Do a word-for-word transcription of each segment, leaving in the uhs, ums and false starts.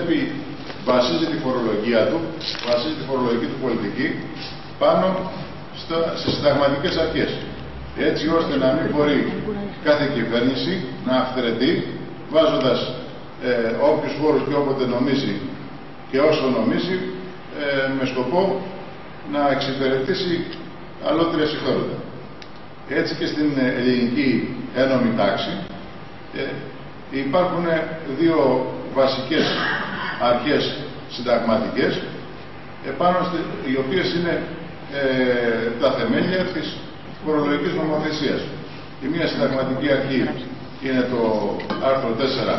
πρέπει, βασίζει τη φορολογία του, βασίζει τη φορολογική του πολιτική πάνω στα, στις συνταγματικές αρχές. Έτσι ώστε να μην μπορεί κάθε κυβέρνηση να αυθαιρετεί βάζοντας ε, όποιους φόρους και όποτε νομίζει και όσο νομίζει ε, με σκοπό να εξυπηρετήσει αλλότρια συμφέροντα. Έτσι και στην ελληνική ένομη τάξη ε, υπάρχουν δύο βασικές αρχές συνταγματικές επάνω στις, οι οποίες είναι ε, τα θεμέλια της φορολογικής νομοθεσίας. Η μία συνταγματική αρχή είναι το άρθρο τέσσερα,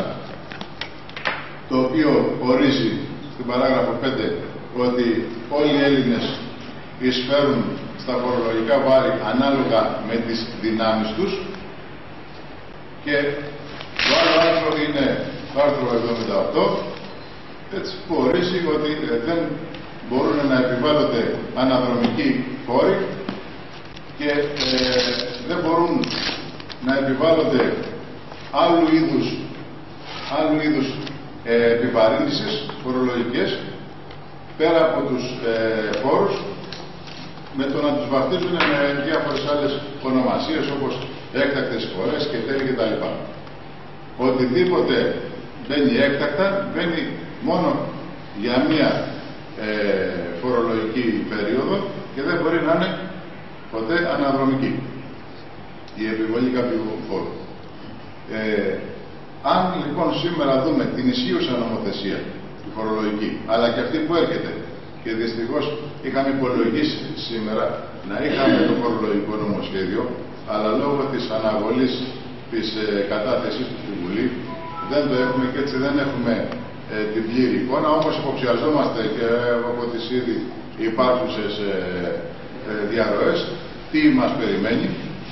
το οποίο ορίζει στην παράγραφο πέντε ότι όλοι οι Έλληνες εισφέρουν στα φορολογικά βάρη ανάλογα με τις δυνάμεις τους, και το άλλο άρθρο είναι το άρθρο εβδομήντα οκτώ, έτσι, που ορίζει ότι δεν μπορούν να επιβάλλονται αναδρομικοί φόροι και ε, δεν μπορούν να επιβάλλονται άλλου είδους, άλλου είδους ε, επιβαρύνσεις φορολογικές πέρα από τους ε, φόρους, με το να τους βαφτίζουν με διάφορες άλλες ονομασίες όπως έκτακτες φορές και τέλη κτλ. Οτιδήποτε μπαίνει έκτακτα, μπαίνει μόνο για μία ε, φορολογική περίοδο και δεν μπορεί να είναι ποτέ αναδρομική η επιβολή κάποιου φόρου. Ε, αν λοιπόν σήμερα δούμε την ισχύουσα νομοθεσία, τη φορολογική, αλλά και αυτή που έρχεται, και δυστυχώς είχαμε υπολογίσει σήμερα να είχαμε το φορολογικό νομοσχέδιο, αλλά λόγω της αναβολής της ε, κατάθεσης του στη Βουλή δεν το έχουμε και έτσι δεν έχουμε ε, την πλήρη εικόνα, όμως υποψιαζόμαστε και από τις ήδη υπάρχουσες ε, ε, διαρροές τι μας περιμένει.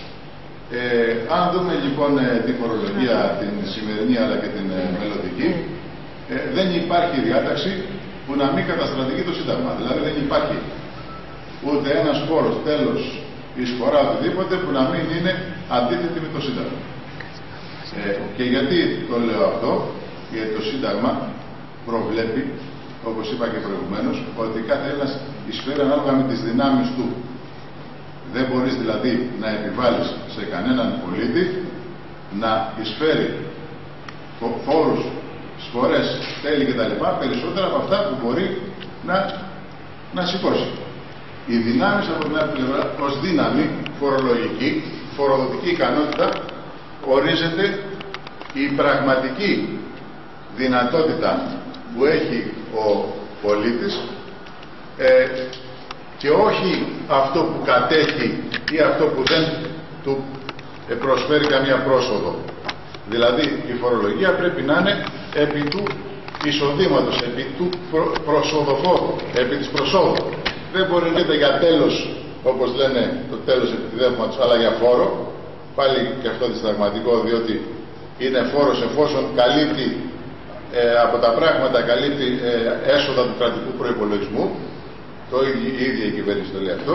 Ε, αν δούμε λοιπόν ε, την φορολογία την σημερινή αλλά και την ε, μελλοντική, ε, δεν υπάρχει διάταξη που να μην καταστρατηγεί το Σύνταγμα. Δηλαδή δεν υπάρχει ούτε ένας φόρος, τέλος, εισφορά, οτιδήποτε που να μην είναι αντίθετη με το Σύνταγμα. Ε, και γιατί το λέω αυτό? Γιατί το Σύνταγμα προβλέπει, όπως είπα και προηγουμένως, ότι κάθε ένας εισφέρει ανάλογα με τις δυνάμεις του. Δεν μπορείς δηλαδή να επιβάλλεις σε κανέναν πολίτη να εισφέρει φόρους, σφορές, τέλη κτλ. Περισσότερα από αυτά που μπορεί να, να σηκώσει. Οι δυνάμεις από την άλλη πλευρά, ως δύναμη φορολογική, φοροδοτική ικανότητα, ορίζεται η πραγματική δυνατότητα που έχει ο πολίτης ε, και όχι αυτό που κατέχει ή αυτό που δεν του προσφέρει καμία πρόσοδο. Δηλαδή η φορολογία πρέπει να είναι επί του εισοδήματος, επί του προ, προσοδοφόρου, επί της προσόδου. Δεν μπορεί να είναι για τέλος, όπως λένε το τέλος επιτιδεύματος, αλλά για φόρο. Πάλι και αυτό δισταγματικό, διότι είναι φόρος εφόσον καλύπτει ε, από τα πράγματα, καλύπτει ε, έσοδα του κρατικού προϋπολογισμού. Το ίδιο, η ίδια η κυβέρνηση το λέει αυτό.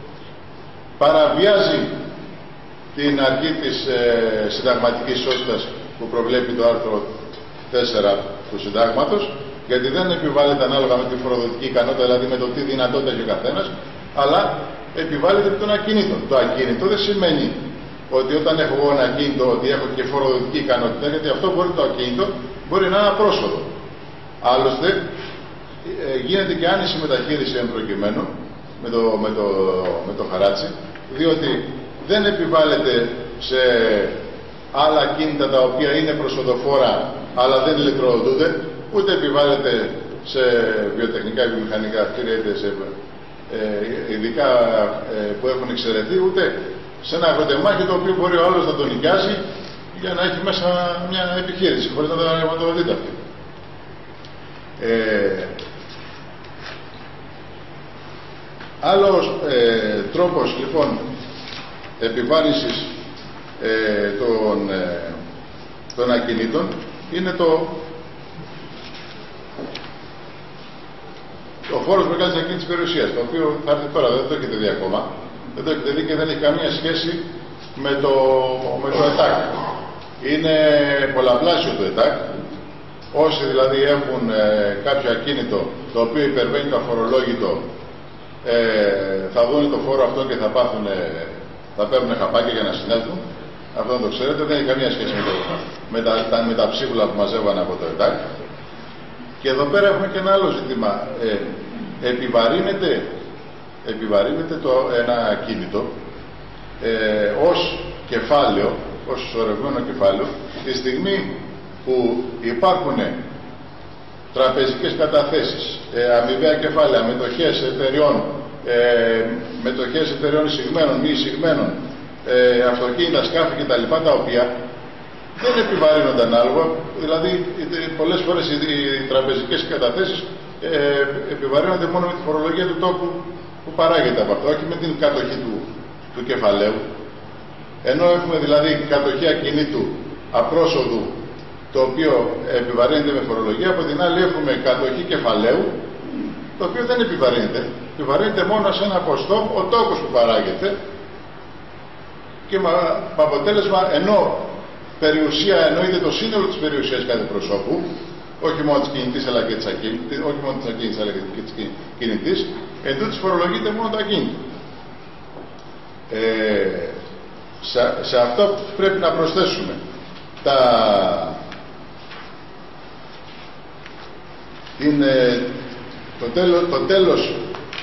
Παραβιάζει την αρχή της ε, συνταγματικής ισότητας που προβλέπει το άρθρο τέσσερα του Συντάγματος, γιατί δεν επιβάλλεται ανάλογα με τη φοροδοτική ικανότητα, δηλαδή με το τι δυνατότητα έχει ο καθένας, αλλά επιβάλλεται με τον ακίνητο. Το ακίνητο δεν σημαίνει ότι όταν έχω εγώ ένα ακίνητο ότι έχω και φοροδοτική ικανότητα, γιατί αυτό μπορεί το ακίνητο μπορεί να είναι απρόσοδο. Άλλωστε, ε, γίνεται και άνηση μεταχείριση εν προκειμένου με το, με, το, με το χαράτσι, διότι δεν επιβάλλεται σε άλλα ακίνητα τα οποία είναι προσοδοφόρα αλλά δεν ηλεκτροδοτούνται, ούτε επιβάλλεται σε βιοτεχνικά, βιομηχανικά κτίρια, είτε σε ε, ειδικά ε, που έχουν εξαιρεθεί, ούτε σε ένα αγροτεμάχι το οποίο μπορεί ο άλλος να τον νοικιάσει για να έχει μέσα μια επιχείρηση, χωρίς να τον χρηματοδοτείται αυτή. Ε, άλλος ε, τρόπος λοιπόν επιβάρυνσης ε, των, ε, των ακινήτων είναι το ο φόρος μεγάλης ακίνητης περιουσίας, το οποίο θα έρθει τώρα, δεν το έχετε δει ακόμα, δεν το έχετε δει και δεν έχει καμία σχέση με το, με το ΕΤΑΚ. Είναι πολλαπλάσιο το ΕΤΑΚ, όσοι δηλαδή έχουν ε, κάποιο ακίνητο το οποίο υπερβαίνει το αφορολόγητο, ε, θα δουν το φόρο αυτό και θα, πάθουν, ε, θα παίρνουν χαπάκια για να συνέλθουν. Αυτό να το ξέρετε, δεν έχει καμία σχέση με, το, με, τα, τα, με τα ψίχουλα που μαζεύανε από το ΕΤΑΚ. Και εδώ πέρα έχουμε και ένα άλλο ζήτημα. Ε, επιβαρύνεται, επιβαρύνεται το, ένα ακίνητο ε, ως κεφάλαιο, ως σωρευμένο κεφάλαιο, τη στιγμή που υπάρχουν τραπεζικές καταθέσεις, ε, αμοιβαία κεφάλαια, μετοχές εταιριών, ε, μετοχές εταιριών εισηγμένων, μη εισηγμένων, ε, αυτοκίνητα, σκάφη κτλ. Τα οποία δεν επιβαρύνονται ανάλογα, δηλαδή πολλές φορές οι, οι τραπεζικές καταθέσεις ε, επιβαρύνονται μόνο με τη φορολογία του τόπου που παράγεται από αυτό, όχι με την κατοχή του, του κεφαλαίου. Ενώ έχουμε δηλαδή κατοχή ακινήτου απρόσοδου, το οποίο επιβαρύνεται με φορολογία, από την άλλη έχουμε κατοχή κεφαλαίου, το οποίο δεν επιβαρύνεται. Επιβαρύνεται μόνο σε ένα ποστό ο τόκος που παράγεται, και με αποτέλεσμα, ενώ περιουσία εννοείται το σύνολο της περιουσίας κάθε προσώπου, όχι μόνο της κινητής αλλά και της ακίνητης, όχι μόνο της ακίνητης αλλά και της κινητής, εν τούτης φορολογείται μόνο το ακίνητο. Ε, σε, σε αυτό πρέπει να προσθέσουμε τα, την, το, τέλος, το τέλος,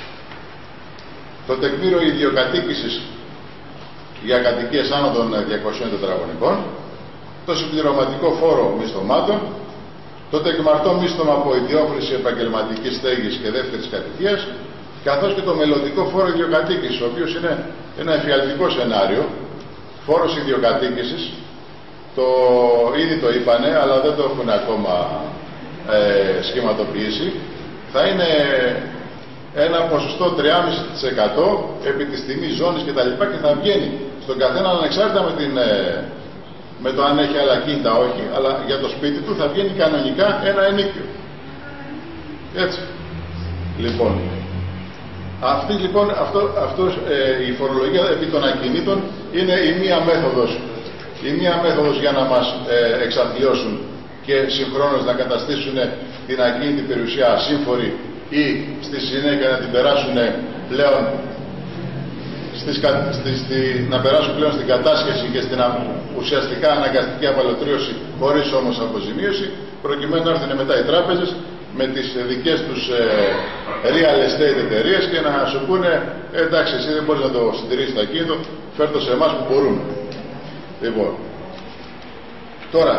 το τεκμήριο ιδιοκατοίκησης για κατοικίες άνω των διακοσίων τετραγωνικών, το συμπληρωματικό φόρο μισθωμάτων, το τεκμαρτό μίσθωμα από ιδιόχρηση επαγγελματικής στέγης και δεύτερης κατοικίας, καθώς και το μελλοντικό φόρο ιδιοκατοίκησης, ο οποίος είναι ένα εφιαλτικό σενάριο. Φόρος ιδιοκατοίκησης, το ήδη το είπανε, αλλά δεν το έχουν ακόμα ε, σχηματοποιήσει, θα είναι ένα ποσοστό τρία κόμμα πέντε τοις εκατό επί της τιμής ζώνης κτλ. Και, και θα βγαίνει στον καθένα ανεξάρτητα με, την, ε, με το αν έχει άλλα κίνητα όχι, αλλά για το σπίτι του θα βγαίνει κανονικά ένα ενίκιο. Έτσι. Λοιπόν, αυτή λοιπόν, αυτό, αυτό, ε, η φορολογία επί των ακινήτων είναι η μία μέθοδος, η μία μέθοδος για να μας ε, εξαθλιώσουν και συγχρόνως να καταστήσουν την ακίνητη περιουσία ασύμφορη ή στη συνέχεια να την περάσουν πλέον στις, στη, στη, να περάσουν πλέον στην κατάσχεση και στην ουσιαστικά αναγκαστική απαλωτρίωση χωρίς όμως αποζημίωση, προκειμένου να έρθουν μετά οι τράπεζες με τις δικές τους ε, real estate εταιρείες και να σου πούνε εντάξει, εσύ δεν μπορείς να το συντηρήσεις το ακίνητο, φέρ' το σε εμάς που μπορούμε. Λοιπόν, τώρα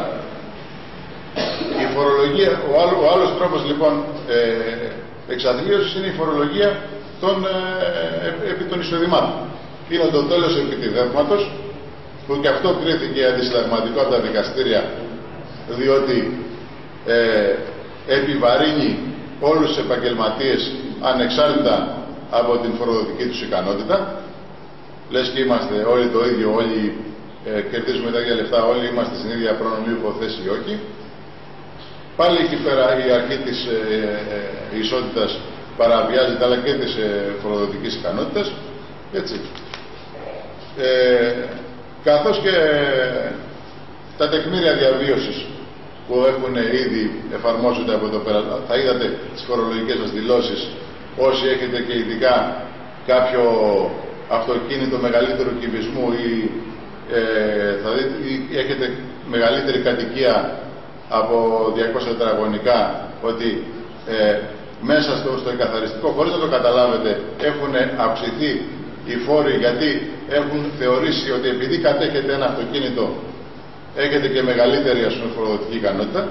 η φορολογία, ο, άλλο, ο άλλος τρόπος λοιπόν ε, εξαθλίωσης είναι η φορολογία των, ε, επί των εισοδημάτων. Είναι το τέλος επιτιδεύματος, που και αυτό κρίθηκε αντισυνταγματικό από τα δικαστήρια, διότι ε, επιβαρύνει όλους τους επαγγελματίες ανεξάρτητα από την φοροδοτική τους ικανότητα. Λες και είμαστε όλοι το ίδιο, όλοι ε, κερδίζουμε τα ίδια λεφτά, όλοι είμαστε στην ίδια προνομίου υποθέση ή όχι. Πάλι εκεί πέρα η αρχή της ε, ε, ισότητας παραβιάζεται, αλλά και της ε, φοροδοτικής ικανότητας. Έτσι. Ε, καθώς και τα τεκμήρια διαβίωσης που έχουν ήδη εφαρμόζονται από το πέρα. Θα είδατε τις φορολογικές σας δηλώσεις, όσοι έχετε και ειδικά κάποιο αυτοκίνητο μεγαλύτερου κυβισμού ή, ε, θα δείτε, ή έχετε μεγαλύτερη κατοικία από διακόσια τετραγωνικά, ότι ε, μέσα στο, στο εκαθαριστικό, χωρίς να το καταλάβετε, έχουν αυξηθεί οι φόροι, γιατί έχουν θεωρήσει ότι επειδή κατέχετε ένα αυτοκίνητο έχετε και μεγαλύτερη, ας πούμε, φοροδοτική ικανότητα.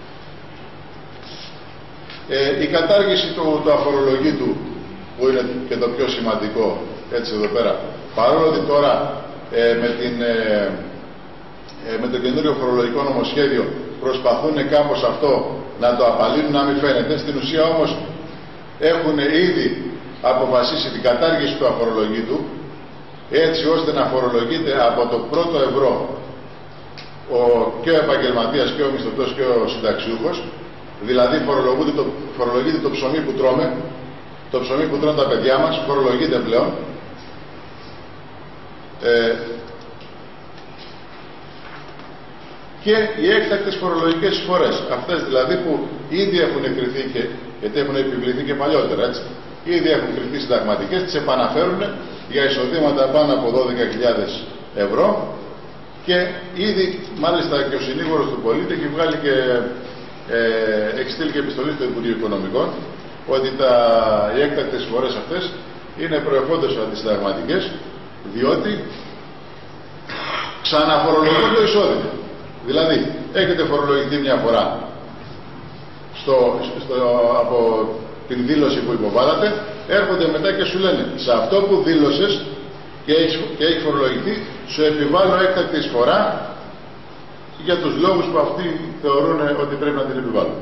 Ε, η κατάργηση του, του αφορολογήτου, που είναι και το πιο σημαντικό, έτσι εδώ πέρα, παρόλο ότι τώρα ε, με, την, ε, ε, με το καινούριο φορολογικό νομοσχέδιο προσπαθούν κάπως αυτό να το απαλύνουν, να μην φαίνεται, στην ουσία όμως έχουν ήδη αποφασίσει την κατάργηση του αφορολογήτου, έτσι ώστε να φορολογείται από το πρώτο ευρώ ο, και ο επαγγελματίας και ο μισθωτός και ο συνταξιούχος, δηλαδή φορολογείται το, φορολογείται το ψωμί που τρώμε, το ψωμί που τρώνε τα παιδιά μας, φορολογείται πλέον. Ε, και οι έκτακτες φορολογικές εισφορές. Αυτές δηλαδή που ήδη έχουν κριθεί και γιατί έχουν επιβληθεί και παλιότερα, έτσι. Ήδη έχουν κριθεί συνταγματικές, τις επαναφέρουν για εισοδήματα πάνω από δώδεκα χιλιάδες ευρώ και ήδη μάλιστα και ο συνήγορος του πολίτη έχει βγάλει και ε, έχει στείλει και επιστολή στο Υπουργείο Οικονομικών ότι τα, οι έκτακτες εισφορές αυτές είναι προεχόντως αντισυνταγματικές, διότι ξαναφορολογούν το εισόδημα. Δηλαδή, έχετε φορολογηθεί μια φορά στο, στο, από την δήλωση που υποβάλλατε, έρχονται μετά και σου λένε σε αυτό που δήλωσες και έχει, και έχει φορολογηθεί, σου επιβάλλω έκτακτη εισφορά για τους λόγους που αυτοί θεωρούν ότι πρέπει να την επιβάλλουν.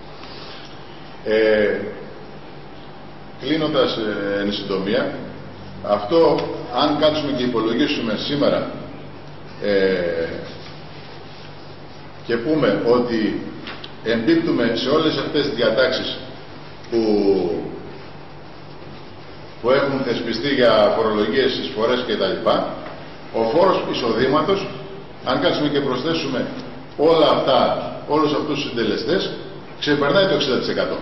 Ε, κλείνοντας ε, εν συντομία, αυτό αν κάτσουμε και υπολογίσουμε σήμερα ε, και πούμε ότι εμπίπτουμε σε όλες αυτές τις διατάξεις που, που έχουν θεσπιστεί για φορολογίες, εισφορές κτλ. Ο φόρος εισοδήματος, αν κάτσουμε και προσθέσουμε όλα αυτά, όλους αυτούς τους συντελεστές, ξεπερνάει το εξήντα τοις εκατό.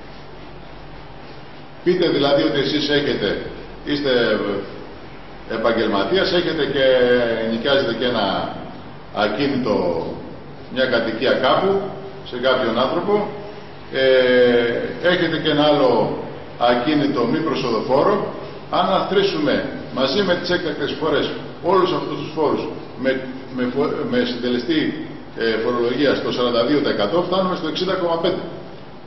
Πείτε δηλαδή ότι εσείς έχετε, είστε επαγγελματίας, έχετε και νοικιάζετε και ένα ακίνητο, μια κατοικία κάπου, σε κάποιον άνθρωπο, ε, έχετε και ένα άλλο ακίνητο μη προσοδοφόρο. Αν αθροίσουμε μαζί με τις έκτακτες φορές όλους αυτούς τους φόρους με, με, με συντελεστή ε, φορολογία στο σαράντα δύο τοις εκατό, φτάνουμε στο εξήντα κόμμα πέντε τοις εκατό.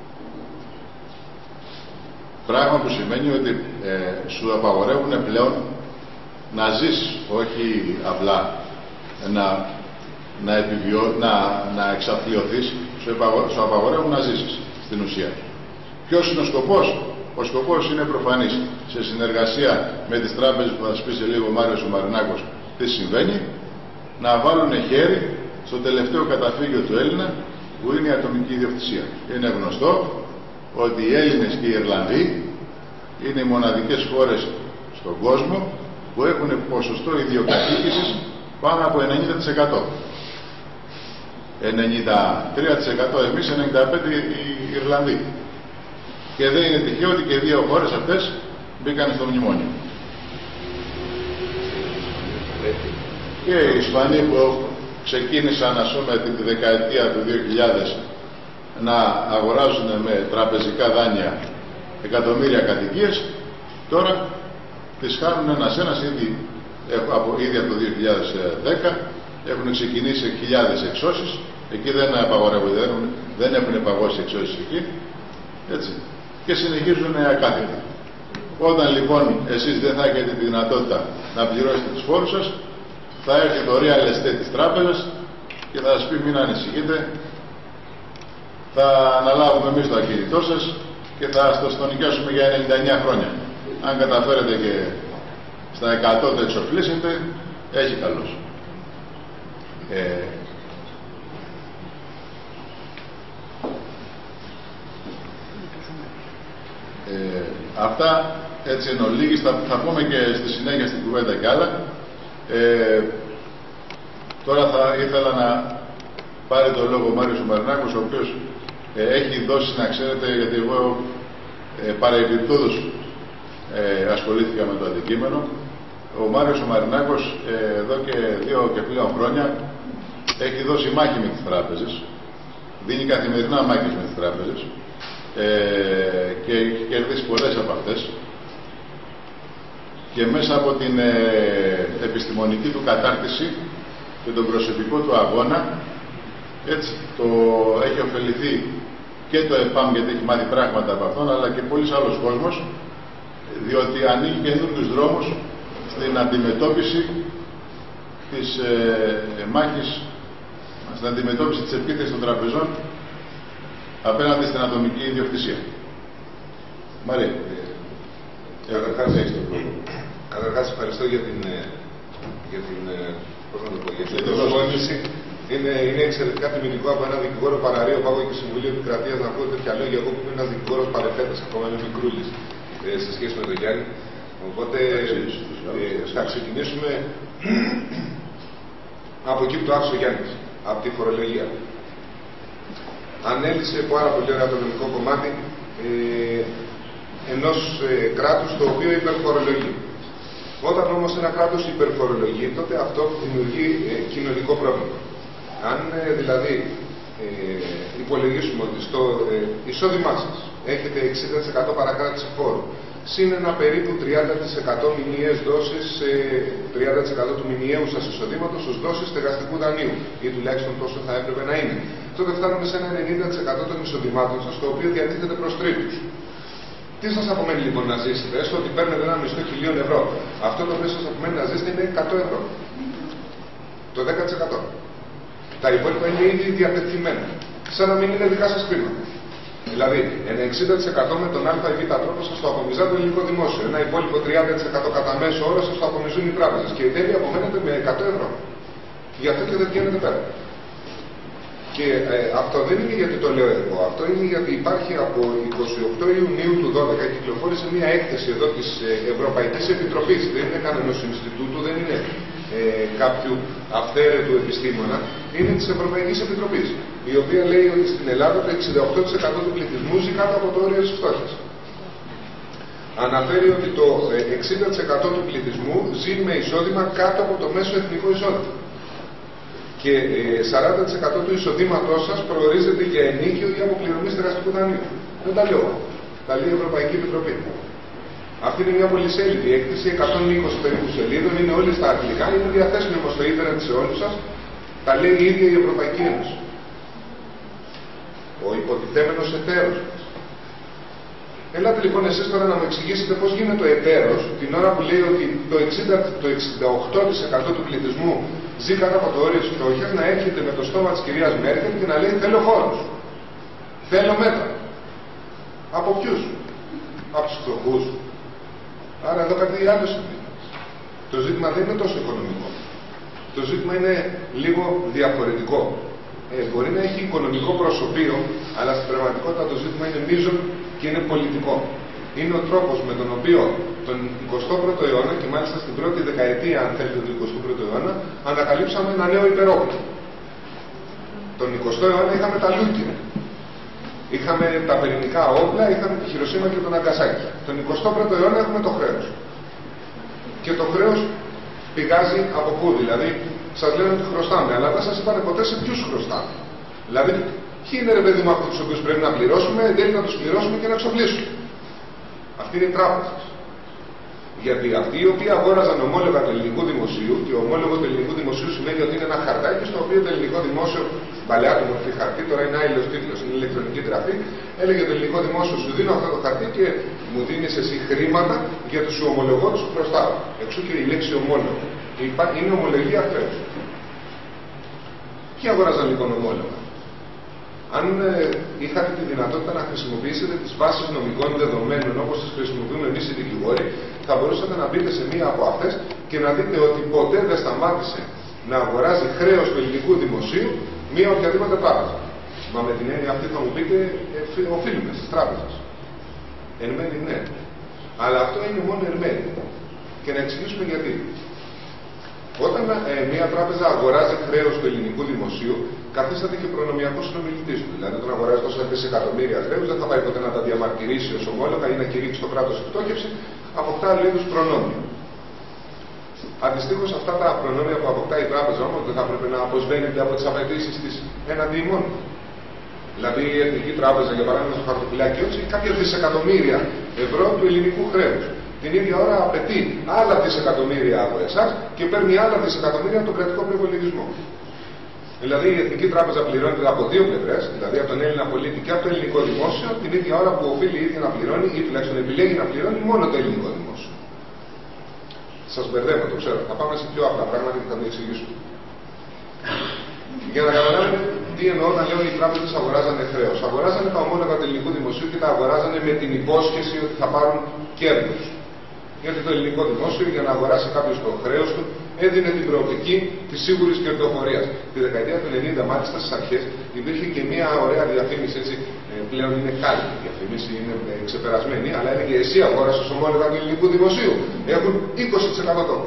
Πράγμα που σημαίνει ότι ε, σου απαγορεύουν πλέον να ζεις, όχι απλά να, να, επιβιώ, να, να εξαθλιωθείς, σου, σου απαγορεύουν να ζήσεις στην ουσία. Ποιος είναι ο σκοπός? Ο σκοπός είναι προφανής. Σε συνεργασία με τις τράπεζες που θα σας πει σε λίγο ο Μάριος ο Μαρινάκος τι συμβαίνει, να βάλουν χέρι στο τελευταίο καταφύγιο του Έλληνα, που είναι η ατομική ιδιοκτησία. Είναι γνωστό ότι οι Έλληνες και οι Ιρλανδοί είναι οι μοναδικές χώρες στον κόσμο που έχουν ποσοστό ιδιοκατοίκησης πάνω από ενενήντα τοις εκατό. ενενήντα τρία τοις εκατό εμείς, ενενήντα πέντε τοις εκατό οι Ιρλανδοί. Και δεν είναι τυχαίο ότι και οι δύο χώρες αυτές μπήκαν στο μνημόνιο. Και οι Ισπανοί που ξεκίνησαν, ας πούμε, την δεκαετία του δύο χιλιάδες να αγοράζουν με τραπεζικά δάνεια εκατομμύρια κατοικίες, τώρα τις χάνουν ένας-ένας ήδη από, ήδη από το δύο χιλιάδες δέκα, έχουν ξεκινήσει χιλιάδες εξώσεις, εκεί δεν απαγορεύονται, δεν, δεν έχουν παγώσει εξώσεις εκεί, έτσι, και συνεχίζουν ακάθεκτα. Όταν λοιπόν εσείς δεν θα έχετε τη δυνατότητα να πληρώσετε τους φόρους σας, θα έρθει το real estate της τράπεζας και θα σας πει μην ανησυχείτε, θα αναλάβουμε εμείς το ακίνητό σας και θα το νοικιάσουμε για ενενήντα εννέα χρόνια. Αν καταφέρετε και στα εκατό το εξοφλήσετε, έχει καλώς. Ε, ε, αυτά έτσι εν ολίγης, θα, θα πούμε και στη συνέχεια στην κουβέντα κι άλλα. Ε, τώρα θα ήθελα να πάρει το λόγο ο Μάριος ο Μαρινάκος, ο οποίος ε, έχει δώσει, να ξέρετε, γιατί εγώ ε, παρεμπιπτόντως ε, ασχολήθηκα με το αντικείμενο. Ο Μάριος ο Μαρινάκος ε, εδώ και δύο και πλέον χρόνια έχει δώσει μάχη με τις τράπεζες, δίνει καθημερινά μάχες με τις τράπεζες ε, και έχει κερδίσει πολλές από αυτές. Και μέσα από την ε, επιστημονική του κατάρτιση και τον προσωπικό του αγώνα, έτσι, το έχει ωφεληθεί και το ΕΠΑΜ, γιατί έχει μάθει πράγματα από αυτόν, αλλά και πολλοί άλλος κόσμος, διότι ανοίγει καινούριους δρόμους στην αντιμετώπιση της ε, μάχης, στην αντιμετώπιση της επίθεσης των τραπεζών απέναντι στην ατομική ιδιοκτησία. Μαρία. Καταρχάς, καταρχάς ευχαριστώ για την, για την, πώς να το πω, για την προσφώνηση. Είναι, είναι εξαιρετικά τιμητικό από έναν δικηγόρο παραρρείο πάγο και Συμβουλίου Επικρατείας να ακούω τέτοια λόγια. Εγώ που είμαι ένας δικηγόρος παρεφέτας, ακόμα είμαι μικρούλης ε, σε σχέση με τον Γιάννη. Οπότε ε, θα ξεκινήσουμε από εκεί που το άφησε ο Γιάννης. από τη φορολογία. Ανέλησε πάρα πολύ ωραία το νομικό κομμάτι ε, ενός ε, κράτους το οποίο υπερφορολογεί. Όταν όμως ένα κράτος υπερφορολογεί, τότε αυτό δημιουργεί ε, κοινωνικό πρόβλημα. Αν ε, δηλαδή ε, υπολογίσουμε ότι στο ε, εισόδημά σας έχετε εξήντα τοις εκατό παρακράτηση φόρου, συν ένα περίπου τριάντα τοις εκατό μηνιαίες δόσεις, ε, τριάντα τοις εκατό του μηνιαίου σας εισοδήματος ως δόσεις στεγαστικού δανείου, ή τουλάχιστον τόσο θα έπρεπε να είναι. Τότε φτάνουμε σε ένα ενενήντα τοις εκατό των εισοδημάτων σας, το οποίο διατίθεται προς τρίτους. Τι σας απομένει λοιπόν να ζήσετε, έστω ότι παίρνετε ένα μισθό χιλίων ευρώ. Αυτό το οποίο σας απομένει να ζήσετε είναι εκατό ευρώ. Το δέκα τοις εκατό. Τα υπόλοιπα είναι ήδη διατεθειμένα. Σαν να μην είναι δικά σας χρήματα. Δηλαδή, ένα εξήντα τοις εκατό με τον α ή β τρόπο σας το απομυζά το ελληνικό δημόσιο. Ένα υπόλοιπο τριάντα τοις εκατό κατά μέσο όρο σας το απομυζούν οι τράπεζες. Και η τέλεια απομένετε με εκατό ευρώ. Γι' αυτό και δεν βγαίνετε πέρα. Και ε, αυτό δεν είναι γιατί το λέω εγώ. Αυτό είναι γιατί υπάρχει από εικοστή ογδόη Ιουνίου του δύο χιλιάδες δώδεκα κυκλοφόρησε μια έκθεση εδώ της Ευρωπαϊκής Επιτροπής. Δεν είναι κανένας Ινστιτούτου, δεν είναι ε, κάποιου αυθαίρετου επιστήμονα. Είναι της Ευρωπαϊκής Επιτροπής. Η οποία λέει ότι στην Ελλάδα το εξήντα οκτώ τοις εκατό του πληθυσμού ζει κάτω από το όριο της φτώχειας. Αναφέρει ότι το εξήντα τοις εκατό του πληθυσμού ζει με εισόδημα κάτω από το μέσο εθνικό εισόδημα. Και σαράντα τοις εκατό του εισοδήματός σας προορίζεται για ενίκιο ή αποπληρωμή στεγαστικού δανείου. Δεν τα λέω. Τα λέει η Ευρωπαϊκή Επιτροπή. Αυτή είναι μια πολυσέλιδη έκθεση, εκατόν είκοσι περίπου σελίδων, είναι όλες στα αγγλικά, είναι διαθέσιμη στο ίντερνετ σε όλους σας. Τα λέει η ίδια η Ευρωπαϊκή Ένωση. Ο υποτιθέμενος εταίρος μας. Έλατε λοιπόν εσείς τώρα να μου εξηγήσετε πώς γίνεται ο εταίρος την ώρα που λέει ότι το, εξήντα, το εξήντα οκτώ τοις εκατό του πληθυσμού ζει κάτω από το όριο της φτώχειας, να έρχεται με το στόμα της κυρίας Μέρκελ και να λέει θέλω φόρους. Θέλω μέτρα. Από ποιους? Από τους φτωχούς. Άρα εδώ κάτι άλλο σημαίνει. Το ζήτημα δεν είναι τόσο οικονομικό. Το ζήτημα είναι λίγο διαφορετικό. Ε, μπορεί να έχει οικονομικό προσωπείο, αλλά στην πραγματικότητα το ζήτημα είναι μείζον και είναι πολιτικό. Είναι ο τρόπος με τον οποίο τον εικοστό πρώτο αιώνα, και μάλιστα στην πρώτη δεκαετία, αν θέλετε, του εικοστού πρώτου αιώνα, ανακαλύψαμε ένα νέο υπερόπλο. Τον εικοστό αιώνα είχαμε τα Λούκια. Είχαμε τα πυρηνικά όπλα, είχαμε τη Χειροσύμα και τον Ναγκασάκι. Τον εικοστό πρώτο αιώνα έχουμε το χρέος. Και το χρέος πηγάζει από πού, δηλαδή, σας λένε ότι χρωστάμε, αλλά δεν σας είπανε ποτέ σε ποιους χρωστάμε. Δηλαδή, ποιοι είναι ρε παιδί μου αυτούς τους οποίους πρέπει να πληρώσουμε, εν τέλει να τους πληρώσουμε και να εξοπλίσουμε. Αυτή είναι η τράπεζα. Γιατί αυτοί οι οποίοι αγόραζαν ομόλογα του ελληνικού δημοσίου, και ο ομόλογο του ελληνικού δημοσίου σημαίνει ότι είναι ένα χαρτάκι στο οποίο το ελληνικό δημόσιο, παλαιά του μορφή χαρτί, τώρα είναι άλλο τίτλο, είναι ηλεκτρονική γραφή, έλεγε το ελληνικό δημόσιο σου δίνω αυτό το χαρτί και μου δίνει εσύ χρήματα για του σου ομολογώ του χρωστάω. Εξού και η λέξη ομόλογο. Είναι ομολογία χρέου. Ποιοι αγόραζαν λοιπόν ομόλογα? Αν ε, είχατε τη δυνατότητα να χρησιμοποιήσετε τις βάσεις νομικών δεδομένων όπως τις χρησιμοποιούμε εμείς οι δικηγόροι, θα μπορούσατε να μπείτε σε μία από αυτές και να δείτε ότι ποτέ δεν σταμάτησε να αγοράζει χρέος του ελληνικού δημοσίου μία οποιαδήποτε τράπεζα. Μα με την έννοια αυτή θα μου πείτε, ε, οφείλουμε στις τράπεζες. Εν μέρει ναι. Αλλά αυτό είναι μόνο εν μέρει. Και να εξηγήσουμε γιατί. Όταν ε, μια τράπεζα αγοράζει χρέος του ελληνικού δημοσίου, καθίσταται και προνομιακός συνομιλητής του. Δηλαδή, όταν αγοράζει τόσα δισεκατομμύρια χρέους, δεν θα πάει ποτέ να τα διαμαρτυρήσει ως ομόλογα ή να κηρύξει το κράτος στη πτώχευση, αποκτά άλλου είδους προνόμια. Αντιστοίχως, αυτά τα προνόμια που αποκτά η τράπεζα όμως δεν θα πρέπει να αποσβαίνεται από τις απαιτήσεις της έναντι ημών. Δηλαδή, η Εθνική Τράπεζα, για παράδειγμα, στο χαρτοφυλάκιό της, έχει κάποια δισεκατομμύρια ευρώ του ελληνικού χρέους. Την ίδια ώρα απαιτεί άλλα δισεκατομμύρια από εσάς και παίρνει άλλα δισεκατομμύρια από τον κρατικό προϋπολογισμό. Δηλαδή η Εθνική Τράπεζα πληρώνεται από δύο πλευρές, δηλαδή από τον Έλληνα πολίτη και από το ελληνικό δημόσιο, την ίδια ώρα που οφείλει η ίδια να πληρώνει ή τουλάχιστον επιλέγει να πληρώνει μόνο το ελληνικό δημόσιο. Σας μπερδεύω, το ξέρω. Θα πάμε σε πιο απλά πράγματα και θα το εξηγήσουμε. Για να καταλάβετε τι εννοώ όταν λέω ότι οι τράπεζες αγοράζανε χρέος. Αγοράζανε τα ομόλογα του ελληνικού δημοσίου και τα αγοράζανε με την υπόσχεση ότι θα πάρουν κέρδος. Γιατί το ελληνικό δημόσιο για να αγοράσει κάποιο το χρέος του έδινε την προοπτική της σίγουρης κερδοφορίας. Τη δεκαετία του ενενήντα, μάλιστα στις αρχές, υπήρχε και μια ωραία διαφήμιση, έτσι, πλέον είναι καλή η διαφήμιση, είναι ξεπερασμένη, αλλά έλεγε εσύ αγόρασες ομόλογα του ελληνικού δημοσίου. Έχουν είκοσι τοις εκατό.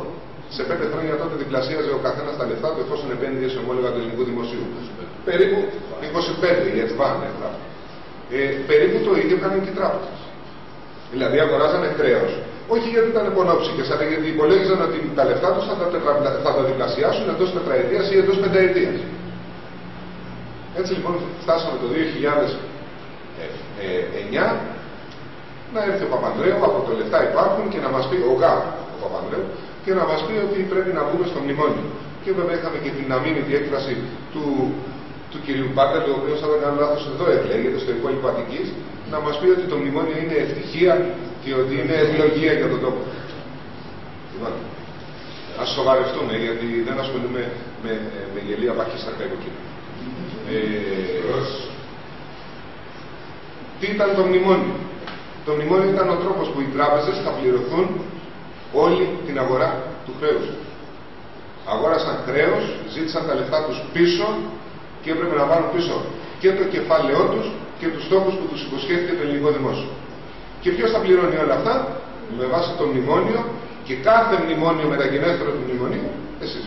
Σε πέντε χρόνια τότε διπλασίαζε ο καθένας τα λεφτά του εφόσον επένδυε σε ομόλογα του ελληνικού δημοσίου. Περίπου είκοσι πέντε η ΕΤΒΑΝ έγραφε. Ε, περίπου το ίδιο κάνουν και οι τράπεζες. Δηλαδή αγοράζανε χρέος, όχι γιατί ήταν πονόψυχες, αλλά γιατί υπολόγιζαν ότι τα λεφτά τους θα τα, θα τα διπλασιάσουν εντός τετραετίας ή εντός πενταετίας. Έτσι λοιπόν φτάσαμε το δύο χιλιάδες εννιά να έρθει ο Παπανδρέου, από το λεφτά υπάρχουν και να μας πει, ο ΓΑ, ο Παπανδρέου, και να μας πει ότι πρέπει να μπούμε στο μνημόνιο. Και βέβαια είχαμε και την αμήνυτη έκφραση του, του κυρίου Μπάκαλ, ο οποίος, αν δεν κάνω λάθος, εδώ εκλέγεται στο υπόλοιπο Αττικής, να μας πει ότι το μνημόνιο είναι ευτυχία και ότι είναι ευλογία για τον τόπο. Λοιπόν, ας σοβαρευτούμε, γιατί δεν ασχολούμαι με, με, με γελία παχύστακα υποκείμενα. Ε, τι ήταν το μνημόνιο? Το μνημόνιο ήταν ο τρόπος που οι τράπεζες θα πληρωθούν όλη την αγορά του χρέους. Αγόρασαν χρέος, ζήτησαν τα λεφτά τους πίσω και έπρεπε να πάρουν πίσω και το κεφάλαιό τους και τους στόχους που τους υποσχέθηκε το ελληνικό δημόσιο. Και ποιος θα πληρώνει όλα αυτά? Με βάση το μνημόνιο, και κάθε μνημόνιο μεταγενέστερο του μνημονίου, εσείς.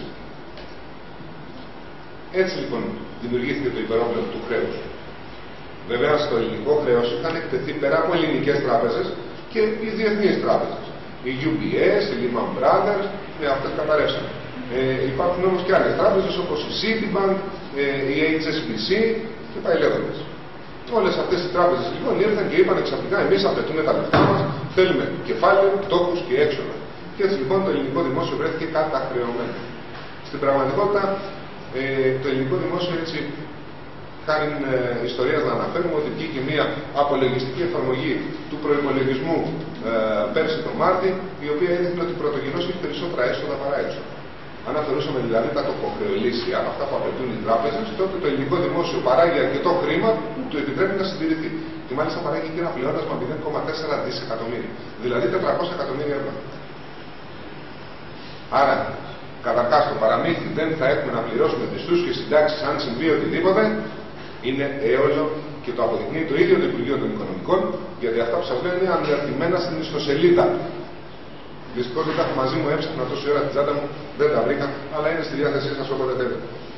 Έτσι λοιπόν δημιουργήθηκε το υπερόπλευμα του χρέους. Βέβαια στο ελληνικό χρέος είχαν εκτεθεί πέρα από ελληνικές τράπεζες και οι διεθνείς τράπεζες. Οι γιου μπι ες, οι Lehman Brothers, με αυτές καταρρεύσαν. Ε, υπάρχουν όμως και άλλες τράπεζες όπως η Citibank, ε, η έιτς ες μπι σι και πάει λέγοντας. Όλες αυτές οι τράπεζες λοιπόν ήρθαν και είπαν ξαφνικά: εμείς απαιτούμε τα λεφτά μας, θέλουμε κεφάλαιο, τόκους και έξοδα. Και έτσι λοιπόν το ελληνικό δημόσιο βρέθηκε καταχρεωμένο. Στην πραγματικότητα ε, το ελληνικό δημόσιο έτσι, χάρη ε, ιστορίας να αναφέρουμε ότι βγήκε μια απολογιστική εφαρμογή του προϋπολογισμού ε, πέρσι τον Μάρτι, η οποία έδειχνε ότι πρωτογενώς έχει περισσότερα έσοδα παρά έξοδα. Αν αφαιρούσαμε δηλαδή τα τοκοχρεωλήσια, αυτά που απαιτούν οι τράπεζες, τότε το ελληνικό δημόσιο παράγει αρκετό χρήμα που του επιτρέπει να συντηρηθεί. Και μάλιστα παράγει και ένα πλεόνασμα μηδέν κόμμα τέσσερα δισεκατομμύρια. Δηλαδή τετρακόσια εκατομμύρια ευρώ. Άρα, καταρχάς το παραμύθι δεν θα έχουμε να πληρώσουμε μισθούς και συντάξεις αν συμβεί οτιδήποτε, είναι έολο και το αποδεικνύει το ίδιο το Υπουργείο των Οικονομικών, γιατί αυτά που σας λέω είναι αναρτημένα στην ιστοσελίδα. Δυστυχώς δεν τα έχω μαζί μου, έψαχνα τόση ώρα την τσάντα μου, δεν τα βρήκα, αλλά είναι στη διάθεσή σας όποτε θέλετε.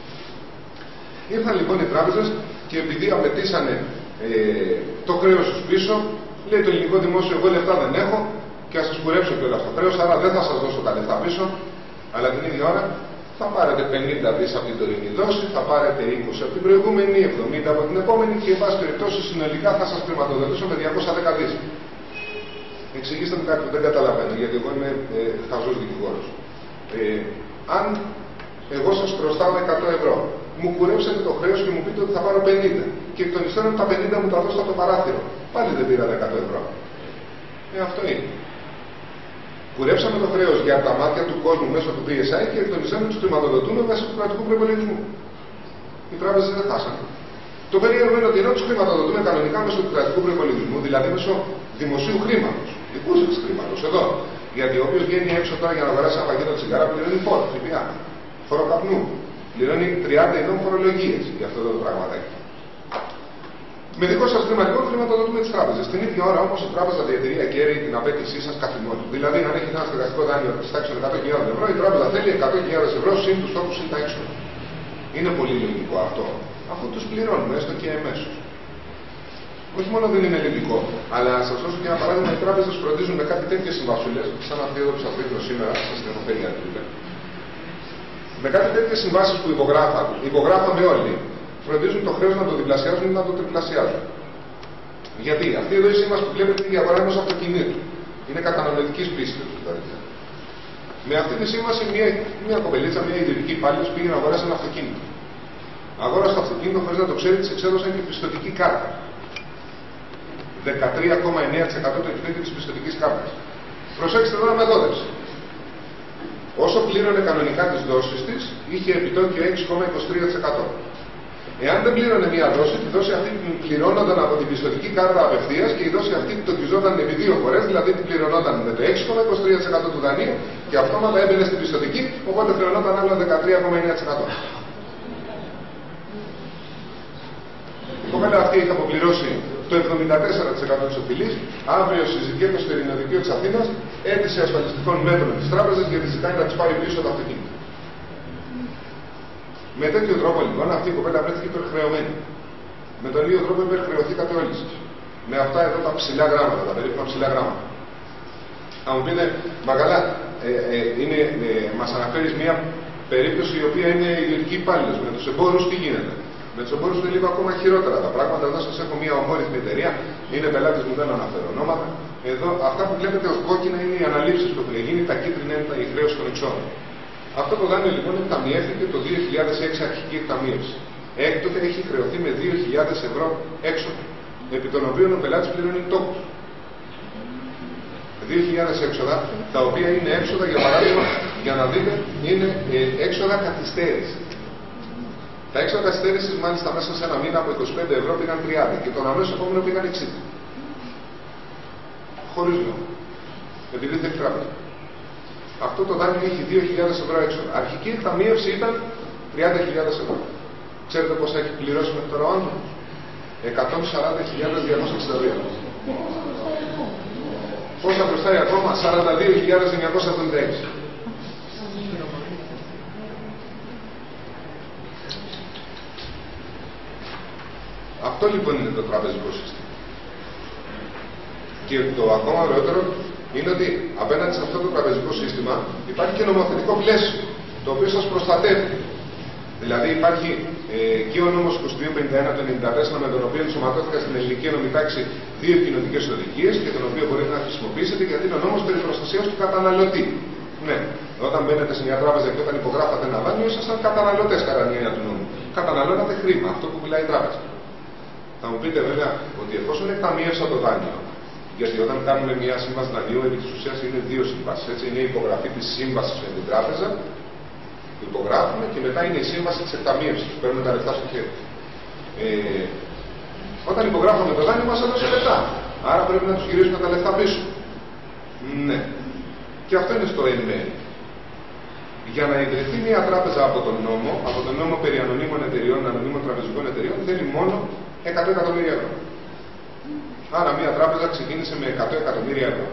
Ήρθαν λοιπόν οι τράπεζες και επειδή απαιτήσανε ε, το χρέος τους πίσω, λέει το ελληνικό δημόσιο: εγώ λεφτά δεν έχω και θα σας κουρέψω κιόλας το χρέος, άρα δεν θα σας δώσω τα λεφτά πίσω, αλλά την ίδια ώρα θα πάρετε πενήντα δις από την τωρινή δόση, θα πάρετε είκοσι από την προηγούμενη, εβδομήντα από την επόμενη και εν πάση περιπτώσει συνολικά θα σας χρηματοδοτήσω με διακόσια δέκα δις. Εξηγήστε μου κάτι που δεν καταλαβαίνω, γιατί εγώ είμαι ε, χαζός δικηγόρος. Ε, αν εγώ σας χρωστάω εκατό ευρώ, μου κουρέψετε το χρέος και μου πείτε ότι θα πάρω πενήντα, και εκ των υστέρων τα πενήντα μου τα δώσετε από το παράθυρο, πάλι δεν πήρατε εκατό ευρώ. Ε, αυτό είναι. Κουρέψαμε το χρέος για τα μάτια του κόσμου μέσω του πι ες άι και εκ των υστέρων τους χρηματοδοτούμε μέσω του κρατικού προϋπολογισμού. Οι τράπεζες δεν χάσανε. Το περίεργο είναι ότι ενώ τους χρηματοδοτούμε κανονικά μέσω του κρατικού προϋπολογισμού, δηλαδή μέσω δημοσίου χρήματος, δικού σας χρήματος, εδώ. Γιατί όποιος βγαίνει έξω τώρα για να αγοράσει ένα πακέτο τσιγάρα πληρώνει φόρο, ΦΠΑ, φόρο καπνού, πληρώνει τριάντα ειδών φορολογίες για αυτό το πραγματάκι. Με δικό σας χρήμα λοιπόν χρηματοδοτούμε τις τράπεζες. Την ίδια ώρα όμως η τράπεζα διατηρεί ακέραιη την απέτησή σας καθημερινά. Δηλαδή, αν έχει ένα στεγαστικό δάνειο της τάξης των εκατό χιλιάδες ευρώ, η τράπεζα θέλει εκατό χιλιάδες ευρώ συν τους τόκους συν τα έξοδα. Είναι πολύ λογικό αυτό, αφού τους πληρώνουμε έστω και εμέσως. Όχι μόνο δεν είναι ελληνικό, αλλά να σας δώσω και ένα παράδειγμα: οι τράπεζες φροντίζουν με κάτι τέτοιες συμβασούλες, σαν αυτή εδώ που σας δείχνω σήμερα, σας την έχω φέρει αντίληπτα. Με κάτι τέτοιες συμβάσεις που υπογράφαν, υπογράφαμε όλοι, φροντίζουν το χρέος να το διπλασιάζουν ή να το τριπλασιάζουν. Γιατί αυτή εδώ η σύμβαση που βλέπετε είναι η αγορά ενός αυτοκινήτου. Είναι κατανοητικής πίστης δηλαδή. Με αυτή τη σύμβαση, μια, μια κοπελίτσα, μια ιδιωτική υπάλληλος πήγε να αγοράσει ένα αυτοκίνητο. Αγόρασε το αυτοκίνητο χωρίς να το ξέρει, της εξέδωσαν και πιστωτική κάρτα. δεκατρία κόμμα εννέα τοις εκατό το επιτόκιο της πιστωτικής κάρτας. Προσέξτε τώρα μεθόδευση. Όσο πλήρωνε κανονικά τις δόσεις της, είχε επιτόκιο έξι κόμμα είκοσι τρία τοις εκατό. Εάν δεν πλήρωνε μία δόση, τη δόση αυτή την πληρώνονταν από την πιστωτική κάρτα απευθείας και η δόση αυτή την τοκιζόταν επί δύο φορές, δηλαδή την πληρωνόταν με το έξι κόμμα είκοσι τρία τοις εκατό του δανείου και αυτόματα έμπαινε στην πιστωτική, οπότε πληρωνόταν άλλο δεκατρία κόμμα εννέα τοις εκατό. Η κοπέλα αυτή είχε αποπληρώσει το εβδομήντα τέσσερα τοις εκατό της οφειλής, αύριο συζητιέται στο Ειρηνοδικείο της Αθήνας αίτηση ασφαλιστικών μέτρων της τράπεζας γιατί ζητάει να της πάρει πίσω το αυτοκίνητο. Με τέτοιο τρόπο λοιπόν αυτή η κοπέλα βρέθηκε υπερχρεωμένη. Με τον ίδιο τρόπο υπερχρεωθήκατε όλοι σας. Με αυτά εδώ τα ψηλά γράμματα, τα περίπου ψηλά γράμματα. Θα μου πείτε, μα καλά, ε, ε, είναι, ε, μας αναφέρεις μια περίπτωση η οποία είναι ιδιωτική υπάλληλος. Με τους εμπόρους τι γίνεται? Με τους εμπόρους είναι λίγο ακόμα χειρότερα τα πράγματα. Εδώ σας έχω μια ομόρυθμη εταιρεία, είναι πελάτης μου, δεν αναφέρω ονόματα. Εδώ αυτά που βλέπετε ως κόκκινα είναι οι αναλήψεις που έχουν γίνει, τα κίτρινα είναι η χρέωση των εξόδων. Αυτό το δάνειο λοιπόν εκταμιεύτηκε το δύο χιλιάδες έξι αρχική εκταμίευση. Έκτοτε έχει χρεωθεί με δύο χιλιάδες ευρώ έξοδο, επί των οποίων ο πελάτης πληρώνει τόκους. δύο χιλιάδες έξοδα, τα οποία είναι έξοδα, για παράδειγμα, για να δείτε, είναι ε, έξοδα καθυστέρηση. Τα έξοδα καθυστέρηση, μάλιστα, μέσα σε ένα μήνα από είκοσι πέντε ευρώ πήγαν τριάντα και τον αμέσως επόμενο πήγαν εξήντα. Χωρίς λόγο. Επειδή δεν έχει τράπεζα. Αυτό το δάνειο έχει δύο χιλιάδες ευρώ έξοδα. Αρχική εκταμίευση ήταν τριάντα χιλιάδες ευρώ. Ξέρετε πόσα έχει πληρώσει μέχρι τώρα ο άνθρωπος? εκατόν σαράντα χιλιάδες διακόσια εξήντα δύο. Πόσα χρωστάει ακόμα? σαράντα δύο χιλιάδες εννιακόσια εβδομήντα έξι. Αυτό λοιπόν είναι το τραπεζικό σύστημα. Και το ακόμα ωραιότερο είναι ότι απέναντι σε αυτό το τραπεζικό σύστημα υπάρχει και νομοθετικό πλαίσιο, το οποίο σας προστατεύει. Δηλαδή υπάρχει ε, και ο νόμος είκοσι δύο πενήντα ένα του ενενήντα τέσσερα, με τον οποίο ενσωματώθηκαν στην ελληνική νομική τάξη δύο κοινοτικές οδηγίες και τον οποίο μπορείτε να χρησιμοποιήσετε, γιατί είναι ο νόμος περί προστασίας του καταναλωτή. Ναι, όταν μπαίνετε σε μια τράπεζα και όταν υπογράφατε ένα δάνειο, ήσασταν καταναλωτές κατά την έννοια του νόμου. Καταναλώνατε χρήμα, αυτό που μιλάει η τράπεζα. Θα μου πείτε βέβαια ότι εφόσον εκταμείευσα το δάνειο, γιατί όταν κάνουμε μια σύμβαση δανείου, επί της ουσίας είναι δύο συμβάσεις. Έτσι, είναι η υπογραφή της σύμβασης με την τράπεζα, που υπογράφουμε, και μετά είναι η σύμβαση της εκταμείευσης, που παίρνουμε τα λεφτά στο χέρι. Ε, όταν υπογράφουμε το δάνειο, μας έδωσε λεφτά. Άρα πρέπει να τους γυρίσουμε τα λεφτά πίσω. Ναι. Και αυτό είναι στο εν μέρει. Για να ιδρυθεί μια τράπεζα από τον νόμο, από τον νόμο περί ανωνύμων εταιριών, ανωνύμων τραπεζικών εταιριών, θέλει μόνο εκατό εκατομμύρια ευρώ. Άρα μια τράπεζα ξεκίνησε με εκατό εκατομμύρια ευρώ.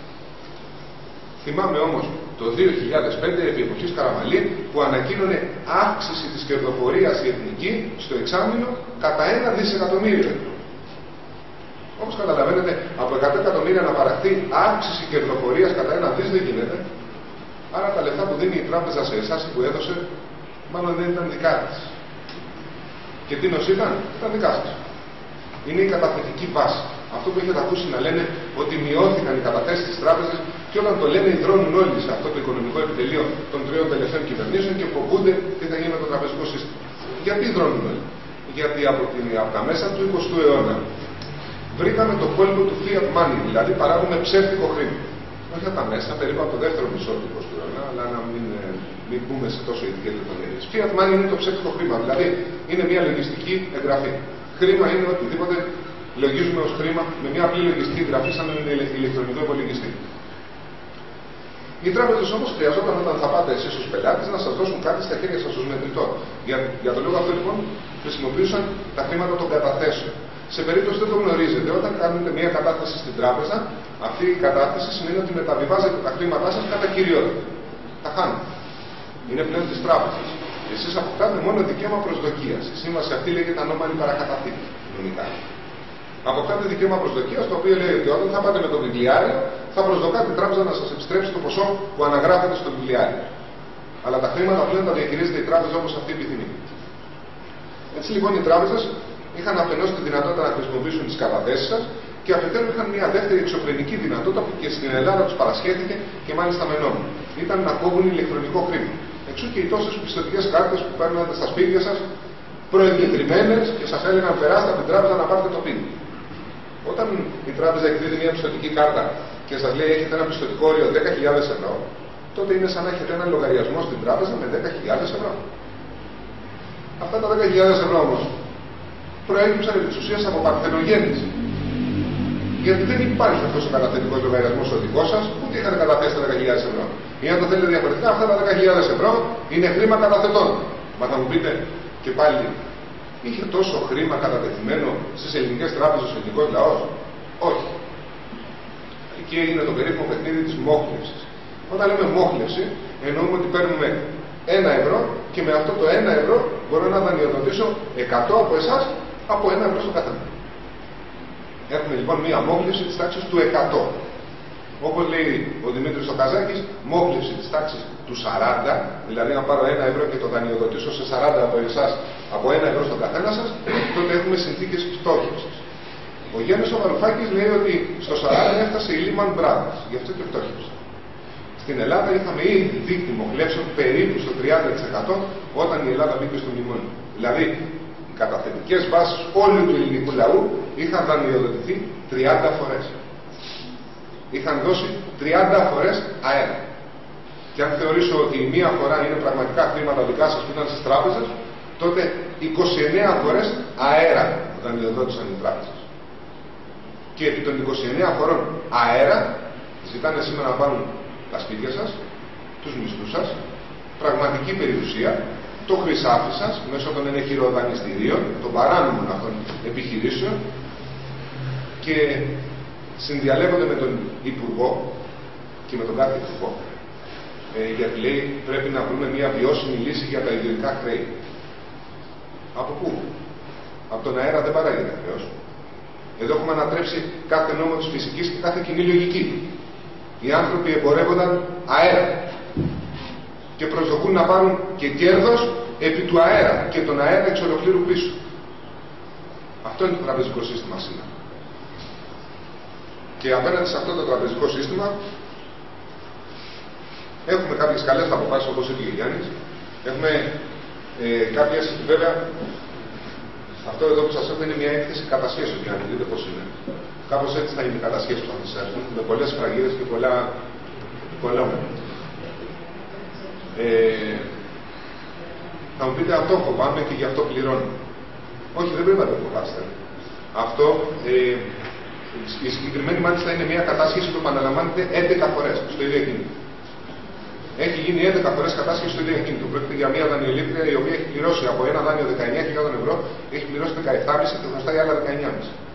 Θυμάμαι όμως το δύο χιλιάδες πέντε, επί εποχής Καραμαλή, που ανακοίνωνε αύξηση της κερδοφορίας η εθνική στο εξάμηνο κατά ένα δισεκατομμύριο ευρώ. Όπως καταλαβαίνετε, από εκατό εκατομμύρια να παραχθεί αύξηση κερδοφορίας κατά ένα δις δεν γίνεται. Άρα τα λεφτά που δίνει η τράπεζα σε εσάς που έδωσε, μάλλον δεν ήταν δικά της. Και τι νος ήταν? Ήταν δικά σας. Είναι η καταθετική βάση. Αυτό που έχετε ακούσει να λένε ότι μειώθηκαν οι καταθέσεις της τράπεζας, και όταν το λένε υδρώνουν όλοι σε αυτό το οικονομικό επιτελείο των τριών τελευταίων κυβερνήσεων και φοβούνται τι θα γίνει με το τραπεζικό σύστημα. Γιατί υδρώνουν όλοι? Γιατί από, την, από τα μέσα του εικοστού αιώνα βρήκαμε το κόλπο του fiat money, δηλαδή παράγουμε ψεύτικο χρήμα. Όχι από τα μέσα, περίπου από το δεύτερο μισό του εικοστού αιώνα, αλλά να μην, μην μπούμε σε τόσο ειδικές λεπτομέρειες. Fiat money είναι το ψεύτικο χρήμα, δηλαδή είναι μια λογιστική εγγραφή. Χρήμα είναι οτιδήποτε λογίζουμε ως χρήμα με μια απλή λογιστική εγγραφή, σαν είναι ηλεκτρονικό υπολογιστή. Οι τράπεζες όμως χρειαζόταν, όταν θα πάτε εσείς ως πελάτες, να σας δώσουν κάτι στα χέρια σας ως μετρητό. Για, για τον λόγο αυτό λοιπόν χρησιμοποιούσαν τα χρήματα των καταθέσεων. Σε περίπτωση δεν το γνωρίζετε, όταν κάνετε μια κατάθεση στην τράπεζα, αυτή η κατάθεση σημαίνει ότι μεταβιβάζετε τα χρήματά σας κατά κυριότητα. Τα χάνετε. Είναι πλέον της τράπεζας. Εσείς αποκτάτε μόνο δικαίωμα προσδοκίας. Η σύμβαση αυτή λέγεται ανώμαλη παρακαταθήκη. Νομικά. Αποκτάτε δικαίωμα προσδοκίας, το οποίο λέει ότι όταν θα πάτε με το βιβλιάριο, θα προσδοκάτε η τράπεζα να σας επιστρέψει το ποσό που αναγράφεται στο βιβλιάριο. Αλλά τα χρήματα πλέον τα διαχειρίζεται η τράπεζα όπως αυτή επιθυμεί. Έτσι λοιπόν οι τράπεζες είχαν αφενός τη δυνατότητα να χρησιμοποιήσουν τις καταθέσεις σας, και αφετέρου είχαν μια δεύτερη εξωφρενική δυνατότητα που και στην Ελλάδα τους παρασχέθηκε, και μάλιστα με νόμο. Ήταν να κόβουν ηλεκτρονικό χρήμα. Εξού και οι τόσες πιστωτικές κάρτες που παίρνατε στα σπίτια σας, προεγκεκριμένες, και σας έλεγαν περάστε από την τράπεζα να πάρετε το πιν. Όταν η τράπεζα εκδίδει μια πιστωτική κάρτα και σας λέει έχετε ένα πιστωτικό όριο δέκα χιλιάδες ευρώ, τότε είναι σαν να έχετε ένα λογαριασμό στην τράπεζα με δέκα χιλιάδες ευρώ. Αυτά τα δέκα χιλιάδες ευρώ όμως προέκυψαν επί της ουσίας από παρθενογέννηση. Γιατί δεν υπάρχει αυτός ο καταθετικός λογαριασμός ο δικός σας, ούτε είχατε καταθέσει τα δέκα χιλιάδες ευρώ. Ή αν το θέλετε διαφορετικά, αυτά τα δέκα χιλιάδες ευρώ είναι χρήμα καταθετών. Μα θα μου πείτε και πάλι, Είχε τόσο χρήμα κατατεθειμένο στις ελληνικές τράπεζες ο ελληνικός λαός? Όχι. Εκεί έγινε το περίφημο παιχνίδι της μόχλευσης. Όταν λέμε μόχλευση, εννοούμε ότι παίρνουμε ένα ευρώ και με αυτό το ένα ευρώ μπορώ να δανειοδοτήσω εκατό από εσάς από ένα ευρώ στο καθένα. Έχουμε λοιπόν μία μόχλευση της τάξης του εκατό. Όπως λέει ο Δημήτρης ο Καζάκης, μόχλευση της τάξης του σαράντα, δηλαδή να πάρω ένα ευρώ και το δανειοδοτήσω σε σαράντα από εσάς από ένα ευρώ στον καθένα σας, τότε έχουμε συνθήκες πτώχευσης. Ο Γιάννης ο Βαρουφάκης λέει ότι στο σαράντα έφτασε η Lehman Brothers, γι' αυτό και πτώχευσε. Στην Ελλάδα είχαμε ήδη δείκτη μοχλεύσεων περίπου στο τριάντα τοις εκατό όταν η Ελλάδα μπήκε στο μνημόνιο. Δηλαδή, οι καταθετικές βάσεις όλου του ελληνικού λαού είχαν δανειοδοτηθεί τριάντα φορές. Είχαν δώσει τριάντα φορές αέρα. Και αν θεωρήσω ότι η μία φορά είναι πραγματικά χρήματα δικά σας που ήταν στις τράπεζες, τότε είκοσι εννέα φορές αέρα δανειοδότησαν οι τράπεζες. Και επί των είκοσι εννέα φορών αέρα ζητάνε σήμερα να πάρουν τα σπίτια σας, τους μισθούς σας, πραγματική περιουσία, το χρυσάφι σας μέσω των ενεχειροδανειστηρίων, των παράνομων αυτών επιχειρήσεων και συνδιαλέγονται με τον Υπουργό και με τον κάθε Υπουργό ε, γιατί λέει πρέπει να βρούμε μια βιώσιμη λύση για τα ιδιωτικά χρέη. Από πού? Από τον αέρα δεν παράγεται χρέος. Εδώ έχουμε ανατρέψει κάθε νόμο της φυσικής και κάθε κοινή λογική. Οι άνθρωποι εμπορεύονταν αέρα και προσδοκούν να πάρουν και κέρδος επί του αέρα και τον αέρα εξ ολοκλήρου πίσω. Αυτό είναι το τραπεζικό σύστημα σήμερα. Και απέναντι σε αυτό το τραπεζικό σύστημα έχουμε κάποιες καλές αποφάσεις, όπως είπε ο Γιάννης. Έχουμε ε, κάποιες, βέβαια, αυτό εδώ που σας έχω είναι μια έκθεση κατασχέσεων, για να δείτε πώς είναι. Κάπως έτσι θα είναι οι κατασχέσεις που θα σας έρθουν, με πολλές φραγίδες και πολλά πολλά. Ε, θα μου πείτε, αυτό φοβάμαι και γι' αυτό πληρώνω. Όχι, δεν πρέπει να το φοβάστε. Αυτό, ε, η συγκεκριμένη μάλιστα είναι μια κατάσχεση που επαναλαμβάνεται έντεκα φορές στο ίδιο ακίνητο. Έχει γίνει έντεκα φορές κατάσχεση στο ίδιο ακίνητο. Πρόκειται για μια δανειολήπτρια η οποία έχει πληρώσει από ένα δάνειο δεκαεννέα χιλιάδες ευρώ, έχει πληρώσει δεκαεπτά κόμμα πέντε και χρωστάει άλλα δεκαεννέα κόμμα πέντε.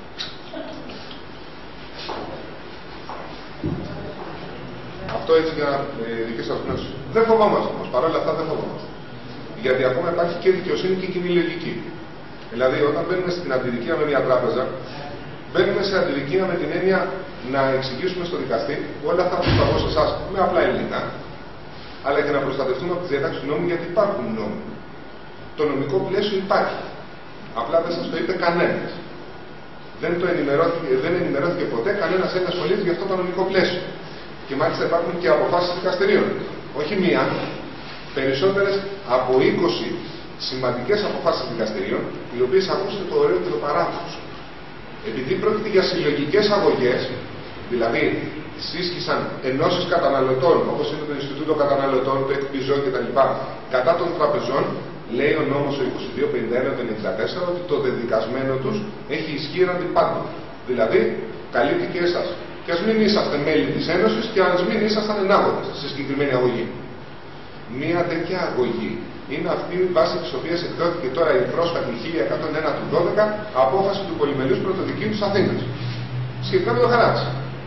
Αυτό έτσι για ε, δική σας γνώση. Δεν φοβόμαστε όμως, παρόλα αυτά δεν φοβόμαστε. Γιατί ακόμα υπάρχει και δικαιοσύνη και κοινή λογική. Δηλαδή, όταν μπαίνουμε στην αντιδικία με μια τράπεζα, μπαίνουμε σε αντιδικία με την έννοια να εξηγήσουμε στο δικαστή όλα αυτά που θα πω σε εσάς με απλά ελληνικά, αλλά και να προστατευτούμε από τις διατάξεις του νόμου, γιατί υπάρχουν νόμοι. Το νομικό πλαίσιο υπάρχει. Απλά δεν σας το είπε κανένας. Δεν, το ενημερώθηκε, δεν ενημερώθηκε ποτέ κανένας Έλληνας πολίτης για αυτό το νομικό πλαίσιο. Και μάλιστα υπάρχουν και αποφάσεις δικαστηρίων. Όχι μία, περισσότερες από είκοσι σημαντικές αποφάσεις δικαστηρίων, οι οποίες ακούσατε το ωραίο και το παράδοξο. Επειδή πρόκειται για συλλογικές αγωγές, δηλαδή σύσκησαν ενώσεις καταναλωτών, όπως είναι το Ινστιτούτο Καταναλωτών, το ΕΚΠΙΖΟ κτλ., κατά των τραπεζών, λέει ο νόμος ο είκοσι δύο πενήντα ένα του ενενήντα τέσσερα ότι το δεδικασμένο τους έχει ισχύ έναντι πάντων. Δηλαδή, καλύπτει και εσάς. Και ας μην είσαστε μέλη της Ένωσης και ας μην ήσασταν ενάγοντες σε συγκεκριμένη αγωγή. Μία τέτοια αγωγή είναι αυτή η βάση της οποίας εκδόθηκε τώρα η πρόσφατη χίλια εκατόν ένα του δώδεκα απόφαση του Πολυμελούς Πρωτοδικείου της Αθήνας. Σχετικά με το χαράτσι.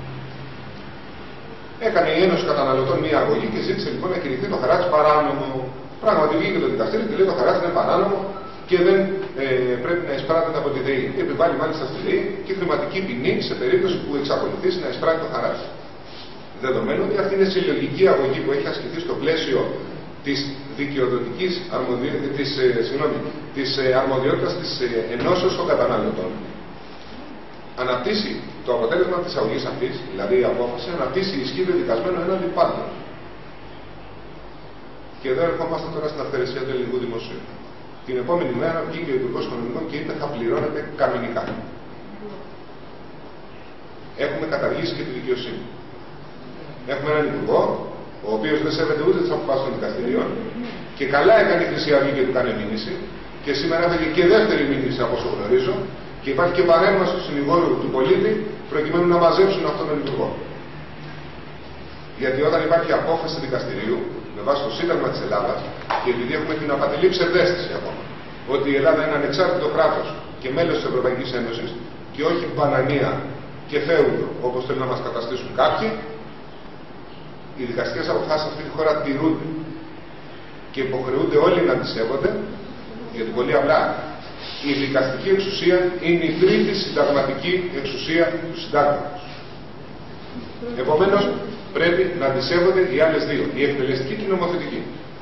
Έκανε η Ένωση Καταναλωτών μία αγωγή και ζήτησε λοιπόν να κηρυχθεί το χαράτσι παράνομο. Πράγματι βγήκε το δικαστήριο και λέει το χαράτσι είναι παράνομο και δεν ε, πρέπει να εισπράττεται από τη ΔΕΗ. Και επιβάλλει μάλιστα στη ΔΕΗ και χρηματική ποινή σε περίπτωση που εξακολουθήσει να εισπράττει το χαράτσι. Δεδομένου ότι αυτή είναι συλλογική αγωγή που έχει ασκηθεί στο πλαίσιο της δικαιοδοτικής αρμοδιότητας, της, ε, συγγνώμη, της ε, αρμοδιότητας της ε, ενώσεως των καταναλωτών, αναπτύσσει το αποτέλεσμα της αγωγής αυτής, δηλαδή η απόφαση, αναπτύσσει ισχύ δεδικασμένο έναντι πάντων. Και εδώ ερχόμαστε τώρα στην αυθαιρεσία του ελληνικού δημοσίου. Την επόμενη μέρα βγήκε ο Υπουργός Οικονομικών και είπε θα πληρώνεται κανονικά. Έχουμε καταργήσει και τη δικαιοσύνη. Έχουμε έναν Υπουργό, ο οποίος δεν σέβεται ούτε τις αποφάσεις των δικαστηρίων, και καλά έκανε η Χρυσή Αυγή και του κάνει μήνυση, και σήμερα έφεγε και δεύτερη μήνυση από όσο γνωρίζω, και υπάρχει και παρέμβαση του συνηγόρου του πολίτη προκειμένου να μαζέψουν αυτόν τον Υπουργό. Γιατί όταν υπάρχει απόφαση δικαστηρίου, με βάση το Σύνταγμα της Ελλάδας, και επειδή έχουμε την απατηλή ψευδαίσθηση ακόμα, ότι η Ελλάδα είναι ανεξάρτητο κράτος και μέλος της Ευρωπαϊκής Ένωσης και όχι μπανανία και φέουδο, όπως θέλουν να μας καταστήσουν κάποιοι, οι δικαστικές αποφάσεις αυτή τη χώρα τηρούνται και υποχρεούνται όλοι να τις σέβονται, γιατί πολύ απλά η δικαστική εξουσία είναι η τρίτη συνταγματική εξουσία του συντάγματος. Επομένως, πρέπει να τις σέβονται οι άλλες δύο, η εκτελεστική και η νομοθετική.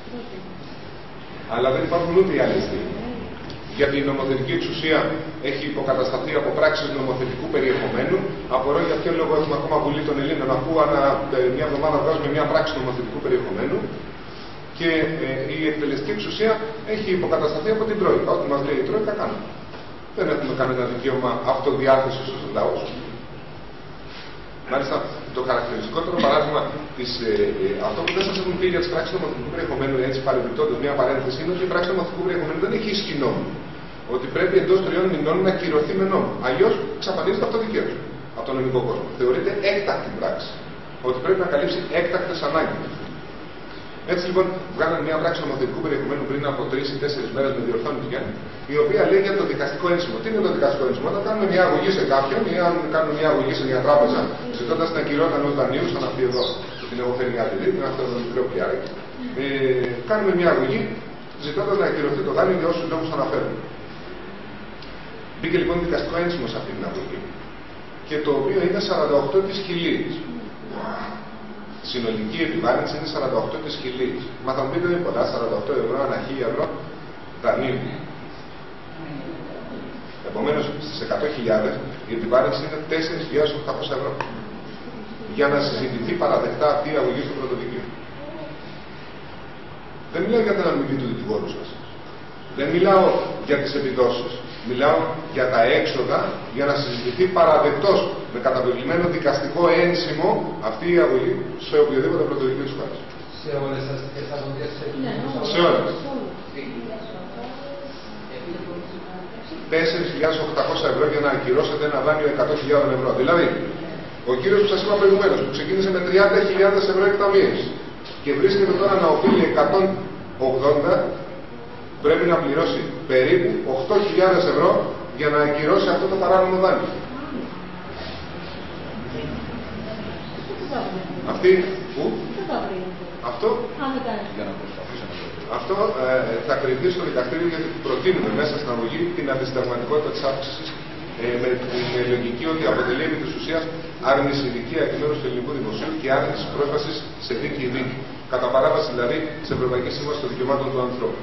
Αλλά δεν υπάρχουν ούτε οι άλλες δύο. Γιατί η νομοθετική εξουσία έχει υποκατασταθεί από πράξεις νομοθετικού περιεχομένου. Απορώ για ποιο λόγο έχουμε ακόμα Βουλή των Ελλήνων, αφού ανά μια εβδομάδα βγάζουμε μια πράξη νομοθετικού περιεχομένου. Και ε, η εκτελεστική εξουσία έχει υποκατασταθεί από την Τρόικα. Ό,τι μας λέει η Τρόικα κάνουμε. Δεν έχουμε κανένα δικαίωμα αυτοδιάθεσης στους λαούς. Μάλιστα, το χαρακτηριστικότερο παράδειγμα της, ε, ε, αυτό που δεν σας έχουν πει για τις πράξεις νομοθετικού περιεχομένου, έτσι παρεμπιπτόντως μια παρένθεση, είναι ότι η πράξη νομοθετικού περιεχομένου δεν έχει ισχύ νόμου. Ότι πρέπει εντός τριών μηνών να κυρωθεί με νόμο. Αλλιώς εξαφανίζεται αυτό δικαίωμα από τον νομικό κόσμο. Θεωρείται έκτακτη πράξη. Ότι πρέπει να καλύψει έκτακτες ανάγκες. Έτσι λοιπόν, βγάλανε μια πράξη νομοθετικού περιεχομένου πριν από τρεις ή τέσσερις μέρες με διορθώνει του Γιάννη, η οποία λέει για το δικαστικό ένσημο. Τι είναι το δικαστικό ένσημο? Όταν κάνουμε μια αγωγή σε κάποιον ή αν κάνουμε μια αγωγή σε μια τράπεζα, ζητώντας την ακυρότητα ενός δανείου, σαν αυτή εδώ που την έχω φέρει για την είναι αυτό το μικρό πιάρι, ε, κάνουμε μια αγωγή ζητώντας να ακυρωθεί το δάνειο για όσους λόγους αναφέρουν. Μπήκε λοιπόν δικαστικό ένσημο σε αυτή την αγωγή, και το οποίο είναι σαράντα οκτώ της χιλίης. Συνολική επιβάρυνση είναι σαράντα οκτώ της χιλίης. Μα θα μου πείτε είναι πολλά, σαράντα οκτώ ευρώ ανά χίλια ευρώ δανείου. Επομένως, στις εκατό χιλιάδες η επιβάρυνση είναι τέσσερις χιλιάδες οκτακόσια ευρώ. Για να συζητηθεί παραδεκτά αυτή η αγωγή στο πρωτοδικείο. Δεν μιλάω για την αμοιβή του δικηγόρου σας. Δεν μιλάω για τις επιδόσεις. Μιλάω για τα έξοδα για να συζητηθεί παραδεκτός με καταπευλημένο δικαστικό ένσημο αυτή η αγωγή σε οποιοδήποτε πρωτοδικείο της χώρας. Σε όλες τις αγωγές? Σε όλες. τέσσερις χιλιάδες οκτακόσια ευρώ για να ακυρώσετε ένα δάνειο εκατό χιλιάδες ευρώ. Δηλαδή, ο κύριος που σας είπα προηγουμένως, που ξεκίνησε με τριάντα χιλιάδες ευρώ εκταμείευση και βρίσκεται τώρα να οφείλει εκατόν ογδόντα, πρέπει να πληρώσει περίπου οκτώ χιλιάδες ευρώ για να ακυρώσει αυτό το παράνομο δάνειο. Αυτή που? Αυτό, αυτό ε, θα κρυφτεί στο δικαστήριο, γιατί προτείνουμε μέσα στην αγωγή την αντισυνταγματικότητα της αύξησης ε, με την λογική ότι αποτελεί επί της ουσίας άρνηση δικαία εκ μέρους του ελληνικού δημοσίου και άρνηση πρόσβασης σε δίκη ή δίκη. Κατά παράβαση δηλαδή της Ευρωπαϊκής Σύμβασης των Δικαιωμάτων του Ανθρώπου.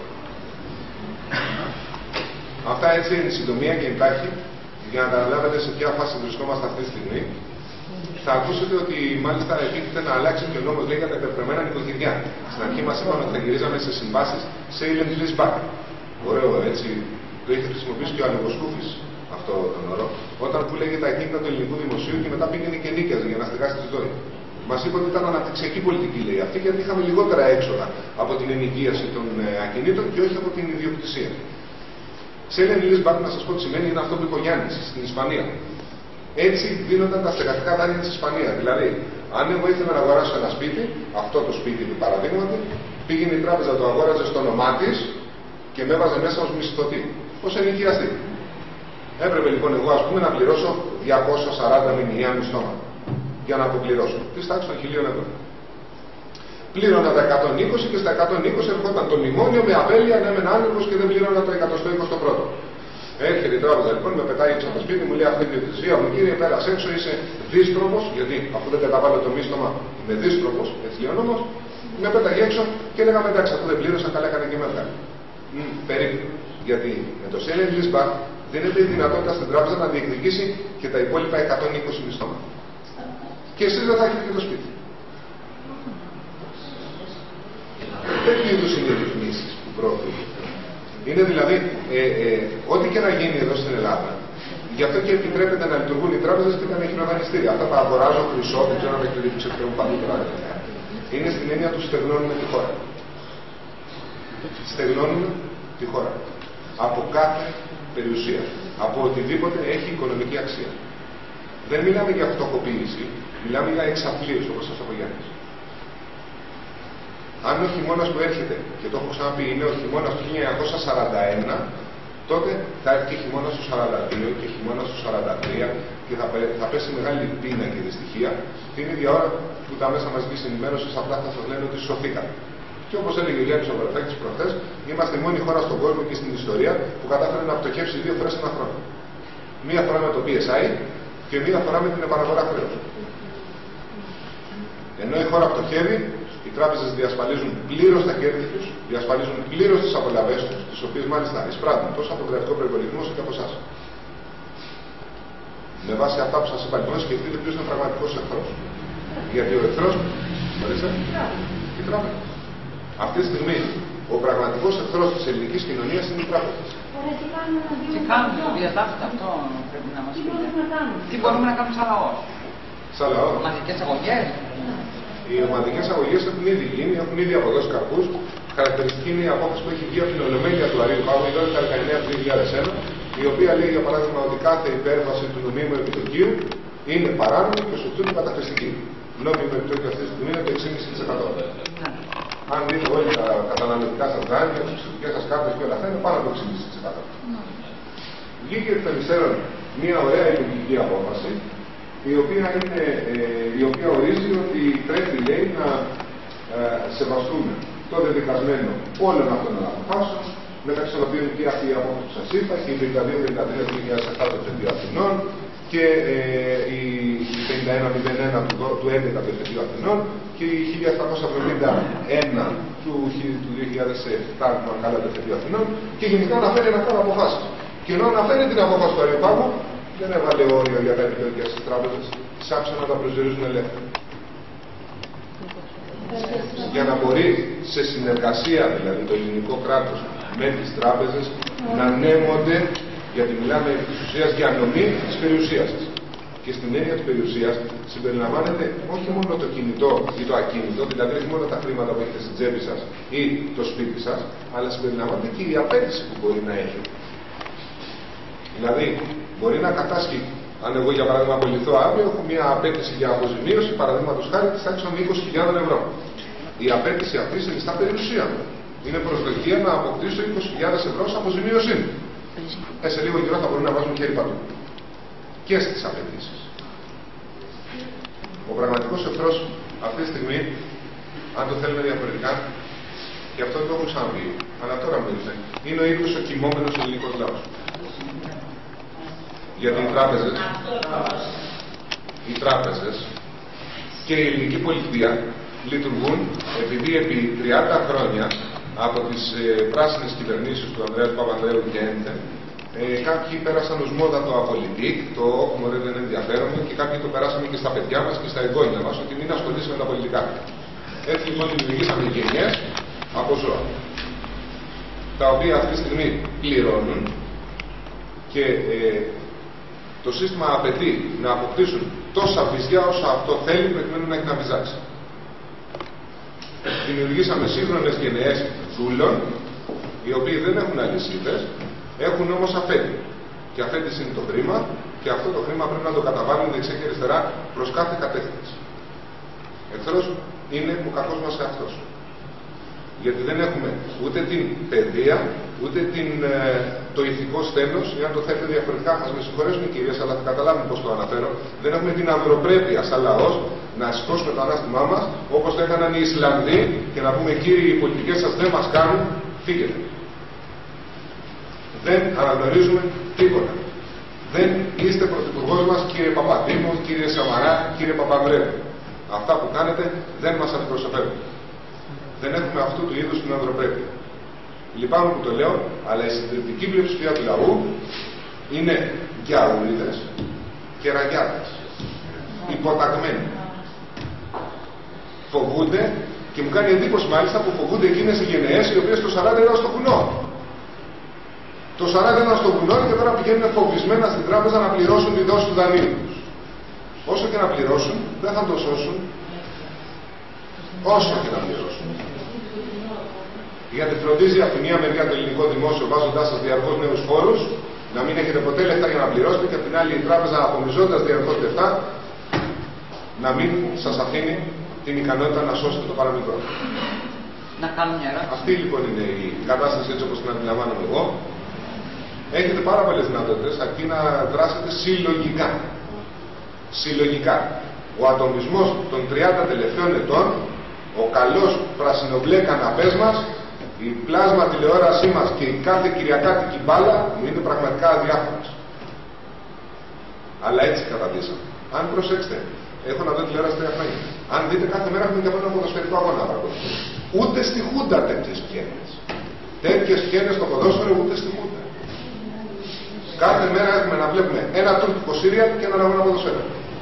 Αυτά έτσι είναι η συντομία και υπάρχει, για να καταλάβετε σε ποια φάση βρισκόμαστε αυτή τη στιγμή. Θα ακούσετε ότι μάλιστα επίκειται να αλλάξει και ο νόμος λέει για τα υπερπρεμένα νοικοκυριά. Στην αρχή μας είπαμε ότι θα γυρίζαμε σε συμβάσεις sale and lease back. Ωραίο έτσι, το είχε χρησιμοποιήσει και ο Ανεβοσκούφης αυτό τον όρο, όταν που λέγεται τα ακίνητα του ελληνικού δημοσίου και μετά πήγαινε και νίκιαζε για να στεγάσει τη ζωή. Μας είπε ότι ήταν αναπτυξιακή πολιτική, λέει αυτή, γιατί είχαμε λιγότερα έξοδα από την ενοικίαση των ακινήτων και όχι από την ιδιοκτησία. Sale and lease back, να σας πω τι σημαίνει, είναι αυτό που είπε ο Γιάννης στην Ισπανία. Έτσι δίνονταν τα στεγαστικά δάνεια της Ισπανίας. Δηλαδή, αν εγώ ήθελα να αγοράσω ένα σπίτι, αυτό το σπίτι του παραδείγματο, πήγαινε η τράπεζα, το αγόραζε στο όνομά της και με έβαζε μέσα ως μισθωτή, ως ενοικιαστή. Έπρεπε λοιπόν εγώ, ας πούμε, να πληρώσω διακόσια σαράντα μηνιαία μισθώμα για να αποπληρώσω τη τάξη των χιλίων ευρώ. Πλήρωνα τα εκατόν είκοσι και στα εκατόν είκοσι ερχόταν το μνημόνιο με απέλεια, ναι, μεν άνεργος και δεν πλήρωνα το εκατόν είκοσι πρώτο. Έρχεται η τράπεζα λοιπόν, με πετάει έξω από το σπίτι, μου λέει αυτή η ιδιοκτησία μου, κύριε, πέρασε έξω, είσαι δύστροπος, γιατί αφού δεν καταβάλω το μίσθωμα είμαι δύστροπος, έτσι λέει ο νόμος, με πέταγε έξω και έλεγα εντάξει, αφού δεν πλήρωσα, καλά έκανε και με έβγαλε. Περίπου. Γιατί με το sale and lease back δίνεται η δυνατότητα στην τράπεζα να διεκδικήσει και τα υπόλοιπα εκατόν είκοσι μισθώματα. Και εσείς δεν θα έχετε και το σπίτι. Τέτοιου είδους είναι οι ρυθμίσεις που προωθούν. Είναι δηλαδή, ε, ε, ό,τι και να γίνει εδώ στην Ελλάδα, γι' αυτό και επιτρέπεται να λειτουργούν οι τράπεζες και τα μηχανοδανιστήρια. Αυτά τα αγοράζω χρυσό, δεν ξέρω αν έχετε δει που ξεφεύγουν παντού τώρα. Είναι στην έννοια του στεγνώνουμε τη χώρα. Στεγνώνουμε τη χώρα. Από κάθε περιουσία. Από οτιδήποτε έχει οικονομική αξία. Δεν μιλάμε για φτωχοποίηση, μιλάμε για εξαπλίωση, όπως σας είπε ο Γιάννης. Αν ο χειμώνας που έρχεται, και το έχω ξαναπεί, είναι ο χειμώνας του χίλια εννιακόσια σαράντα ένα, τότε θα έρθει και χειμώνα στο σαράντα δύο και χειμώνα στο σαράντα τρία και θα, θα πέσει μεγάλη πείνα και δυστυχία την ίδια ώρα που τα μέσα μαζικής ενημέρωσης απλά θα σας λένε ότι σωθήκατε. Και όπως έλεγε ο Γιάννης ο Βαρουφάκης προχθές, είμαστε η μόνη χώρα στον κόσμο και στην ιστορία που κατάφερε να πτωχεύσει δύο φορές ένα χρόνο. Μία φορά με το πι ες άι και μία φορά με την επαναγορά χρέους. Ενώ η χώρα πτωχεύει, οι τράπεζες διασφαλίζουν πλήρως τα κέρδη τους, διασφαλίζουν πλήρως τις απολαβές τους, τις οποίες μάλιστα εισπράττουν τόσο από το κρατικό προϋπολογισμό όσο και από εσάς. Με βάση αυτά που σας είπα λοιπόν, σκεφτείτε ποιος είναι ο πραγματικός εχθρός. Γιατί ο εχθρός, ορίστε, η τράπεζα. Αυτή τη στιγμή ο πραγματικός εχθρός της ελληνικής κοινωνίας είναι οι τράπεζες. Τι κάνουμε, διατάφτα αυτό πρέπει να μας πείτε. Τι μπορούμε να κάνουμε σαν λαό. Σαν λαό. Ομαδικές αγωγές. Οι ομαδικές αγωγές έχουν ήδη γίνει, έχουν ήδη αποδώσει καρπούς. Χαρακτηριστική είναι η απόφαση που έχει βγει από την Ολομέλεια του Αρείου Πάγου, η δώδεκα δεκαεννέα του δύο χιλιάδες ένα, η οποία λέει για παράδειγμα ότι κάθε υπέρβαση του νομίμου επιτοκίου είναι παράνομη και ως τούτου καταχρηστική. Νόμιμο επιτόκιο αυτή τη στιγμή είναι το έξι κόμμα πέντε τοις εκατό. Αν δείτε όλοι τα καταναλωτικά σας δάνεια, τις ψηφιακές σας κάρτες και όλα αυτά είναι πάνω από έξι κόμμα πέντε τοις εκατό. Βγήκε εκ των υστέρων μια ωραία ελληνική απόφαση, η οποία, είναι, ε, η οποία ορίζει ότι πρέπει, λέει, να ε, σεβαστούμε το δεδικασμένο όλων αυτών των αποφάσεων, μεταξύ των οποίων και αυτή η απόφαση που σας είπα, και η πενήντα δύο πενήντα τρία του δύο χιλιάδες επτά του Εφετείου Αθηνών, και ε, η πενήντα ένα μηδέν ένα του, του έντεκα του Εφετείου Αθηνών, και η χίλια επτακόσια εβδομήντα ένα του, του δύο χιλιάδες επτά του του Εφετείου Αθηνών, και γενικά αναφέρει ένα χρόνο αποφάσεις. Και ενώ αναφέρει την απόφαση του Αρείου Πάγου, δεν έβαλε όριο για τα επιτόκια στις τράπεζες, τις άφησε να τα προσδιορίζουν ελεύθερα. Για να μπορεί σε συνεργασία, δηλαδή το ελληνικό κράτος με τις τράπεζες, να ανέμονται, γιατί μιλάμε επί της ουσίας για ανομή της περιουσίας σας. Και στην έννοια της περιουσίας συμπεριλαμβάνεται όχι μόνο το κινητό ή το ακίνητο, δηλαδή όχι μόνο τα χρήματα που έχετε στην τσέπη σας ή το σπίτι σας, αλλά συμπεριλαμβάνεται και η απέτηση που μπορεί να έχει. Δηλαδή, μπορεί να κατάσχει, αν εγώ για παράδειγμα απολυθώ αύριο, έχω μια απέτηση για αποζημίωση, παραδείγματος χάρη της τάξης των είκοσι χιλιάδων ευρώ. Η απέτηση αυτή συνιστά περιουσία μου. Είναι προσδοκία να αποκτήσω είκοσι χιλιάδες ευρώ σαν αποζημίωσή μου. Ε, σε λίγο καιρό θα μπορούμε να βάζουμε χέρι παντού. Και στις απαιτήσεις. Ο πραγματικός εχθρός αυτή τη στιγμή, αν το θέλουμε διαφορετικά, και αυτό δεν το έχω ξαναπεί, αλλά τώρα μου ήρθε, είναι ο ίδιος ο κοιμόμενος ελληνικός λαός. Γιατί οι τράπεζες, οι τράπεζες και η ελληνική πολιτεία λειτουργούν επειδή επί τριάντα χρόνια από τις ε, πράσινες κυβερνήσεις του Ανδρέα Παπανδρέου και έντε, ε, κάποιοι πέρασαν ως μόδα το απολυτικ, το όχι μωρέ δεν ενδιαφέρομαι, και κάποιοι το περάσαμε και στα παιδιά μας και στα εγγόνια μας, ότι μην ασχολείσαι με τα πολιτικά. Έτσι λοιπόν δημιουργήσαμε γενιές από ζώα, τα οποία αυτή τη στιγμή πληρώνουν και ε, το σύστημα απαιτεί να αποκτήσουν τόσα βυζιά όσα αυτό θέλει προκειμένου να έχει να βυζάξει. Δημιουργήσαμε σύγχρονες γενναίες ζούλων, οι οποίοι δεν έχουν αλυσίδες, έχουν όμως αφέντη. Και αφέντης είναι το χρήμα, και αυτό το χρήμα πρέπει να το καταβάλουν δεξιά και αριστερά προς κάθε κατεύθυνση. Εχθρός είναι ο κακός μας εαυτός. Γιατί δεν έχουμε ούτε την παιδεία, ούτε την, ε, το ηθικό στένος, ή αν το θέλετε διαφορετικά, ας με συγχωρέσουν οι κυρίες, αλλά θα καταλάβουν πώς το αναφέρω. Δεν έχουμε την ανθρωπρέπεια σαν λαός να σηκώσουμε το ανάστημά μας, όπως το έκαναν οι Ισλανδοί, και να πούμε: κύριοι, οι πολιτικές σας δεν μας κάνουν, φύγετε. Δεν αναγνωρίζουμε τίποτα. Δεν είστε πρωθυπουργός μας, κύριε Παπαδήμο, κύριε Σαμαρά, κύριε Παπανδρέου. Αυτά που κάνετε δεν μας αντιπροσωπεύουν. Δεν έχουμε αυτού του είδους την ανθρωπρέπεια. Λυπάμαι που το λέω, αλλά η συντριπτική πλειοψηφία του λαού είναι γιαούριδες και ραγιάδες. Υποταγμένοι. Φοβούνται, και μου κάνει εντύπωση μάλιστα που φοβούνται εκείνες οι γενναίες οι οποίες το σαράντα ήταν στο βουνό. Το σαράντα ήταν στο βουνό και τώρα πηγαίνουν φοβισμένα στην τράπεζα να πληρώσουν τη δόση του δανείου τους. Όσο και να πληρώσουν, δεν θα το σώσουν. Όσο και να πληρώσουν. Γιατί φροντίζει από τη μία μεριά το ελληνικό δημόσιο, βάζοντάς σας διαρκώς νέους φόρους, να μην έχετε ποτέ λεφτά για να πληρώσετε, και από την άλλη η τράπεζα, απομυζώντας διαρκώς λεφτά, να μην σας αφήνει την ικανότητα να σώσετε το παραμικρό. Να κάνω μια ερώτηση. Αυτή λοιπόν είναι η κατάσταση έτσι όπως την αντιλαμβάνομαι εγώ. Έχετε πάρα πολλές δυνατότητες, αρκεί να δράσετε συλλογικά. Συλλογικά. Ο ατομισμός των τριάντα τελευταίων ετών, ο καλός πρασινομπλε καναπές μας, η πλάσμα τηλεόρασή μας και η κάθε κυριακάτικη μπάλα μου είναι πραγματικά αδιάφορες. Αλλά έτσι καταντήσαμε. Αν προσέξτε, έχω να δω τηλεόραση τρία χρόνια. Αν δείτε, κάθε μέρα έχουμε και από ένα ποδοσφαιρικό αγώνα. Ούτε στη Χούντα τέτοιες πιένες. Τέτοιες πιένες στο ποδόσφαιρο ούτε στη Χούντα. Κάθε μέρα έχουμε να βλέπουμε ένα τουρκικό σύριαλ και έναν αγώνα ποδοσφαίρου.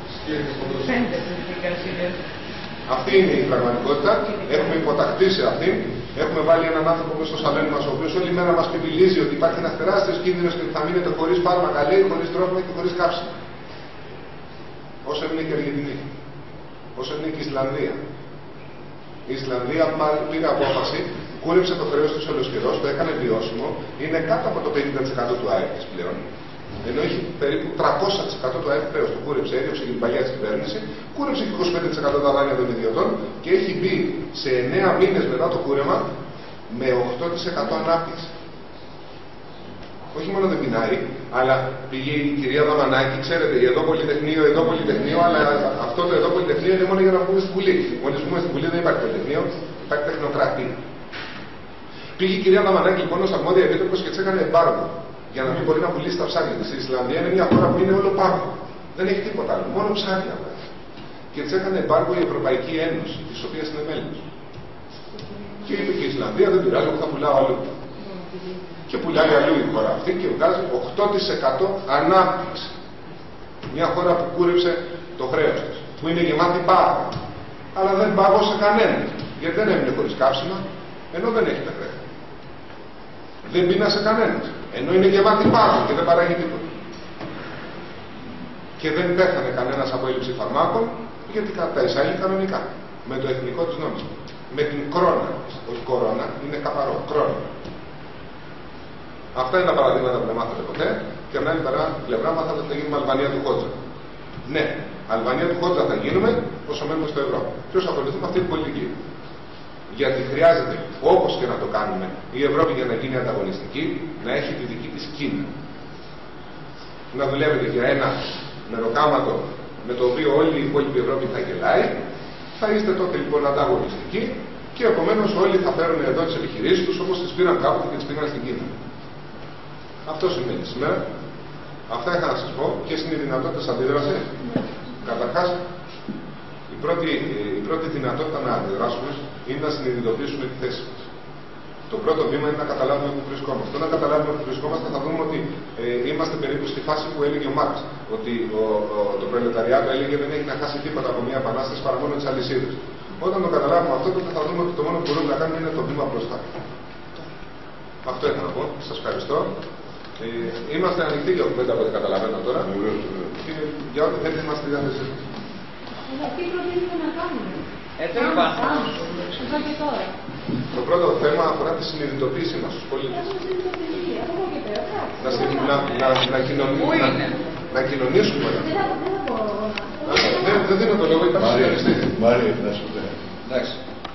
Αυτή είναι η πραγματικότητα. Έχουμε υποταχθεί σε αυτήν. Έχουμε βάλει έναν άνθρωπο μέσα στο σαλόνι μας, ο οποίος όλη μέρα μας πιπιλίζει ότι υπάρχει ένας τεράστιος κίνδυνος και θα μείνετε χωρίς φάρμακα, λέει, χωρίς τρόφιμα και χωρίς κάψιμα. Όσο είναι και η Αργεντινή. Όσο είναι και η Ισλανδία. Η Ισλανδία πήρε απόφαση, κούρεψε το χρέος της όλος καιρός, το έκανε βιώσιμο, είναι κάτω από το πενήντα τοις εκατό του ΑΕΠ της πλέον. Ενώ έχει περίπου τριακόσια τοις εκατό του ΑΕΠ χρέος. Το κούρεψε, έδιωξε και την παλιά της κυβέρνηση, κούρεψε και είκοσι πέντε τοις εκατό τα δάνεια των ιδιωτών και έχει μπει σε εννέα μήνες μετά το κούρεμα με οκτώ τοις εκατό ανάπτυξη. Όχι μόνο δεν πεινάει, αλλά πήγε η κυρία Δαμανάκη, ξέρετε, η εδώ Πολυτεχνείο, εδώ Πολυτεχνείο, αλλά αυτό το εδώ Πολυτεχνείο είναι μόνο για να βγούμε στην Βουλή. Μόλις βγούμε στην Βουλή δεν υπάρχει Πολυτεχνείο, υπάρχει τεχνοκρατία. Πήγε η κυρία Δαμανάκη λοιπόν ως αρμόδια επίτροπος και της έκανε εμπάργο. Για να μην μπορεί να πουλήσει τα ψάρια της. Η Ισλανδία είναι μια χώρα που είναι όλο πάγκο. Δεν έχει τίποτα άλλο, μόνο ψάρια. Και της έκανε εμπάργο η Ευρωπαϊκή Ένωση, της οποίας είναι μέλος. Και είπε και η Ισλανδία δεν πειράζει, εγώ θα πουλάω αλλού. Και πουλάει αλλού η χώρα αυτή και βγάζει οκτώ τοις εκατό ανάπτυξη. Μια χώρα που κούρεψε το χρέος της, που είναι γεμάτη πάγο. Αλλά δεν πάγωσε κανένα, γιατί δεν έμεινε χωρίς κάψιμα, ενώ δεν έχει τα χρέη. Δεν πείνασε κανένας, ενώ είναι γεμάτη πάγο και δεν παράγει τίποτα. Και δεν πέθανε κανένας από έλλειψη φαρμάκων, γιατί κατά εισάγει κανονικά, με το εθνικό της νόμισμα. Με την κρόνα, όχι κορώνα, είναι καθαρό, κρόνα. Αυτά είναι τα παραδείγματα που δεν μάθατε ποτέ. Και από την άλλη πλευρά μάθατε ότι θα γίνουμε Αλβανία του Χότζα. Ναι, Αλβανία του Χότζα θα γίνουμε όσο μένουμε στο ευρώ. Ποιος ασχοληθεί με αυτή την πολιτική. Γιατί χρειάζεται, όπως και να το κάνουμε, η Ευρώπη για να γίνει ανταγωνιστική, να έχει τη δική της Κίνα. Να δουλεύετε για ένα μεροκάματο με το οποίο όλη η υπόλοιπη Ευρώπη θα γελάει. Θα είστε τότε λοιπόν ανταγωνιστικοί και επομένως όλοι θα φέρουν εδώ τις επιχειρήσεις τους όπως τις πήραν κάποτε και τις πήγαν στην Κίνα. Αυτό σημαίνει σήμερα. Αυτά είχα να σας πω. Ποιες είναι οι δυνατότητες αντίδρασης. Καταρχάς, η πρώτη, η πρώτη δυνατότητα να αντιδράσουμε είναι να συνειδητοποιήσουμε τη θέση μας. Το πρώτο βήμα είναι να καταλάβουμε πού βρισκόμαστε. Όταν καταλάβουμε πού βρισκόμαστε, θα δούμε ότι ε, είμαστε περίπου στη φάση που έλεγε ο Μάρξ. Ότι ο, ο, το προλεταριάτο έλεγε δεν έχει να χάσει τίποτα από μια επανάσταση παρά μόνο τις αλυσίδες. Όταν το καταλάβουμε αυτό, τότε θα δούμε ότι το μόνο που μπορούμε να κάνουμε είναι το βήμα μπροστά. Αυτό έχω να πω. Σας ευχαριστώ. Ε, είμαστε ανοιχτοί για κουβέντα από ό,τι καταλαβαίνω τώρα. Και για ό,τι θέλετε είμαστε στη διάθεσή σας. Τι προτείνετε να κάνουμε. Έτσι είπα. Εδώ και τώρα. Το πρώτο θέμα αφορά τη συνειδητοποίηση μας στους πολίτες. Να, συ, να, να, να, κοινωνήσουμε, να, να κοινωνήσουμε. Δεν, δεν δίνω το λόγο, ήταν συντονιστή. Μάρια, να σου πω. Εντάξει.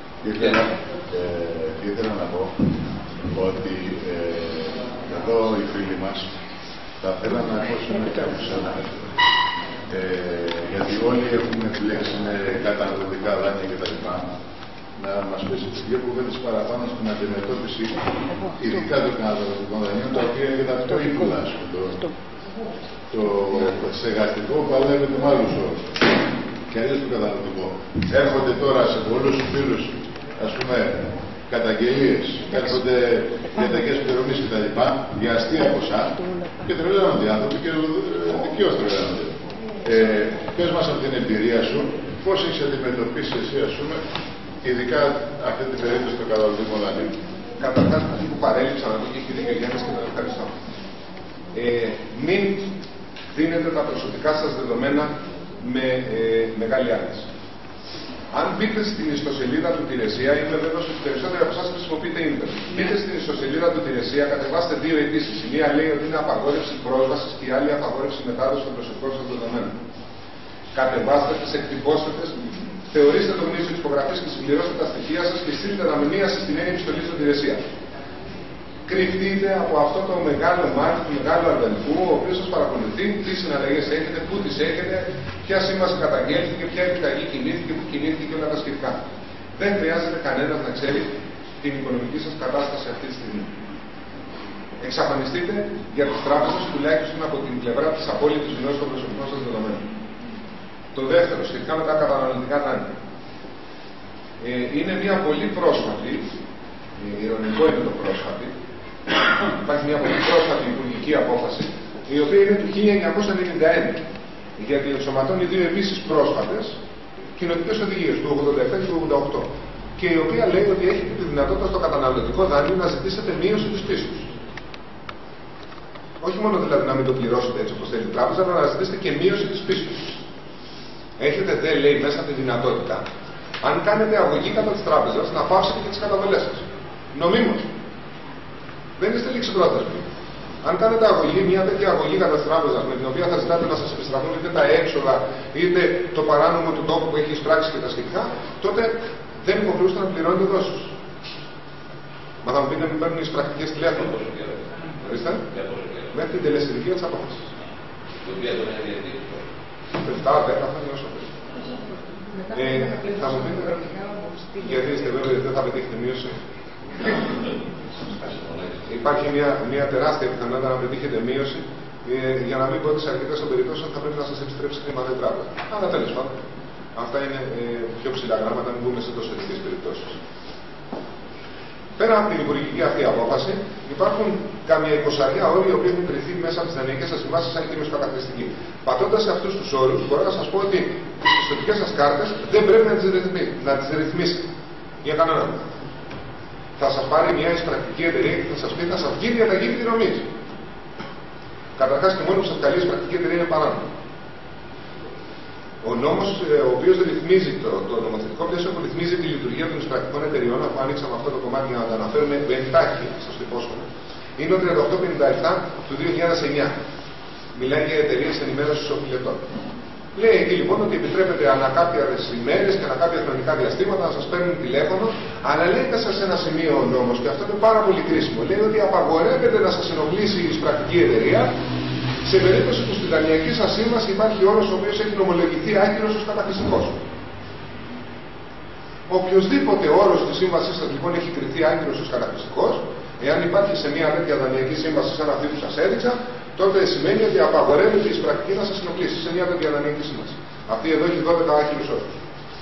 Ήθελα να πω ότι εδώ οι φίλοι μας θα θέλαν να ακούσουν κάποιους άλλους. Γιατί όλοι έχουμε επιλέξει με καταναλωτικά δάνεια κτλ. Να μας πέσει δύο κουβέντες παραπάνω στην αντιμετώπιση, ειδικά των καταναλωτικών δανείων, τα οποία είναι αυτό ύπουλα. Το στεγαστικό παλεύει με άλλους όρους. Και αλλιώς το καταναλωτικό. Έρχονται τώρα σε πολλούς φίλους, ας πούμε, καταγγελίες, έρχονται διαταγές πληρωμής κτλ. Για αστεία ποσά και τρελαίνονται οι άνθρωποι και δικαίως τρελαίνονται. Ε, πες μας από την εμπειρία σου, πώς έχεις αντιμετωπίσει εσύ, ας πούμε, ειδικά αυτή την περίπτωση των καταναλωτικών δανείων. Καταρχάς, αυτή που παρέλειψα να το έχει δίκιο Γιάννης και το ευχαριστώ. Ε, μην δίνετε τα προσωπικά σας δεδομένα με ε, μεγάλη άνεση. Αν μπείτε στην ιστοσελίδα του Τηρεσία, είμαι βέβαιος ότι περισσότεροι από εσάς χρησιμοποιείτε ίντερνετ. Μπείτε στην ιστοσελίδα του Τηρεσία, κατεβάστε δύο ειδήσεις. Η μία λέει ότι είναι απαγόρευση πρόσβασης και η άλλη απαγόρευση μετάδοση των προσωπικών σας δεδομένων. Κατεβάστε τις, εκτυπώστε τις, θεωρήστε το γνήσιο της υπογραφής και συμπληρώστε τα στοιχεία σας και στείλτε αναμνήαση στην έννοια επιστολή στην Τηρεσία. κρυφτείτε από αυτό το μεγάλο μάτι του μεγάλου αδελφού, ο οποίος σας παρακολουθεί, τι συναλλαγές έχετε, πού τις έχετε, ποια σύμβαση καταγγέλθηκε, ποια επιταγή κινήθηκε, πού κινήθηκε και όλα τα σχετικά. Δεν χρειάζεται κανένας να ξέρει την οικονομική σας κατάσταση αυτή τη στιγμή. Εξαφανιστείτε για τις τράπεζες, τουλάχιστον από την πλευρά της απόλυτης γνώσης των προσωπικών σας δεδομένων. Το δεύτερο, σχετικά με τα καταναλωτικά δάνεια. Ε, είναι μια πολύ πρόσφατη, ειρωνικό είναι το πρόσφατη, υπάρχει μια πολύ πρόσφατη υπουργική απόφαση, η οποία είναι του χίλια εννιακόσια ενενήντα ένα, γιατί ενσωματώνει δύο επίσης πρόσφατες κοινοτικές οδηγίες, του ογδόντα επτά και του ογδόντα οκτώ, και η οποία λέει ότι έχετε τη δυνατότητα στο καταναλωτικό δάνειο να ζητήσετε μείωση της πίστης. Όχι μόνο δηλαδή να μην το πληρώσετε έτσι όπως θέλει η τράπεζα, αλλά να ζητήσετε και μείωση της πίστης. Έχετε δε, λέει, μέσα τη δυνατότητα, αν κάνετε αγωγή κατά της τράπεζας, να πάψετε και τις καταβολές σας. Νομίμως. Δεν είστε ληξιπρόθεσμοι. Αν κάνετε αγωγή, μια τέτοια αγωγή κατά της τράπεζας, με την οποία θα ζητάτε να σας επιστραφούν είτε τα έξοδα, είτε το παράνομο του τόπου που έχει εισπράξει και τα σχετικά, τότε δεν υποχρεούστε να πληρώνετε δόσεις. Μα θα μου πείτε, μην παίρνουν οι πρακτικές τηλέφωνο. Ορίστε. Μέχρι την τελεσιδικία της απόφασης. Το οποίο δεν είναι διαδίκτυο. εφτά δέκα χρόνια όσο πες. Θα μου πείτε, γιατί είστε βέβαιοι ότι δεν θα πετύχετε μείωση. Υπάρχει μια, μια τεράστια πιθανότητα να πετύχετε μείωση, ε, για να μην πω ότι σε αρκετές περιπτώσεις θα πρέπει να σας επιστρέψει χρήματα η τράπεζα. Αλλά τέλος πάντων, αυτά είναι ε, πιο ψηλά γράμματα, μην μπούμε σε τόσο ειδικές περιπτώσεις. Πέρα από την υπουργική αυτή απόφαση, υπάρχουν καμία εικοσαριά όροι οι οποίοι έχουν κριθεί μέσα από τις δανειακές σας συμβάσεις σαν κυρίως καταχρηστικοί. Πατώντας σε αυτούς τους όρους, μπορώ να σας πω ότι τις πιστωτικές σας κάρτες δεν πρέπει να τις, ρυθμί, να τις ρυθμίσετε. Για κανέναν. Θα σας πάρει μια εισπρακτική εταιρεία και θα σας πει: θα σας βγει διαταγή πληρωμής. Καταρχάς και μόνο που σας καλεί η εισπρακτική εταιρεία είναι παράνομο. Ο νόμος, ο οποίος ρυθμίζει το, το νομοθετικό πλαίσιο που ρυθμίζει τη λειτουργία των εισπρακτικών εταιρεών, αφού ανοίξαμε αυτό το κομμάτι για να το αναφέρουμε εντάχει, σας το υπόσχομαι, είναι ο τριάντα οκτώ πενήντα επτά του δύο χιλιάδες εννιά. Μιλάει για εταιρείες ενημέρωσης οφειλετών. Λέει εκεί λοιπόν ότι επιτρέπεται ανά κάποιες ημέρες και ανά κάποια χρονικά διαστήματα να σας παίρνουν τηλέφωνο, αλλά λέει σε ένα σημείο ο νόμος, και αυτό είναι πάρα πολύ κρίσιμο. Λέει ότι απαγορεύεται να σας ενοχλήσει η εισπρακτική εταιρεία σε περίπτωση που στη δανειακή σας σύμβαση υπάρχει όρος ο οποίος έχει νομολογηθεί άγκυρος ως καταχρηστικός. Οποιοσδήποτε όρος της σύμβασής σας λοιπόν έχει κριθεί άγκυρος ως καταχρηστικός, εάν υπάρχει σε μια τέτοια δανειακή σύμβαση σαν αυτή που σας έδειξα, τότε σημαίνει ότι απαγορεύεται η εισπρακτική να σας ενοχλήσει σε μια τέτοια δανειακή σύμβαση. Αυτή εδώ έχει δώδεκα άγκυρους όρους.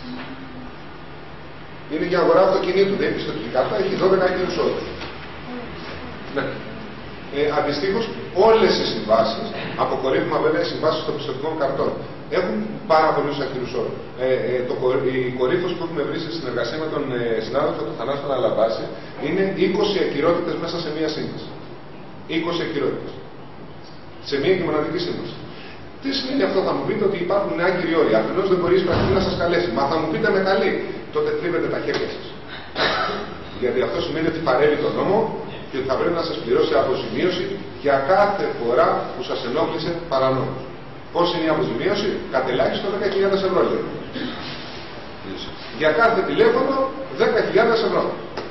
Είναι για αγορά αυτοκινήτου, δεν είναι πιστωτική κάρτα, έχει δώδεκα άγκυρους όρους. Ναι. Ε, Αντιστοίχως, όλες οι συμβάσεις, αποκορύφωμα βέβαια οι συμβάσεις των πιστωτικών καρτών, έχουν πάρα πολλούς άγκυρους όρους. Ε, ε, το, η κορύφωση που έχουμε βρει σε συνεργασία με τον ε, συνάδελφο του Θανάση τον Αλαμπάση είναι είκοσι ακυρότητες μέσα σε μία σύμβαση. είκοσι ακυρότητες. Σε μία και μοναδική σύμβαση. Τι σημαίνει αυτό, θα μου πείτε ότι υπάρχουν άγκυροι όροι. Αφενός δεν μπορεί η πρακτική να σας καλέσει. Μα θα μου πείτε με καλή. Τότε τρίβετε τα χέρια σας. Γιατί αυτό σημαίνει ότι παρέλει τον νόμο και ότι θα πρέπει να σας πληρώσει αποζημίωση για κάθε φορά που σας ενόχλησε παρανόμως. Πώς είναι η αποζημίωση? Κατελάχιστον δέκα χιλιάδες ευρώ. Λέει. Για κάθε τηλέφωνο δέκα χιλιάδες ευρώ.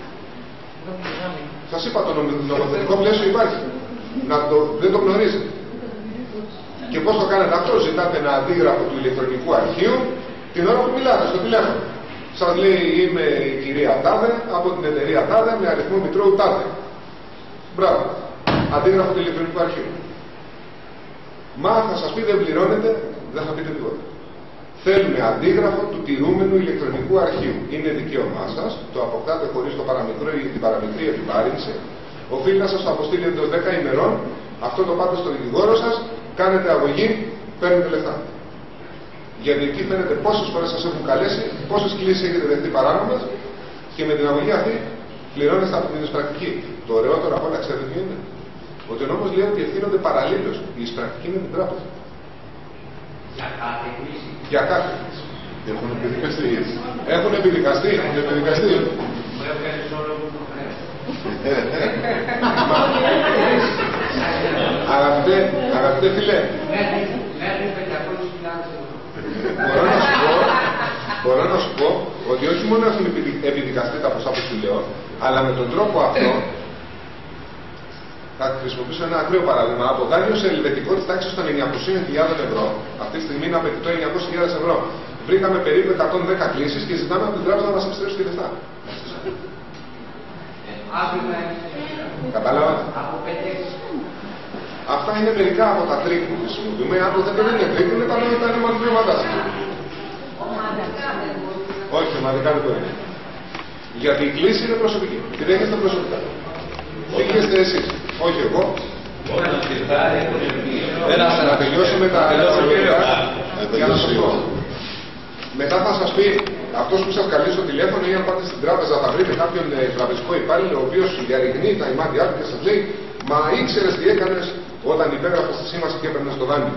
Σας είπα, το νομοθετικό πλαίσιο υπάρχει. Να το, δεν το γνωρίζετε. Και πώς το κάνετε αυτό? Ζητάτε ένα αντίγραφο του ηλεκτρονικού αρχείου την ώρα που μιλάτε στο τηλέφωνο. Σας λέει: είμαι η κυρία Τάδε από την εταιρεία Τάδε με αριθμό μητρώου Τάδε. Μπράβο. Αντίγραφο του ηλεκτρονικού αρχείου. Μα θα σας πει δεν πληρώνετε, δεν θα πείτε τίποτα. Θέλουμε αντίγραφο του τηρούμενου ηλεκτρονικού αρχείου. Είναι δικαίωμά σας, το αποκτάτε χωρίς το παραμικρό ή την παραμικρή επιβάρυνση. Οφείλει να σας το αποστείλει εντός δέκα ημερών. Αυτό το πάτε στο δικηγόρο σας, κάνετε αγωγή, παίρνετε λεφτά. Γιατί εκεί φαίνεται πόσες φορές σας έχουν καλέσει, πόσες κλήσεις έχετε δεχτεί παράνομες και με την αγωγή αυτή πληρώνεστε από την εισπρακτική. Το ωραιότερο από όλα, ξέρετε τι είναι? Ότι ο νόμος λέει ότι ευθύνονται παραλλήλως. Η εισπρακτική είναι την τράπεζα. Για κάθε κλίση. Για κάθε κλίση. Έχουν επιδικαστεί. Έχουν επιδικαστεί. Έχουν επιδικαστεί. Μου έφερες όλο που το χρέος. Αγαπητέ, αγαπητέ φίλε. Μέχρι πεντακόσιες χιλιάδες ευρώ. Μπορώ να σου πω, μπορώ να σου πω ότι όχι μόνο έχουν επιδικαστεί τα ποσά που σου λέω, αλλά με τον τρόπο αυτό Θα χρησιμοποιήσω ένα ακραίο παράδειγμα. Από δάνειο σε ελβετικό τη τάξη των εννιακόσιες χιλιάδες ευρώ, αυτή τη στιγμή είναι απαιτητό εννιακόσιες χιλιάδες ευρώ. Βρήκαμε περίπου εκατόν δέκα κλήσεις και ζητάμε από την τράπεζα να μας επιστρέψει τη λεφτά. Κατάλαβα. Αυτά είναι μερικά από τα τρίκ που χρησιμοποιούμε. Αν το δεν είναι τρίκ, είναι τα νόημα του πνεύματάς. Όχι, ομαδικά δεν μπορεί. Γιατί η κλήση είναι προσωπική. Τη δέχεστε προσωπικά. Φύγεστε εσείς. Όχι εγώ. Να τελειώσουμε τα ελεύθερα για να σας πω. Μετά θα σας πει αυτός που σας καλεί στο τηλέφωνο ή αν πάτε στην τράπεζα θα βρείτε κάποιον τραπεζικό υπάλληλο ο οποίος διαρριγνύει τα ημάτια του και σας λέει «Μα ήξερες τι έκανες όταν υπέγραφες τη σύμβαση και έπαιρνες το δάνειο».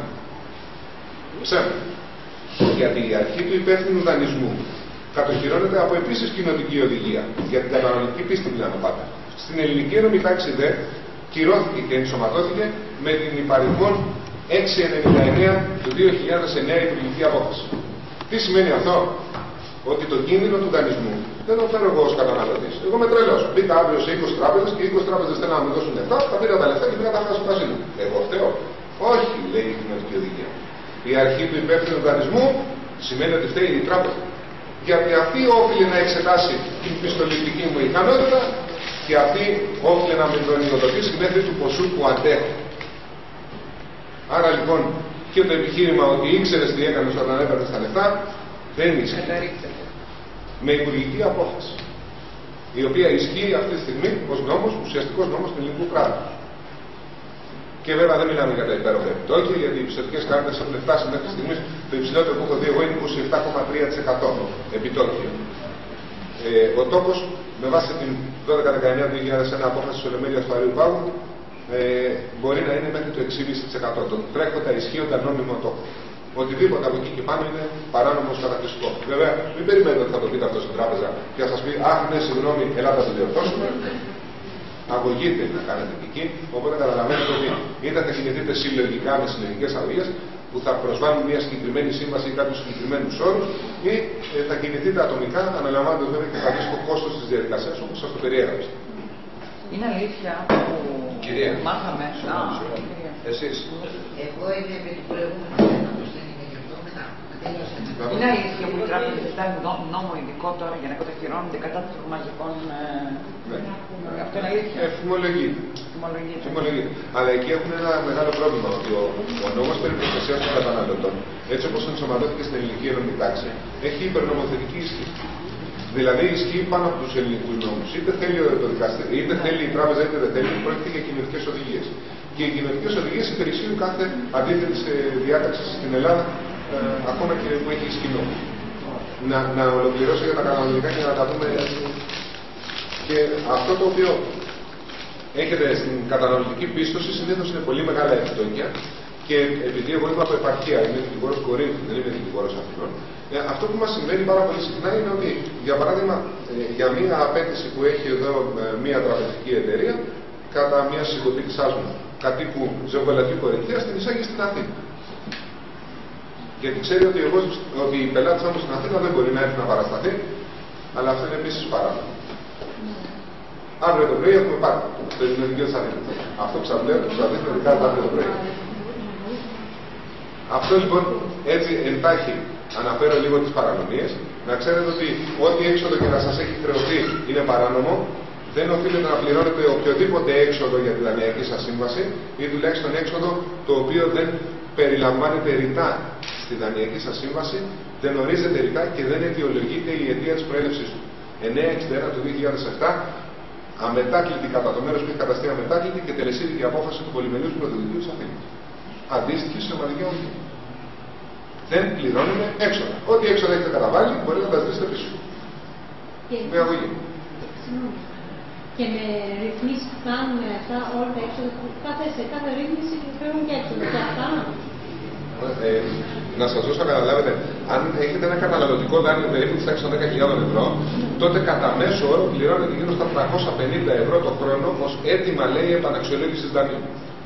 Ψέμα. Γιατί η αρχή του υπεύθυνου δανεισμού κατοχυρώνεται από επίσης κοινοτική οδηγία για την καταναλωτική πίστη μιλάμε πάντα. Στην ελληνική ένωμη τάξη δε κυρώθηκε και ενσωματώθηκε με την υπαριθμόν έξι ενενήντα εννέα του δύο χιλιάδες εννέα υπουργική απόφαση. Τι σημαίνει αυτό? Ότι το κίνδυνο του δανεισμού δεν το παίρνω εγώ ως καταναλωτής. Εγώ είμαι τρελός. Μπήκα αύριο σε είκοσι τράπεζες και είκοσι τράπεζες θέλουν να μου δώσουν λεφτά, θα πήρα τα λεφτά και πήγα τα χάσω στο καζίνο. Εγώ φταίω? Όχι, λέει η κοινωνική οδηγία. Η αρχή του υπεύθυνου δανεισμού σημαίνει ότι φταίει η τράπεζα. Γιατί αυτή όφιλε να εξετάσει την πιστοληπτική μου ικανότητα και αυτή όφιλε να με δανειοδοτήσει μέχρι του ποσού που αντέχω. Άρα λοιπόν και το επιχείρημα ότι ήξερες τι έκανες όταν έπαιρνες τα λεφτά δεν ισχύει. Με υπουργική απόφαση. Η οποία ισχύει αυτή τη στιγμή ως νόμος, ουσιαστικός νόμος του ελληνικού κράτους. Και βέβαια δεν μιλάμε για τα υπέροχα επιτόκια, γιατί οι πιστωτικές κάρτες έχουν φτάσει μέχρι στιγμή. Το υψηλότερο που έχω δει εγώ είναι είκοσι επτά κόμμα τρία τοις εκατό επιτόκιο. Ε, ο τόπος, με βάση την δώδεκα δεκαεννέα δύο χιλιάδες ένα απόφαση της Ολομέλειας του Αριού Πάγου, ε, μπορεί να είναι μέχρι το έξι κόμμα πέντε τοις εκατό. Τον τρέχοντα ισχύοντα νόμιμο τόπο. Οτιδήποτε από εκεί και πάνω είναι παράνομο καταχρηστικό. Βέβαια, μην περιμένετε ότι θα το πείτε αυτό στην τράπεζα και θα σας πει «Αχ, ναι, συγγνώμη, ελάτε να το διορθώσουμε». Αγωγείτε να κάνετε και εκεί. Οπότε καταλαβαίνετε ότι είτε θα κινηθείτε συλλογικά με συλλογικές αγωγές που θα προσβάλλουν μια συγκεκριμένη σύμβαση ή κάποιους συγκεκριμένους όρους, ή ε, θα κινηθείτε ατομικά, αναλαμβάνοντας βέβαια και θα το κόστος της διαδικασίας όπως σας το περιέγραψα. Είναι αλήθεια που κυρία. μάθαμε. Α, εσείς. Εγώ είμαι επί του προηγούμενου θέματος, δεν είμαι γι' αυτό μετά. Είναι αλήθεια που οι τράπεζες ζητάνε νόμο ειδικό τώρα για να κατοχυρώνονται κατά των τρομαζικών. Ναι. Αυτό είναι αλήθεια. Ε, φημολογείται. Φημολογείται. Αλλά εκεί έχουν ένα μεγάλο πρόβλημα ότι ο, ο νόμος περί προστασίας των καταναλωτών, έτσι όπως ενσωματώθηκε στην ελληνική ενόμη τάξη, έχει υπερνομοθετική ισχύ. Δηλαδή ισχύει πάνω από τους ελληνικούς νόμους. Είτε θέλει το δικαστήριο, είτε θέλει η τράπεζα, είτε δεν θέλει, πρόκειται για κοινωτικές οδηγίες. Και οι κοινωτικές οδηγίες υπερισχύουν κάθε αντίθετη διάταξη στην Ελλάδα, ε, ακόμα και που έχει σκηνό. Να, να ολοκληρώσω για τα καταναλωτικά και να τα δούμε. Και αυτό το οποίο έχετε στην καταναλωτική πίστοση συνήθως είναι πολύ μεγάλα επιτόκια. Και επειδή εγώ είμαι από επαρχία, είμαι δικηγόρος Κορίνθου, δεν είμαι δικηγόρος Αθηνών, ε, αυτό που μας συμβαίνει πάρα πολύ συχνά είναι ότι, για παράδειγμα, ε, για μία απέτηση που έχει εδώ ε, μία τραπεζική εταιρεία, κατά μία συγκοπή της άσμου κατοίκου ζευγολατή κορυφαία, την εισάγει στην Αθήνα. Γιατί ξέρει ότι, εγώ, ότι η πελάτης όμως στην Αθήνα δεν μπορεί να έρθει να παρασταθεί, αλλά αυτό είναι επίσης παράδειγμα. Αύριο το πρωί έχουμε πάρει το Εθνικό της Αθήνας. Αυτό που σας λέω, που σας δείχνω ειδικά αύριο το πρωί. Αυτό λοιπόν έτσι εντάχει αναφέρω λίγο τις παρανομίες. Να ξέρετε ότι ό,τι έξοδο και να σας έχει χρεωθεί είναι παράνομο. Δεν οφείλετε να πληρώνετε οποιοδήποτε έξοδο για τη δανειακή σας σύμβαση ή τουλάχιστον έξοδο το οποίο δεν περιλαμβάνεται ρητά στη δανειακή σας σύμβαση, δεν ορίζεται ρητά και δεν αιτιολογείται η αιτία της προέλευσης του. εννιακόσια εξήντα ένα του δύο χιλιάδες επτά, αμετάκλητη κατά το μέρος που έχει καταστεί αμετάκλητη και τελεσίδικη απόφαση του Πολυμελούς Πρωτοδικείου της Αθήνας. Αντίστοιχη σε ομαδική οδηγία. Δεν πληρώνουμε έξοδα. Ό,τι έξοδα έχετε καταβάλει μπορείτε να τα ζητήσετε πίσω. Και... με αγωγή. Και με ρυθμίσεις που κάνουμε αυτά, όλα τα έξοδα που κάθε, σε κάθε ρύθμιση φέρουν και έξοδα. Και αυτά. Ε, να σας δώσω να καταλάβετε, αν έχετε ένα καταναλωτικό δάνειο περίπου της τάξης των δέκα χιλιάδες ευρώ, τότε κατά μέσο όρο πληρώνετε γύρω στα τριακόσια πενήντα ευρώ το χρόνο ως έτοιμα λέει επαναξιολόγησης δανείου.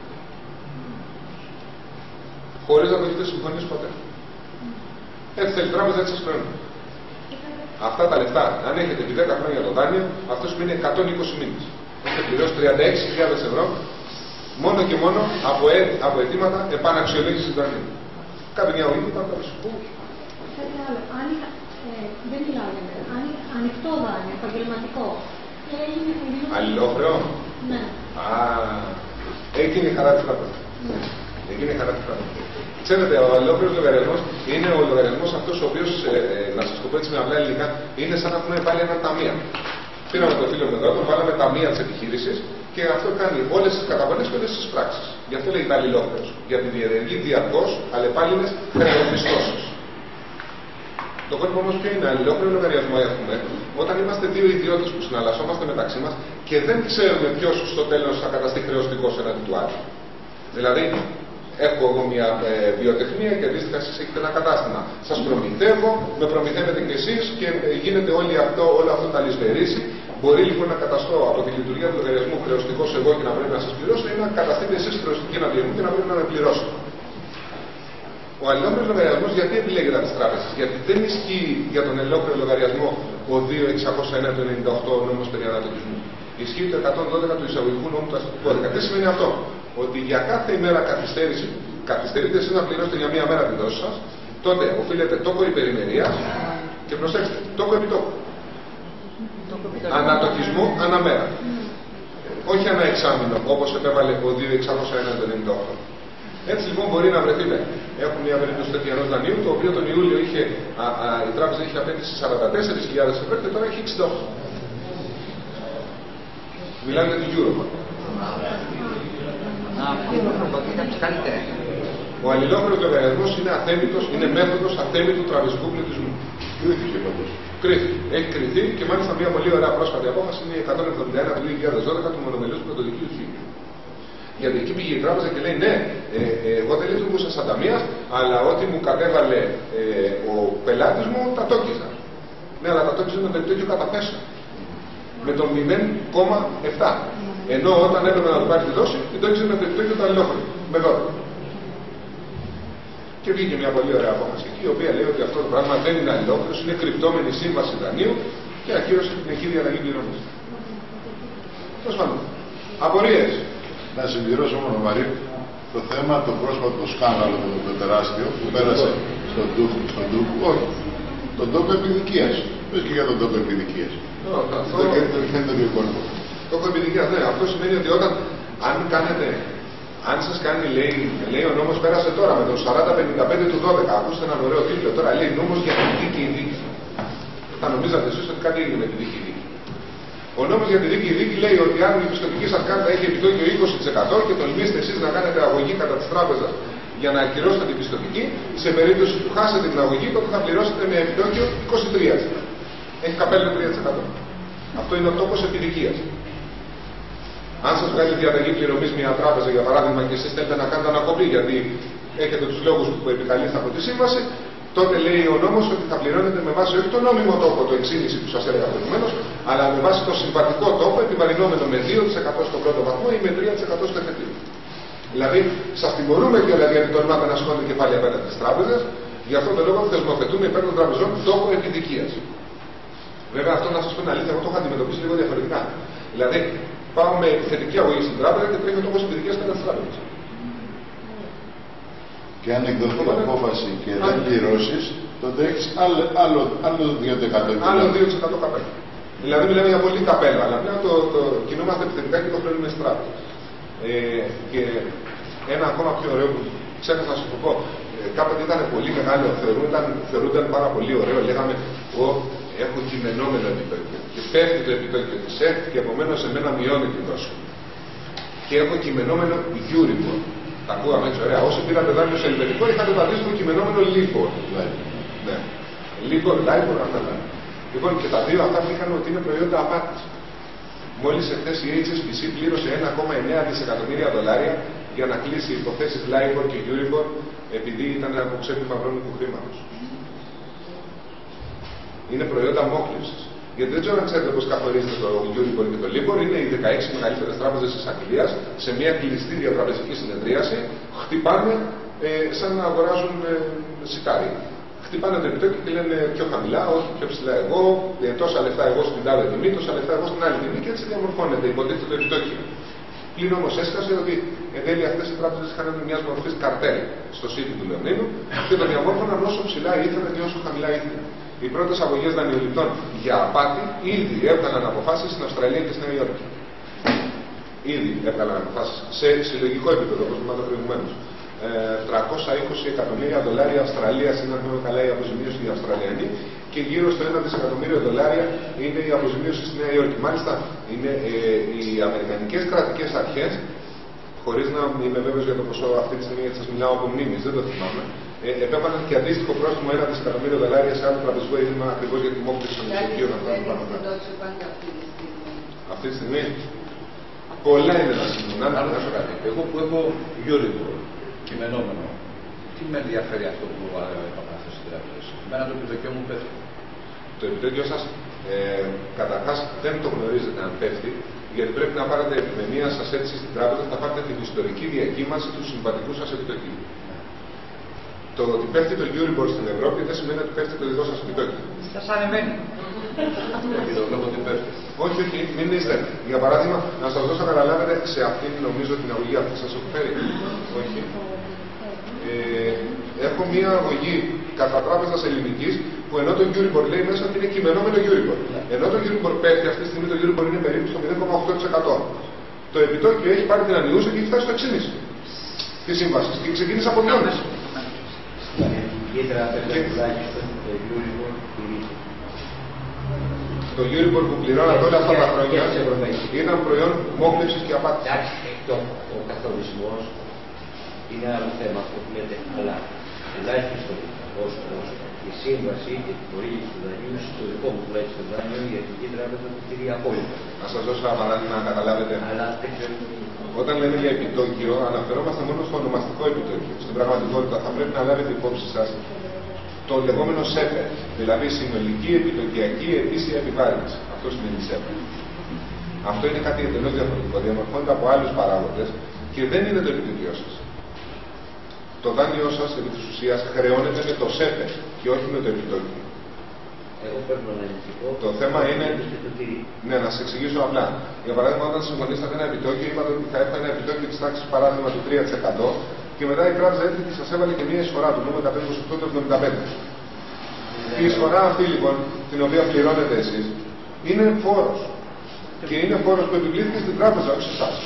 Χωρίς να το έχετε συμφωνήσει ποτέ. Έτσι θέλει η τράπεζα, έτσι σας χρεώνει. Αυτά τα λεφτά, αν έχετε επί δέκα χρόνια το δάνειο, αυτό σημαίνει εκατόν είκοσι μήνες. Έχετε πληρώσει τριάντα έξι χιλιάδες ευρώ Μόνο και μόνο από, έ, από αιτήματα επαναξιολόγησης δανείου. Κάθε μια ογίδη θα τα σου πω. Κάτι άλλο. Αν είχα, ε, δεν μιλάω για μένα. Αν είχα ανοιχτό δάνειο, επαγγελματικό. Αλληλόχρεο. Ναι. Α, εκείνη η χαρά της τράπεζας. Ναι. Εκείνη η χαρά της τράπεζας. Ξέρετε, ο αλληλόχρεος λογαριασμός είναι ο λογαριασμός αυτός ο οποίος, ε, ε, να σας το πω έτσι με απλά ελληνικά, είναι σαν να έχουμε πάλι ένα ταμείο. Πήραμε το φίλο με εδώ, βάλαμε ταμεία της επιχείρησης και αυτό κάνει όλες τις καταβολές και όλες τις πράξεις. Γι' αυτό λέγεται αλληλόχρεος. Γιατί διενεργεί διαρκώς αλλεπάλληλες χρεοπιστώσεις. Το κόλπο όμως ποιο είναι, αλληλόχρεο λογαριασμό έχουμε όταν είμαστε δύο ιδιώτες που συναλλασσόμαστε μεταξύ μας και δεν ξέρουμε ποιος στο τέλος θα καταστεί χρεωστικός έναντι του άλλου. Δηλαδή, έχω εγώ μια ε, βιοτεχνία και αντίστοιχα εσείς έχετε ένα κατάστημα. Σας προμηθεύω, με προμηθεύετε κι εσείς και ε, γίνεται όλο αυτό, όλο αυτό τα ληστερήσει. Μπορεί λοιπόν να καταστώ από τη λειτουργία του λογαριασμού χρεωστικός εγώ και να πρέπει να σας πληρώσω ή να καταστείτε εσείς χρεωστικοί εναντί μου και να πρέπει να με πληρώσω. Ο αλληλόχρεος λογαριασμός γιατί επιλέγεται από τις τράπεζες? Γιατί δεν ισχύει για τον αλληλόχρεο λογαριασμό ο δύο χιλιάδες εξακόσια ένα του ενενήντα οκτώ ο νόμος περί ανατοκισμού. Ισχύει το εκατόν δώδεκα του εισαγωγικού νόμου του αστικού κώδικα. Τι σημαίνει αυτό? Ότι για κάθε ημέρα καθυστέρηση, καθυστερείτε εσείς να πληρώσετε για μία μέρα την δόση σας, τότε οφείλετε τόκο υπερημερίας και προσέξτε, τόκο επιτόκου. Ανατοκισμό αναμέρα. Όχι ανά εξάμηνο όπως επέβαλε ο δύο χιλιάδες εξακόσια ένα του ενενήντα οκτώ. Έτσι λοιπόν μπορεί να βρεθείτε. Έχουμε μια περίπτωση τέτοια ενός δανείου, το οποίο τον Ιούλιο είχε, α, α, η τράπεζα είχε απέτηση σαράντα τέσσερις χιλιάδες ευρώ και τώρα έχει εξήντα οκτώ. Μιλάμε για την Eurobond. Ο αλληλόχρεος λογαριασμός είναι αθέμητος, είναι μέθοδος αθέμητου τραπεζικού πληθυσμού. Κρίθηκε πάντως. Κρίθηκε. Έχει κριθεί και μάλιστα μια πολύ ωραία πρόσφατη απόφαση είναι η εκατόν εβδομήντα ένα του δύο χιλιάδες δώδεκα του μονομελούς πρωτοδικείου Φύγου. Γιατί εκεί πήγε η τράπεζα και λέει: ναι, ε, ε, εγώ δεν λειτουργούσα σαν ταμείας, αλλά ό,τι μου κατέβαλε ε, ο πελάτης μου τα τόκιζα. Ναι, αλλά τα τόκιζα με το επιτόκιο κατά πέσω. Με το μηδέν κόμμα επτά. Ενώ όταν έπρεπε να του πάρει τη δόση, την τόκιζε με το επιτόκιο του αλληλόχρεου. Με δώδεκα. Και βγήκε μια πολύ ωραία απόφαση η οποία λέει ότι αυτό το πράγμα δεν είναι αλληλόχρεος, είναι κρυπτόμενη σύμβαση δανείου και ακύρωσε την εχίδια αλλαγή πληρωμής. Τέλος πάντων. Απορίες. Να συμπληρώσω μόνο Μαρή, το θέμα, το πρόσφατο σκάνδαλο το, το τεράστιο που πέρασε στον τούκο, στον τούκο, όχι, τον τόκο επιδικίας. Πες και για τον τόκο επιδικίας. Δεν είναι το διεκόλπο. Τόκο επιδικίας, ναι. Αυτό σημαίνει ότι όταν, αν κάνετε, αν σας κάνει, λέει, λέει ο νόμος πέρασε τώρα με τον σαράντα πενήντα πέντε του δώδεκα, ακούστε έναν ωραίο τίτλο τώρα, λέει νόμος για τη δίκη δίκη. Θα νομίζατε εσείς ότι κάτι έγινε με τη δίκη δίκη. Ο νόμος για τη δίκη δίκη λέει ότι αν η πιστωτική σας κάρτα έχει επιτόκιο είκοσι τοις εκατό και τολμήσετε εσείς να κάνετε αγωγή κατά της τράπεζας για να ακυρώσετε την πιστωτική, σε περίπτωση που χάσετε την αγωγή, τότε θα πληρώσετε με επιτόκιο είκοσι τρία τοις εκατό. Έχει καπέλο τρία τοις εκατό. Αυτό είναι ο τόκος επιδικίας. Αν σας βγάλει διαταγή πληρωμής μια τράπεζα, για παράδειγμα, και εσείς θέλετε να κάνετε ανακοπή γιατί έχετε τους λόγους που επικαλείστε από τη σύμβαση, τότε λέει ο νόμος ότι θα πληρώνετε με βάση όχι το νόμιμο τόπο, το εξήνηση που σας έλεγα προηγουμένως, αλλά με βάση το συμβατικό τόπο επιβαρυνόμενο με δύο τοις εκατό στον πρώτο βαθμό ή με τρία τοις εκατό στο εφετείο. Δηλαδή, σας τιμωρούμε και δηλαδή γιατί τολμάτε να σηκώνετε κεφάλαια απέναντι στις τράπεζες, γι' αυτό το λόγο θεσμοθετούμε υπέρ των τραπεζών τόπο επιδικίας. Βέβαια, αυτό να σας πω την αλήθεια, εγώ το έχω αντιμετωπίσει λίγο διαφορετικά. Δηλαδή, πάω με θετική αγωγή στην τράπεζα και τρέχει ο τόπος επιδικίας κατά της τράπεζας. Και αν εκδοθεί απόφαση και δεν πληρώσεις, τότε έχεις άλλο, άλλο, άλλο δύο τοις εκατό. Άλλο δύο τοις εκατό καπέλο. Δηλαδή μιλάμε για πολύ καπέλο, αλλά πλέον το, το κινούμαστε επιθετικά και το φέρνουμε στις τράπεζες. Ε, και ένα ακόμα πιο ωραίο που ξέχασα να σου το πω, ε, κάποτε ήταν πολύ μεγάλο, θεωρούνταν, θεωρούνταν πάρα πολύ ωραίο, λέγαμε, εγώ έχω κειμενόμενο επιτόκιο. Και πέφτει το επιτόκιο της ΕΚ και επομένως εμένα μειώνει την δόση. Και έχω κειμενόμενο Euribor. Τα ακούγαμε έτσι ωραία. Όσοι πήρατε δάνειο σε ελβετικό είχατε το αντίστοιχο κειμενόμενο Libor. Ναι. Libor, Libor, αυτά τα. Λοιπόν, και τα δύο αυτά βγήκαν ότι είναι προϊόντα απάτης. Μόλις εχθές η έιτς ες μπι σι πλήρωσε ένα κόμμα εννέα δισεκατομμύρια δολάρια για να κλείσει υποθέσεις Libor και Euribor επειδή ήταν από ξέπλυμα βρώμικου χρήματος. Είναι προϊόντα μόχλευσης. Γιατί δεν ξέρω αν ξέρετε πώς καθορίζεται το Euribor και το Libor. Είναι οι δεκαέξι μεγαλύτερες τράπεζες της Αγγλίας σε μια κλειστή διατραπεζική συνεδρίαση. Χτυπάνε ε, σαν να αγοράζουν ε, σιτάρι. Χτυπάνε το επιτόκιο και λένε πιο χαμηλά, όχι πιο ψηλά εγώ, ε, τόσα λεφτά εγώ στην τάδε τιμή, τόσα λεφτά εγώ στην άλλη τιμή και έτσι διαμορφώνεται, υποτίθεται το επιτόκιο. Πλην όμως έσκασε ότι εν τέλει αυτές οι τράπεζες είχαν μια μορφή καρτέλ στο σύντη του Λεωνίνου και το διαμόρφωναν όσο ψηλά ήθελαν και όσο χαμηλά ήθελαν. Οι πρώτες αγωγές δανειοληπτών για απάτη ήδη έβγαλαν αποφάσεις στην Αυστραλία και στη Νέα Υόρκη. Ήδη έβγαλαν αποφάσεις σε συλλογικό επίπεδο, όπως είπαμε προηγουμένως. Ε, τριακόσια είκοσι εκατομμύρια δολάρια Αυστραλίας είναι, αν πούμε καλά, η αποζημίωση η Αυστραλιανή και γύρω στο ένα δισεκατομμύριο δολάρια είναι η αποζημίωση στη Νέα Υόρκη. Μάλιστα, είναι, ε, οι αμερικανικές κρατικές αρχές, χωρίς να είμαι βέβαιος για το ποσό αυτή τη στιγμή, γιατί σας μιλάω από μνήμης, δεν το θυμάμαι, ε, επέβαλαν και αντίστοιχο πρόστιμο ένα δισεκατομμύριο δολάρια σε άλλο τραπεζικό ίδρυμα ακριβώς για τη μόχλευση των νοσοκείων. Αυτή τη στιγμή, πολλά είναι να συμβούν. Να σου κάτι. Εγώ που έχω Euribor κειμενόμενο, τι με ενδιαφέρει αυτό που έπαθα στην τράπεζα. Εμένα το επιτοκιό μου πέφτει. Το επιτόκιο σας, ε, καταρχάς, δεν το γνωρίζετε αν πέφτει, γιατί πρέπει να πάρετε επιμενία σας έτσι στην τράπεζα, θα πάρετε την ιστορική διακύμανση του συμβατικού σας επιτοκίου. Το ότι πέφτει το Euribor στην Ευρώπη δεν σημαίνει ότι πέφτει το δικό σας επιτόκιο. Σας ανεβαίνει. Γιατί το βλέπω ότι πέφτει. Όχι, όχι, μην είστε. Για παράδειγμα, να σας δώσω να καταλάβετε σε αυτήν νομίζω την αγωγή αυτή σας έχω φέρει. Όχι. Ε, έχω μία αγωγή κατά τράπεζας ελληνικής που ενώ το Euribor λέει μέσα ότι είναι κειμενόμενο Euribor. Ενώ το Euribor πέφτει, αυτή τη στιγμή το Euribor είναι περίπου στο μηδέν κόμμα οκτώ τοις εκατό. Το επιτόκιο έχει πάρει την ανιούσα και έχει φτάσει στο έξι κόμμα πέντε τοις εκατό τη σύμβαση. Και ξεκίνησε από δυο κόμμα πέντε. Το Euribor που πληρώνατε όλα αυτά τα χρόνια ήταν προϊόν μόχλευσης και απάτης. Εντάξει, ο καθορισμός είναι άλλο θέμα αυτό που λέτε, αλλά τουλάχιστον η σύμβαση και την χορήγηση του δανείου, στο δικό μου τουλάχιστον δάνειο, η Εθνική Τράπεζα του τηρεί απόλυτα. Να σας δώσω ένα παράδειγμα να καταλάβετε. Αλλά δεν ξέρω. Όταν λέμε για επιτόκιο, αναφερόμαστε μόνο στο ονομαστικό επιτόκιο. Στην πραγματικότητα θα πρέπει να λάβετε υπόψη σας το λεγόμενο ΣΕΠΕ, δηλαδή συνολική επιτοκιακή ετήσια επιβάρυνση. Αυτό σημαίνει ΣΕΠΕ. Αυτό είναι κάτι εντελώς διαφορετικό. Διαμορφώνεται από άλλους παράγοντες και δεν είναι το επιτοκιό σας. Το δάνειό σας επί της ουσίας χρεώνεται με το ΣΕΠΕ και όχι με το επιτόκιο. Εγώ παίρνω ένα ελληνικό. Το θέμα είναι. Ναι, να σας εξηγήσω απλά. Για παράδειγμα, όταν συμφωνήσατε ένα επιτόκιο, είπατε ότι θα έφτανε ένα επιτόκιο της τάξης παράδειγμα του τρία τοις εκατό και μετά η τράπεζα έρθει και σας έβαλε και μία εισφορά του νούμερο εκατόν είκοσι οκτώ του εβδομήντα πέντε. Η εισφορά αυτή λοιπόν, την οποία πληρώνετε εσείς, είναι φόρος. Και είναι φόρος που επιβλήθηκε στην τράπεζα, όχι σε εσάς.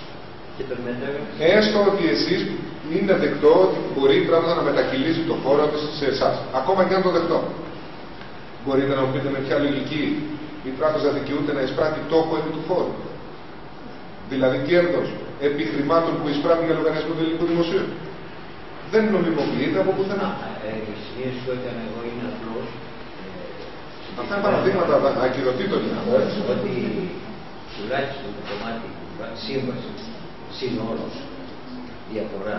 Έστω ότι εσείς είναι δεκτό ότι μπορεί η τράπεζα να μετακυλήσει το φόρο της σε εσάς. Ακόμα και αν το δεκτό. Μπορείτε να μου πείτε με ποια λογική η τράπεζα δικαιούται να εισπράττει τόκο επί του φόρου. Δηλαδή κέρδος επί χρημάτων που εισπράττει για λογαριασμό του ελληνικού δημοσίου. Δεν νομιμοποιείται από πουθενά. Η συνήθως που έκανα εγώ είναι απλώς. Αυτά είναι παραδείγματα ακυρωτήτων. Ότι τουλάχιστον το κομμάτι σύμβαση, σύνολος, διαφορά,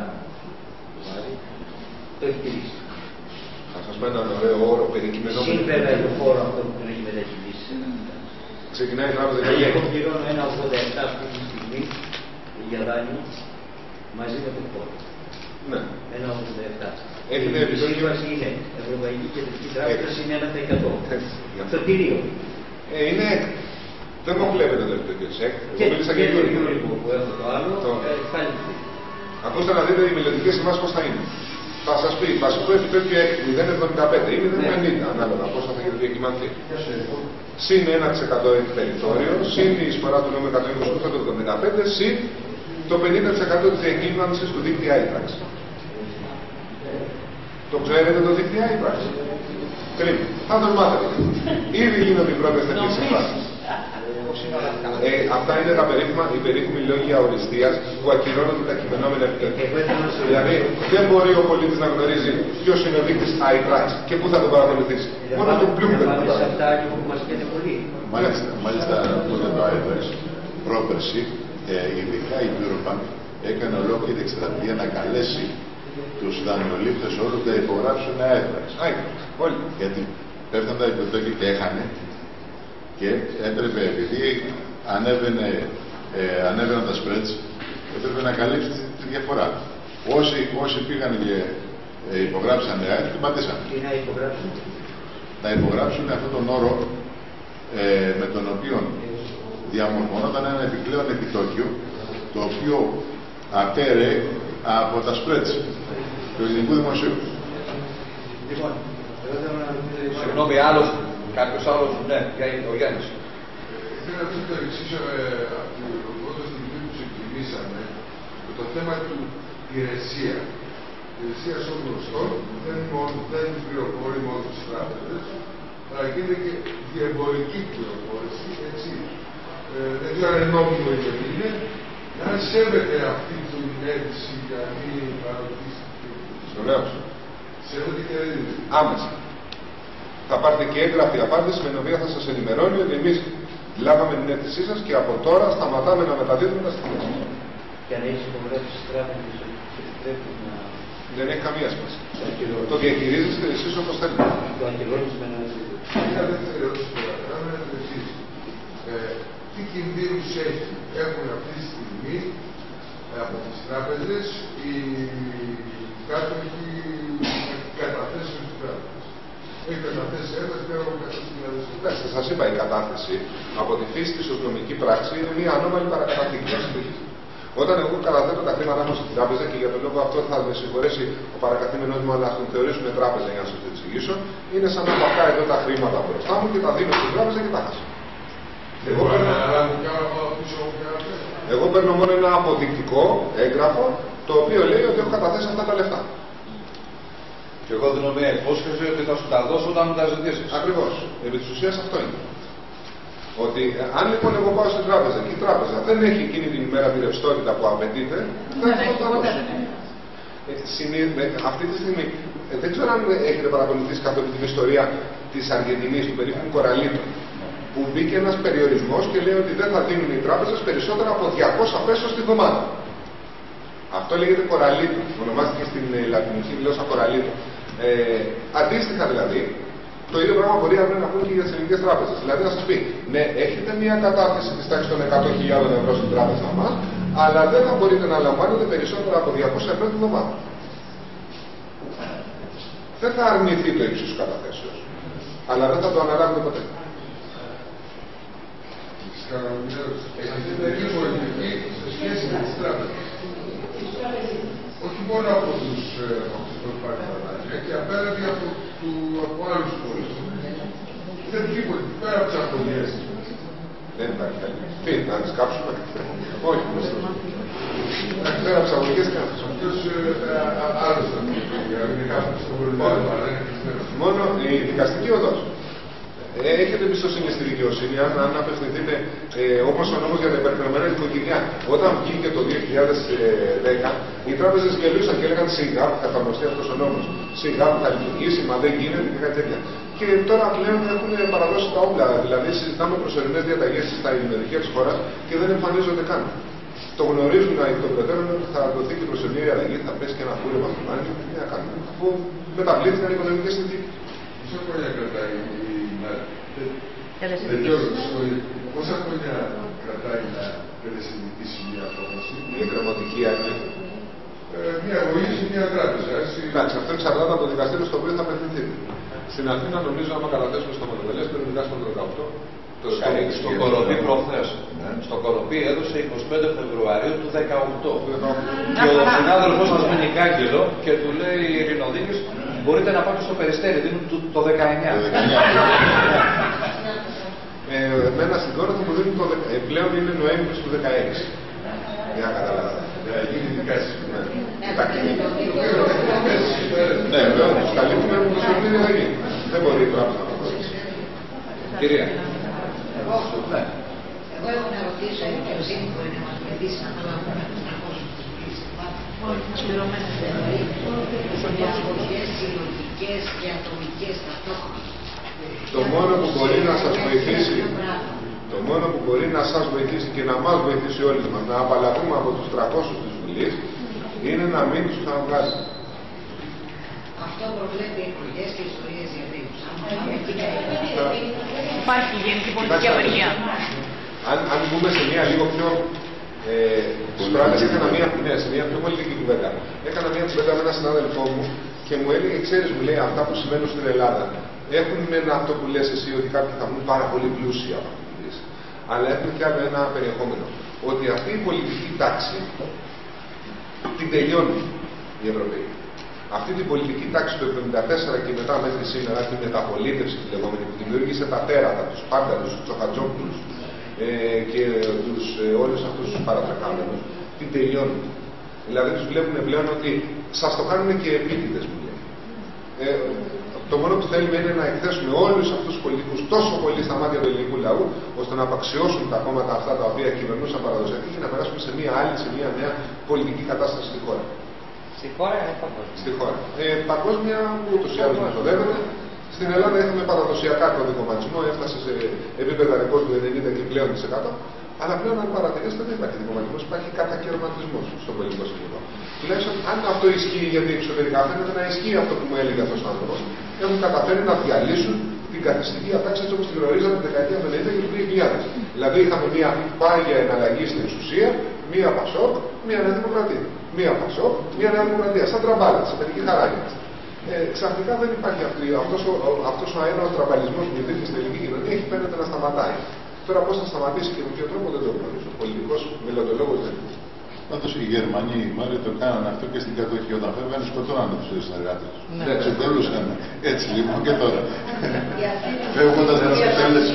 το έχει τηρήσει. Θα σας πω έναν ωραίο όρο περικειμενόμενο. Σήμερα το φόρο αυτό που τον έχει μετακυλήσει. Ξεκινάει η τράπεζα και εγώ πληρώνω ένα ογδόντα επτά αυτή τη στιγμή για δάνειο μαζί με τον φόρο. Ναι. Ένα ογδόντα επτά. Έχετε η σύμβαση είναι Ευρωπαϊκή Κεντρική Τράπεζα είναι ένα τοις εκατό. Το τηρείο. Ε, είναι δεν μου βλέπετε το επιτόκιο της ΕΚ. Εγώ μίλησα για το Euribor που έχω το άλλο. Ακούστε να δείτε οι μελλοντικές συμβάσεις πώς θα είναι. Θα σας πει βασικό επιτόκιο ΕΚ μηδέν κόμμα εβδομήντα πέντε ή μηδέν κόμμα πενήντα ανάλογα πώς θα έχει διακυμανθεί. Συν ένα τοις εκατό έχει περιθώριο, συν η εισφορά του νόμου εκατόν είκοσι οκτώ του εβδομήντα πέντε, συν το πενήντα τοις εκατό της διακύμανσης του δίκτυα ΆΙΠΡΑΞ. Το ξέρετε το δίκτυα ΆΙΠΡΑΞ. Κρίμα. Θα το μάθετε. Ήδη γίνονται οι πρώτες τέτοιες συμβάσεις. Ε, αυτά είναι τα περίφημα, οι περίφημοι λόγοι αοριστείας που ακυρώνονται τα κειμενόμενα επιτόκια. Δηλαδή, δεν μπορεί ο πολίτης να γνωρίζει ποιος είναι ο δείκτης ΆΙΠΡΑΞ και πού θα τον παρακολουθήσει. Μόνο το Bloomberg που παρακολουθήσει. Μάλιστα, αυτό είναι το ΆΙΠΡΑΞ. Πρόπερση, ειδικά η Eurobank έκανε ολόκληρη εκστρατεία να καλέσει τους δανειολήπτες όλους να υπογράψουν ΆΙΠΡΑΞ. Όλοι. Γιατί πέφτουν τα επιτόκια και έχανε. Και έπρεπε, επειδή ανέβαινε, ε, ανέβαιναν τα spreads, έπρεπε να καλύψει τη διαφορά. Όσοι, όσοι πήγαν και ε, υπογράψαν ΕΑΕ, την πατήσαν. Τι να υπογράψουν. Να υπογράψουν αυτόν τον όρο ε, με τον οποίο διαμορφωνόταν ένα επιπλέον επιτόκιο το οποίο απέρε από τα σπρέτς του ελληνικού δημοσίου. Λοιπόν, συγγνώμη, άλλος, κάποιος άλλος, ναι, ο Γιάννης. Θέλω να το εξήσω από τη στιγμή που ξεκινήσαμε με το θέμα του υπηρεσία. Η υπηρεσία στον γνωστό δεν είναι μόνο δεν πληροφορεί μόνο τις τράπεζες, αλλά γίνεται και διεμπορική πληροφόρηση, έτσι. Ε, δεν ξέρω αν είναι νόμιμο ή δεν είναι, αν σέβεται αυτή την αίτηση για μη παροχή. Βεβαίως. Σέβεται και δεν είναι. Άμεσα. Θα πάρετε και έγγραφη απάντηση με την οποία θα σας ενημερώνει ότι εμείς λάβαμε την αίτησή σας και από τώρα σταματάμε να μεταδίδουμε τα στοιχεία. Και αν έχει υπογράψει στις τράπεζες, επιτρέπει να. Δεν έχει καμία σημασία. Το διαχειρίζεστε εσείς όπως θέλετε. Το ακυρώνεις με ένα ζήτημα. Μια δεύτερη ερώτηση που θα κάνουμε είναι το εξής. Τι κινδύνους έχουν αυτή τη στιγμή από τις τράπεζες οι κάτοχοι καταθέσεων στις τράπεζες. Έχει καταθέσει ένας πέρα από εκατό χιλιάδες ευρώ. Σας είπα, η κατάθεση από τη φύση της νομική πράξη είναι μια ανώμαλη παρακαταθήκη. Όταν εγώ καταθέτω τα χρήματά μου στην τράπεζα και για τον λόγο αυτό θα με συγχωρέσει ο παρακαθήμενος μου, αλλά θα τον θεωρήσουμε τράπεζα για να σας το εξηγήσω, είναι σαν να πακάει εδώ τα χρήματα μπροστά μου και τα δίνω στην τράπεζα και τα χάσω. Εγώ παίρνω, εγώ παίρνω μόνο ένα αποδεικτικό έγγραφο το οποίο λέει ότι έχω καταθέσει αυτά τα λεφτά. Και εγώ δίνω μια υπόσχεση ότι θα σου τα δώσω όταν μου τα ζητήσεις. Ακριβώς. Επί της ουσίας αυτό είναι. Ότι αν λοιπόν εγώ πάω στην τράπεζα και η τράπεζα δεν έχει εκείνη την ημέρα τη ρευστότητα που απαιτείται, δεν θα το δώσω. Αυτή τη στιγμή ε, δεν ξέρω αν έχετε παρακολουθήσει καθόλου την ιστορία της Αργεντινής, του περίφημου Κοραλίτο, που μπήκε ένας περιορισμός και λέει ότι δεν θα δίνουν οι τράπεζες περισσότερα από διακόσια πέσος τη βδομάδα. Αυτό λέγεται Κοραλίτο, ονομάστηκε στην ε, λατινική γλώσσα Κοραλίτο. Ε, αντίστοιχα δηλαδή, το ίδιο πράγμα μπορεί να πούνε και για τις ελληνικές τράπεζες. Δηλαδή να σας πει, ναι, έχετε μια κατάθεση της τάξης των εκατό χιλιάδων ευρώ στην τράπεζα μας, αλλά δεν θα μπορείτε να λαμβάνετε περισσότερα από διακόσια ευρώ την εβδομάδα. Δεν θα αρνηθεί το ύψος της καταθέσεως, αλλά δεν θα το αναλάβετε ποτέ. Έχετε λίγο πολιτική σε σχέση με τις τράπεζες. Όχι μόνο από τους προσπάθειες, και απέναντι από, του, από άλλους πολίτες. Δεν τίποτε, πέρα από τις απολύες. Δεν υπάρχει άλλη. Τι, να τις κάψουμε. Όχι, πέρα από τις αγωγές και αυτές. Αυτός άλλος θα πει, είναι κάποιος στο πολιτικό, αλλά είναι χριστιανός. Μόνο η δικαστική οδός. Ε, έχετε εμπιστοσύνη στη δικαιοσύνη, αν, αν απευθυνθείτε ε, όπως ο νόμος για τα υπερκρεμμένα οικογενειά. Όταν βγήκε το δύο χιλιάδες δέκα, οι τράπεζες γελούσαν και έλεγαν σιγά που θα εφαρμοστεί αυτός ο νόμος. Σιγά που θα λειτουργήσει, μα δεν γίνεται και κάτι τέτοια. Και τώρα πλέον έχουν παραδώσει τα όπλα. Δηλαδή, συζητάμε προσωρινές διαταγές στα ημερικία της χώρας και δεν εμφανίζονται καν. Το γνωρίζουν εκ των προτέρων ότι θα δοθεί και προσωρινή διαταγή, θα πέσει και ένα κούρεμα στο μάτι. Τι να κάνουμε, αφού μεταβλήθηκαν οι οικονομικές συνθήκες. Πόσα χρόνια κρατάει η Δεν πόσα χρόνια κρατάει να τελεσυνδικήσει μια απόφαση. Η εκκρεματική αρχή. Μια βοήθεια, μια τράπεζα. Εντάξει, αυτό εξαρτάται από το δικαστήριο στο οποίο θα απευθυνθεί. Στην Αθήνα, νομίζω, άμα καταθέσουμε στο Μοντοβελές, πρέπει να μιλάσουμε το δεκαοκτώ. Το δεκαέξι. Στο Κοροπή προχθές. Στο Κοροπή έδωσε είκοσι πέντε Φεβρουαρίου του δεκαοκτώ. Και ο συνάδελφος μας μείνει κάγκελο και του λέει η Ειρηνοδίκης, μπορείτε να πάτε στο Περιστέρι, δίνουν το δεκαεννιά. Εμένα στην κόρη μου δίνουν το δεκαεννιά. Πλέον είναι Νοέμβρης του δεκαέξι. Για να καταλάβετε. Γίνει δικάση. Ναι, βέβαια, τους καλύπτουμε από το σωλήνιο δεν γίνει. Δεν μπορεί η τράπεζα να το κάνει. Κυρία. Εγώ έχω να ρωτήσω, η δικαιοσύνη μπορεί να μας βοηθήσει να αναλάβουμε τις συλλογικές και ατομικές ταυτόχρονα. Το μόνο που μπορεί να σας βοηθήσει, το μόνο που μπορεί να σας βοηθήσει και να μας βοηθήσει όλοι μας να απαλλαγούμε από τους τριακόσιους της Βουλής είναι να μην τους ξαναβγάζει. Αυτό προβλέπει εκλογές και ιστορίες για δίους. Υπάρχει γενική πολιτική απεργία. Αν, αν μπούμε σε μια λίγο πιο ε, σπράτες, έκανα μια, ναι, σε μια πιο πολιτική κουβέντα. Έκανα μια κουβέντα με έναν συνάδελφό μου και μου έλεγε, ξέρεις, μου λέει, αυτά που συμβαίνουν στην Ελλάδα έχουν μεν αυτό που λες εσύ ότι κάποιοι θα βγουν πάρα πολύ πλούσιοι από αυτή τη λύση. Αλλά έχουν και άλλο ένα περιεχόμενο. ότι αυτή η πολιτική τάξη την τελειώνει οι Ευρωπαίοι. Αυτή την πολιτική τάξη του εβδομήντα τέσσερα και μετά μέχρι σήμερα, τη μεταπολίτευση τη λεγόμενη που δημιούργησε τα τέρατα, τους Πάγκαλους, τους Τσοχατζόπουλους ε, και τους, ε, όλους αυτούς τους παρατρεκάμενους, την τελειώνουν. Δηλαδή τους βλέπουν πλέον ότι σας το κάνουν και επίτηδες, μου λέει. Ε, το μόνο που θέλουμε είναι να εκθέσουμε όλους αυτούς τους πολιτικούς τόσο πολύ στα μάτια του ελληνικού λαού, ώστε να απαξιώσουν τα κόμματα αυτά τα οποία κυβερνούσαν παραδοσιακά και να περάσουμε σε μια άλλη, σε μια νέα πολιτική κατάσταση στη χώρα. Στη χώρα ή παγκόσμια? Στη χώρα. Ε, παγκόσμια ούτως ή άλλως μεθοδεύεται. Στην Ελλάδα έχουμε παραδοσιακά τον δικομματισμό, έφτασε σε επίπεδα ρεκόρ του ενενήντα και πλέον τοις εκατό. Αλλά πλέον, αν παρατηρήσετε, δεν υπάρχει δικομματισμό, υπάρχει κατακαιρματισμό στον πολιτικό σκηνικό. Τουλάχιστον, αν αυτό ισχύει, γιατί εξωτερικά φαίνεται να ισχύει αυτό που μου έλεγε αυτό ο άνθρωπο, έχουν καταφέρει να διαλύσουν την καθιστική ατάξη έτσι όπω τη γνωρίζαμε την δεκαετία του ενενήντα και του δύο χιλιάδες. Δηλαδή, είχαμε μια πάγια εναλλαγή στην εξουσία, μία Πασόκ, μία Νέα Δημοκρατία. Μία Πασόκ, μία Νέα Δημοκρατία. Σαν τραμπάλα, σε μερική χαράγια. Ε, ξαφνικά δεν υπάρχει αυτό ο, αυτός ο αέρος τραμπαλισμός που υπήρχε στην ελληνική κοινωνία, έχει φαίνεται να σταματάει. Τώρα πώς θα σταματήσει και με ποιο τρόπο δεν το γνωρίζω. Ο πολιτικός μελλοντολόγος δεν είναι. Πάντως οι Γερμανοί, Μάρια, το κάνανε αυτό και στην κατοχή. Όταν φεύγανε, σκοτώνανε τους συνεργάτες τους. Ναι. Ξεπερούσαν. Έτσι λοιπόν και τώρα. Φεύγοντας να σκοτώνουν.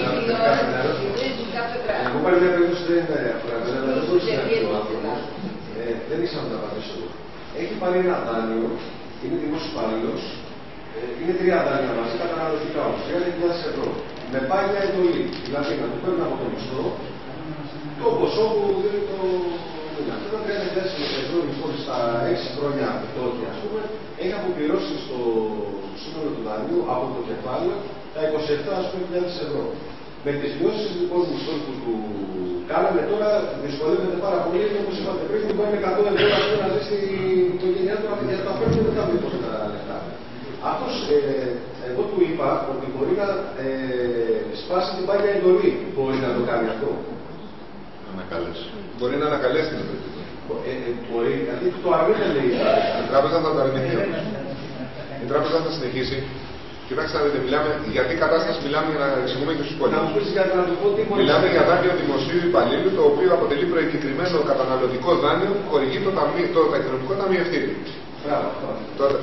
Εγώ πάλι μια περίπτωση δεν είναι αφραγμένα, αλλά δεν μπορούσε να έρθει ο άνθρωπος. Δεν ήξερα να τα πατήσω εδώ. Έχει πάρει ένα δάνειο, είναι δημόσιος υπάλληλος, είναι τρία δάνεια μαζί, καταναλωτικά όμως, τριάντα χιλιάδες ευρώ. Με πάγια εντολή. Δηλαδή να του παίρνουν από το μισθό το ποσό που δίνει το μήνα. Αυτό είναι τριάντα χιλιάδες ευρώ μισθό στα έξι χρόνια τότε, ας πούμε, έχει αποπληρώσει στο σύνολο του δανείου από το κεφάλαιο τα είκοσι επτά χιλιάδες ευρώ. Με τις μειώσεις λοιπόν μισθών που του κάναμε τώρα δυσκολεύεται πάρα πολύ, γιατί όπως είπατε πριν, μπορεί με εκατό ευρώ να ζει στην οικογένειά του, γιατί τα παίρνει δεν θα βρει τόσο τα λεφτά. Αυτός, ε, εγώ του είπα ότι μπορεί να ε, σπάσει την πάγια εντολή. Μπορεί να το κάνει αυτό. Να ανακαλέσει. Μπορεί να ανακαλέσει την εντολή. Ε, ε, μπορεί, γιατί το αρνείται λέει. Η τράπεζα θα το αρνηθεί. Η τράπεζα θα συνεχίσει. Κοιτάξτε να δείτε, μιλάμε, για τι κατάσταση μιλάμε για να εξηγούμε και στους πολίτες. Να μου πεις για να του πω τι μπορεί. Μιλάμε για δάνειο δημοσίου υπαλλήλου, το οποίο αποτελεί προεκκεκριμένο καταναλωτικό δάνειο που χορηγεί το, ταμείο, το ταχυδρομικό ταμιευτήριο. Μπράβο. Τώρα,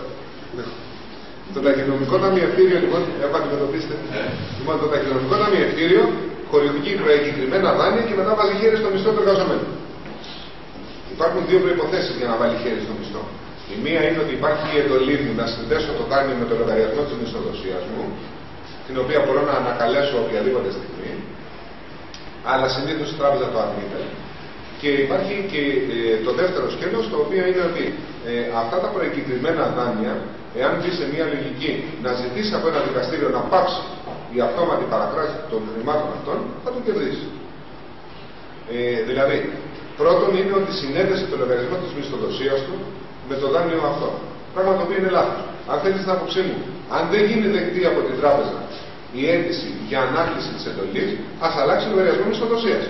το ταχυδρομικό ταμιευτήριο, λοιπόν, έχω αντιμετωπίσετε. Λοιπόν, το ταχυδρομικό ταμιευτήριο χορηγεί προεκκεκριμένα δάνεια και μετά βάζει χέρι στο μισθό του εργαζομένου. Υπάρχουν δύο προϋποθέσεις για να βάλει χέρι στο μισθό. Η μία είναι ότι υπάρχει η εντολή μου να συνδέσω το δάνειο με το λογαριασμό της μισθοδοσίας μου, την οποία μπορώ να ανακαλέσω οποιαδήποτε στιγμή, αλλά συνήθως η τράπεζα το αρνείται. Και υπάρχει και ε, το δεύτερο σκέλος, το οποίο είναι ότι ε, αυτά τα προεκκεκριμένα δάνεια, εάν μπει σε μια λογική να ζητήσει από ένα δικαστήριο να πάψει η αυτόματη παρακράση των χρημάτων αυτών, θα το κερδίσει. Ε, δηλαδή, πρώτον είναι ότι συνέδεσε το λογαριασμό της μισθοδοσίας του με το δάνειο αυτό. Πράγμα το οποίο είναι λάθος. Αν θέλεις την άποψή μου, αν δεν γίνει δεκτή από την τράπεζα η αίτηση για ανάκληση της εντολής, ας αλλάξει το λογαριασμό μισθοδοσίας.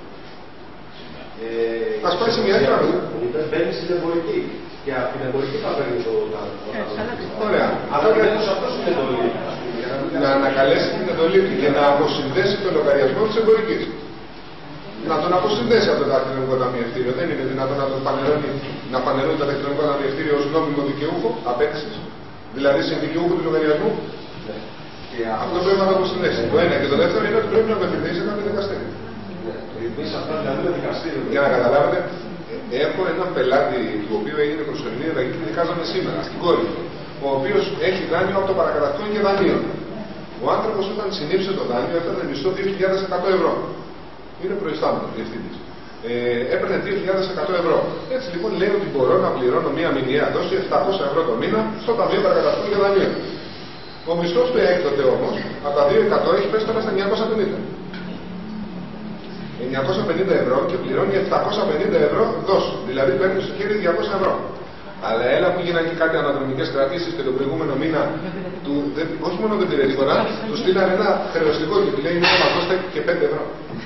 Ε, ας πάει σε μια άλλη τράπεζα. Μπαίνει στην εμπορική. Και από την εμπορική θα παίρνει το δάνειο. Ωραία. Αλλά δεν είναι αυτό στην εντολή. Να ανακαλέσει την εντολή του και να αποσυνδέσει το λογαριασμό της εμπορικής. Να τον αποσυνδέσει από το ταχυδρομικό ταμιευτήριο. Δεν είναι δυνατόν να τον πανερώνει, να πανερώνει το ταχυδρομικό ταμιευτήριο ως νόμιμο δικαιούχο απέτησης, δηλαδή σε δικαιούχο του λογαριασμού. Ναι. Και αυτό πρέπει να το αποσυνδέσει. Το ένα. Και το δεύτερο είναι ότι πρέπει να απευθυνθεί σε κάποιο δικαστήριο. Εμείς αυτά δηλαδή το δικαστήριο. Για να καταλάβετε, έχω έναν πελάτη του οποίου έγινε προσωρινή αλλαγή και δικάζαμε σήμερα στην κόρη, ο οποίος έχει δάνειο από το παρακαταθήκον και δανείο. Ο άνθρωπος όταν συνήψε το δάνειο έπαιρνε μισθό δύο χιλιάδες εκατό ευρώ. Είναι προϊστάμενος διευθυντής. Ε, έπαιρνε δύο χιλιάδες εκατό ευρώ. Έτσι λοιπόν λέει ότι μπορώ να πληρώνω μία μηνιαία δόση επτακόσια ευρώ το μήνα στο ταμείο παρακαταθήκων και δανείο. Ο μισθός του έκτοτε όμως από τα δύο εκατό έχει πέσει τώρα στα εννιακόσια πενήντα. εννιακόσια πενήντα ευρώ και πληρώνει επτακόσια πενήντα ευρώ δόση. Δηλαδή παίρνει στο χέρι διακόσια ευρώ. Αλλά έλα που γίνανε και κάτι αναδρομικές κρατήσεις και τον προηγούμενο μήνα του, δε, όχι μόνο δεν πήρε τίποτα, του στείλανε ένα χρεωστικό και του λέει είναι να δώσετε και πέντε ευρώ.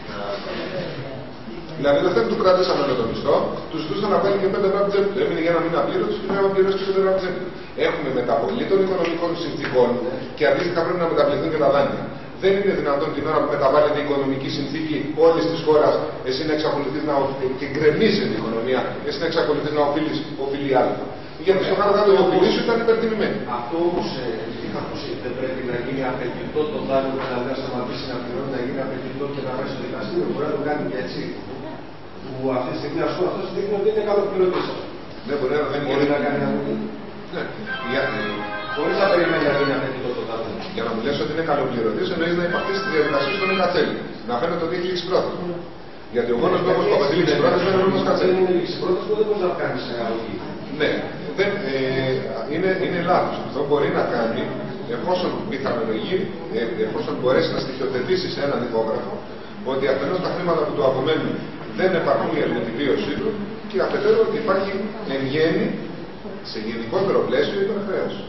Δηλαδή δεν του κράτησαν με το μισθό, του ζητούσαν να παίρνει και πέντε ευρώ από τσέπη. Έμεινε για ένα μήνα πλήρωση και πρέπει να πληρώσει και πέντε ευρώ από τσέπη. Έχουμε μεταβολή των οικονομικών συνθήκων και αντίστοιχα πρέπει να μεταπληκτούν και τα δάνεια. Δεν είναι δυνατόν την ώρα που μεταβάλλεται η οικονομική συνθήκη όλη τη χώρα, εσύ να εξακολουθεί να και γκρεμίζει την οικονομία, εσύ να εξακολουθεί να οφείλει άλλο. Γιατί στο κάτω-κάτω η οφειλή σου ήταν υπερτιμημένη. Αυτό όμω δεν πρέπει να γίνει απαιτητό το δάνειο που να σταματήσει να πληρώνει, να γίνει απαιτητό και να πάει στο δικαστήριο. Μπορεί να το κάνει και έτσι. Που αυτή τη στιγμή, α πούμε, αυτό δείχνει ότι είναι καλοπληρωτή. Δεν μπορεί να δεν μπορεί να κάνει να μου πει. Ναι. Για... Χωρί να περιμένει να γίνει απαιτητό το δάνειο. Για να μου λες ότι είναι καλοπληρωτή, εννοεί να υπαρχεί στη διαδικασία στον Κατσέλη. Να φαίνεται ότι έχει λήξει πρόθεσμα. Γιατί ο μόνο λόγο που απαιτεί λήξη πρόθεσμα είναι ο νόμο Κατσέλη. Δεν είναι λήξη πρόθεσμα, δεν μπορεί να κάνει αγωγή. Ναι, δεν, ε, είναι, είναι λάθος. Αυτό μπορεί να κάνει εφόσον πιθανολογεί, ε, εφόσον μπορέσει να στοιχειοθετήσει σε έναν δικόγραφο ότι αφενός τα χρήματα που του απομένουν δεν επαρκούν για την επιβίωσή του και αφετέρου ότι υπάρχει εν γέννη σε γενικότερο πλαίσιο υπερχρέωση.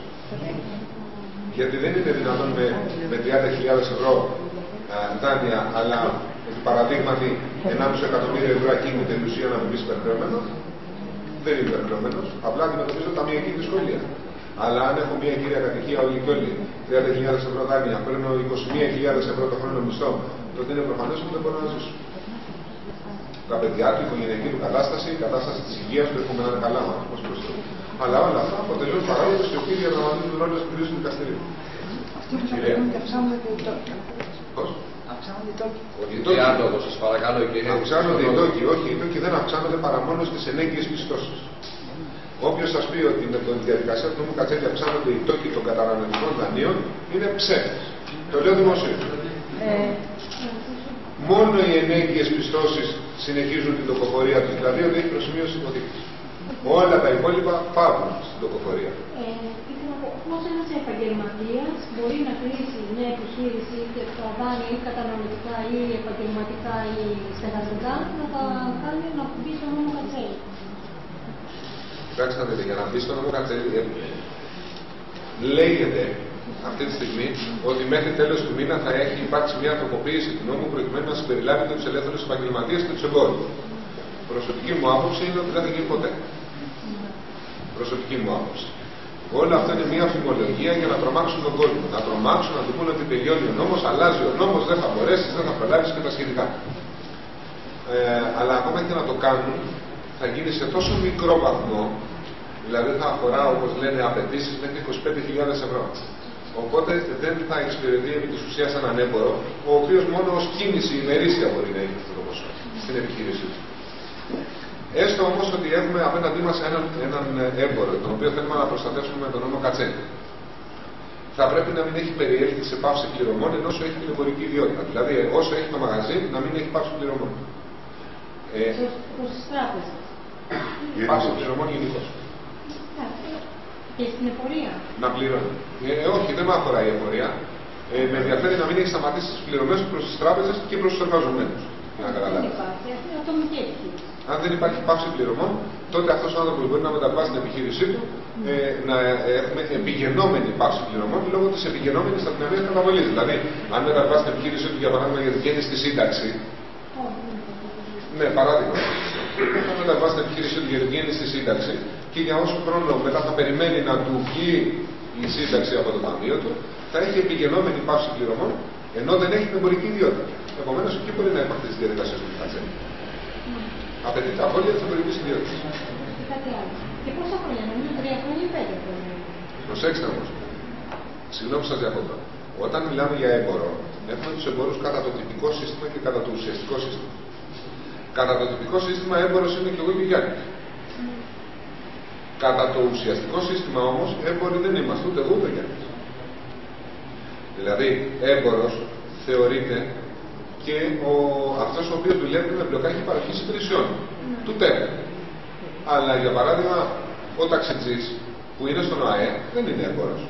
Γιατί δεν είναι δυνατόν με, με τριάντα χιλιάδες ευρώ α, δάνεια, αλλά επί παραδείγματι ενάμιση εκατομμύριο ευρώ ακίνηται η ουσία να μην είσαι υπερχρεωμένο. Δεν είμαι υπερχρεωμένος, απλά αντιμετωπίζω ταμιακή δυσκολία. Αλλά αν έχω μια κύρια κατοικία όλοι και όλοι, τριάντα χιλιάδες ευρώ δάνεια, παίρνω είκοσι μία χιλιάδες ευρώ το χρόνο μισθό, τότε είναι προφανές ότι δεν μπορώ να ζήσω. Τα παιδιά του, η οικογενειακή του κατάσταση, η κατάσταση της υγείας του, έχουμε να είναι καλά μα. Αλλά όλα αυτά αποτελούν παράγοντες οι οποίοι διαδραματίζουν ρόλο στην κρίση του δικαστηρίου. Αυτοί που θα παίρνουν και αυξάνονται οι τόκοι. Πώς? Αυξάνονται οι τόκοι. Οι άτομο, σας παρακαλώ, κύριε. Αυξάνονται οι τόκοι, όχι, οι τόκοι δεν αυξάνονται παρά μόνο στις ενέργειες πιστώσεις. Όποιος σας πει ότι με την διαδικασία του νόμου Κατσέλη αυξάνονται οι τόκοι των καταναλωτικών δανείων, είναι ψεύτης. Το λέω δημοσίως. Ε, Μόνο οι ενέργειες πιστώσεις συνεχίζουν την τοκοφορία τους, δηλαδή ότι έχει προσημείωση υποθήκης. Όλα τα υπόλοιπα πάβουν στην τοκοφορία. Πώς ένας επαγγελματίας μπορεί να κλείσει μια επιχείρηση είτε στα δάνεια ή καταναλωτικά ή επαγγελματικά ή στεγαστικά να τα κάνει να μπει στον νόμο Κατσέλη. Κοιτάξτε να δείτε, για να μπει στον νόμο Κατσέλη, λέγεται αυτή τη στιγμή ότι μέχρι τέλος του μήνα θα έχει υπάρξει μια τροποποίηση του νόμου προκειμένου να συμπεριλάβει τους ελεύθερους επαγγελματίες και τους εμπόρους. Προσωπική μου άποψη είναι ότι δεν θα γίνει ποτέ. Προσωπική μου άποψη. Όλο αυτό είναι μια φημολογία για να τρομάξουν τον κόσμο. Να τρομάξουν, να του πούνε ότι τελειώνει ο νόμος, αλλάζει ο νόμος, δεν θα μπορέσει, δεν θα προλάβει και τα σχετικά. Ε, αλλά ακόμα και να το κάνουν, θα γίνει σε τόσο μικρό βαθμό, δηλαδή θα αφορά, όπως λένε, απαιτήσεις μέχρι είκοσι πέντε χιλιάδες ευρώ. Οπότε δεν θα εξυπηρετεί επί της ουσίας έναν έμπορο, ο οποίος μόνο ως κίνηση ημερήσια μπορεί να έχει αυτό το ποσό στην επιχείρησή του. Έστω όμως ότι έχουμε απέναντί μας έναν, έναν έμπορο, τον οποίο θέλουμε να προστατεύσουμε με τον νόμο Κατσέλη. Θα πρέπει να μην έχει περιέλθει σε πάυση πληρωμών ενώ όσο έχει την εμπορική ιδιότητα. Δηλαδή, όσο έχει το μαγαζί, να μην έχει πάυση πληρωμών. Ε, προς τις τράπεζες. Πάυση πληρωμών γενικώς. Και στην εφορία. Να πληρώνει. Ε, όχι, δεν με αφορά η εφορία. Ε, με ενδιαφέρει να μην έχει σταματήσει τις πληρωμές προς τις τράπεζες και προς τους εργαζομένους. Δεν υπάρχει. Αυτή είναι ατομική επιχείρηση. Αν δεν υπάρχει πάυση πληρωμών, τότε αυτός ο άνθρωπος μπορεί να μεταβάσει την επιχείρησή του ε, να έχουμε επιγενόμενη πάυση πληρωμών λόγω της επιγενόμενης σταθμιανής καταβολής. Δηλαδή, αν μεταβάσει την επιχείρησή του για παράδειγμα για βγαίνει στη σύνταξη. Ναι, παράδειγμα. Αν μεταβάσει την επιχείρησή του για βγαίνει στη σύνταξη και για όσο χρόνο μετά θα περιμένει να του βγει η σύνταξη από το ταμείο του, θα έχει επιγενόμενη πάυση πληρωμών ενώ δεν έχει την εμπορική ιδιότητα. Επομένως, εκεί μπορεί να υπάρχει τη διαδικασία του Κατσέλη. Απαιτείται απόλυτα τη εμπορική ιδιότητα. Κάτι άλλο. Και πόσα χρόνια, νομίζω τρία χρόνια ή πέντε χρόνια. Προσέξτε όμως. Συγγνώμη που σας διακόπτω. Όταν μιλάμε για έμπορο, έχουμε τους εμπόρους κατά το τυπικό σύστημα και κατά το ουσιαστικό σύστημα. Κατά το τυπικό σύστημα έμπορος είναι και εγώ και ο Γιάννης. Mm. Κατά το ουσιαστικό σύστημα όμως έμποροι δεν είμαστε ούτε εγώ ούτε ο Γιάννης. Δηλαδή έμπορος θεωρείται και ο, αυτός ο οποίος δουλεύει με μπλοκάκι παροχής υπηρεσιών. Mm. Του τέπου. Αλλά για παράδειγμα ο ταξιτζής που είναι στον ΟΑΕ δεν είναι έμπορος.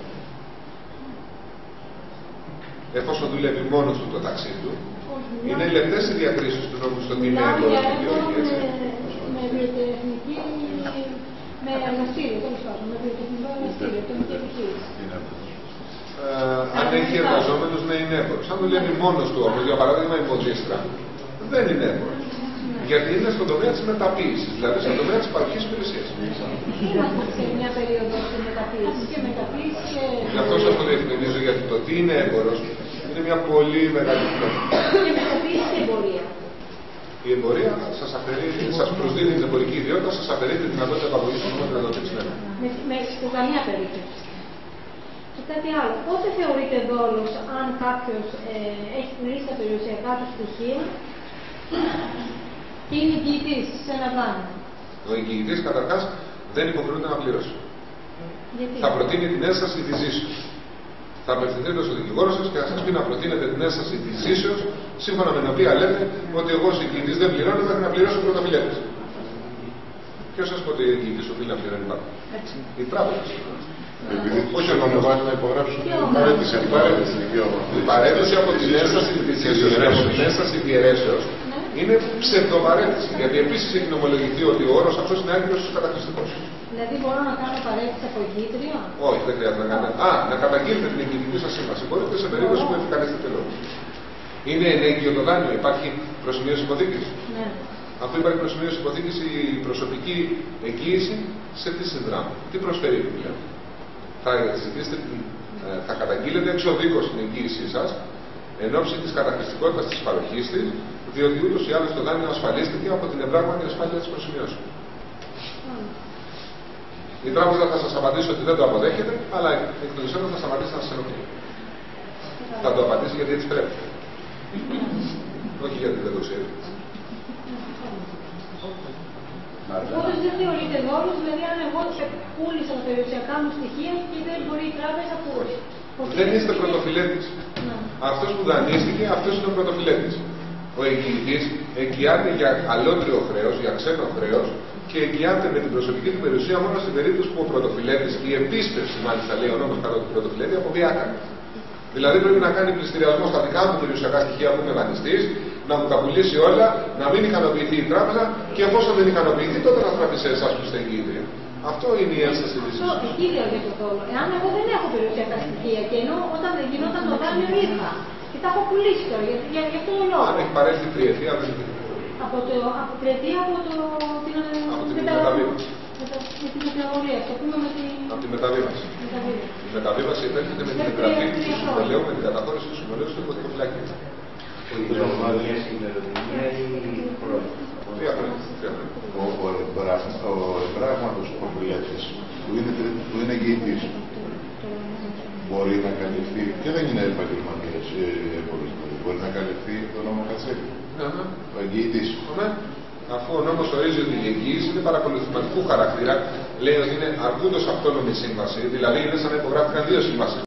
Εφόσον δουλεύει μόνος του το ταξί του, mm. είναι λεπτές οι διακρίσεις του νόμου στον τιμή έμπορος και όχι έτσι. Με βιοτεχνική, με εργαστήριο, τέλος πάντων, με βιοτεχνικό εργαστήριο, τεχνική επιχείρηση. Uh, αν έχει εργαζόμενους να είναι έμπορος. Αν δουλεύει μόνος του όμως, για παράδειγμα η Μοντζίστρα, δεν είναι έμπορος. Γιατί είναι στον τομέα της μεταποίησης, δηλαδή στον τομέα της παροχής υπηρεσίας. Είμαστε σε μια περίοδο της μεταποίησης και μεταποίηση και... Γι' αυτό σας το διευκρινίζω, γιατί το τι είναι έμπορος Είναι μια πολύ μεγάλη πλέον. Και μεταπίσει και εμπορία. Η εμπορία σας, αφαιρεί, σας προσδίδει την εμπορική ιδιότητα, σας αφαιρεί τη δυνατότητα επαγωγής των δυνατότητων. Με, με, σε καμία περίπτωση. Και κάτι άλλο. Πότε θεωρείται δόλος αν κάποιος ε, έχει γνωρίσει τα περιουσιακά του στοιχεία και είναι εγγυητής σε ένα δάνειο? Ο εγγυητής καταρχάς δεν υποχρεούται να πληρώσει. Γιατί? Θα προτείνει την ένσταση της ζήσεως. Θα απευθυνθείτε στον δικηγόρο σας και θα σας πει να προτείνετε την ένσταση της ζήσεως, σύμφωνα με την οποία λέτε ότι εγώ ως εγγυητής δεν πληρώνω, θα να πληρώσω ο πρωτοφυλέτης. Ποιος σας πει ότι η εγγυητής οφείλει να πληρώνει πάντα? Η τράπεζα. Επειδή όχι ο νόμος βάζει να υπογράψουν παρέτηση, παρέτηση δικαίωμα. Η παρέτηση από την ένσταση διαιρέσεως είναι ψευδοπαρέτηση. Γιατί επίσης έχει νομολογηθεί ότι ο όρος αυτός είναι άκυρος στους καταχρηστικούς. Δηλαδή μπορώ να κάνω παρέτηση από εγγύητρια? Όχι, δεν χρειάζεται να κάνετε. Α, να καταγγείλετε την εγγυητική σας σύμβαση. Μπορείτε σε περίπτωση που επικαλέσετε λόγο. Είναι ενέργειο το δάνειο, υπάρχει προσημείωση υποθήκης. Ναι. Αφού υπάρχει προσημείωση υποθήκης, η προσωπική εγγύηση σε τι συνδράμει, τι προσφέρει επιπλέον. Θα ζητήσετε, θα καταγγείλετε εξοδίκως την εγγύησή σας εν ώψη της καταχρηστικότητας της παροχής της, διότι ούτως ή άλλως το δάνειο ασφαλίστηκε από την εμπράγματη ασφάλεια της προσημείωσης. Η τράπεζα θα σας απαντήσει ότι δεν το αποδέχεται, αλλά εκ των υστέρων θα σταματήσει να σας ενοχλεί. Θα το απαντήσει γιατί έτσι πρέπει. Όχι γιατί δεν το ξέρει. Οπότε δεν θεωρείται δόλος, δηλαδή αν εγώ πούλησα τα περιουσιακά μου στοιχεία και δεν μπορεί η τράπεζα που. Δεν είστε πρωτοφυλέτης. Αυτός που δανείστηκε, αυτός είναι ο πρωτοφυλέτης. Ο εγγυητής εγγυάται για αλότριο χρέος, για ξένο χρέος και εγγυάται με την προσωπική του περιουσία μόνο στην περίπτωση που ο πρωτοφυλέτης, η επίστευση μάλιστα λέει ο νόμος κατά του πρωτοφυλέτη, αποβιάκανε. Δηλαδή πρέπει να κάνει πληστηριασμό στα δικά μου περιουσιακά στοιχεία που είναι δανειστής, να μου τα πουλήσει όλα, να μην ικανοποιηθεί η τράπεζα και εφόσον δεν ικανοποιηθεί, τότε να στραφεί σε εσάς που είστε εγγύητρια. Αυτό είναι η ένσταση της ζωής. Αυτό εκεί λέω για το δόλο. Εάν εγώ δεν έχω περιουσιακά στοιχεία και ενώ όταν δεν γινόταν το δάνειο ήρθα και τα έχω πουλήσει τώρα για, για, για αυτό το λόγο. Αν έχει παρέλθει τριετία, δεν είναι. Από το από τριετία από το, την, από την μεταβίβαση. Με, το, με την μεταβολία, το πούμε με την. Από τη μεταβίβαση. μεταβίβαση. Η μεταβίβαση επέρχεται με την εγγραφή του συμβολέου, με την καταχώρηση του συμβολέου στο υποθηκοφυλάκιο. Η νομολογία ημερομηνία ή χρόνια? Τρία χρόνια. Ο εμπράγματος προπηλέτης που είναι εγγυητής μπορεί να καλυφθεί και δεν είναι επαγγελματίας μπορεί να καλυφθεί το νόμο Κατσέλη. Ο εγγυητής. Αφού ο νόμος ορίζει ότι η εγγύηση είναι παρακολουθηματικού χαρακτήρα, λέει ότι είναι αρκούντος αυτόνομη σύμβαση, δηλαδή είναι σαν να υπογράφηκαν δύο σύμβασεις.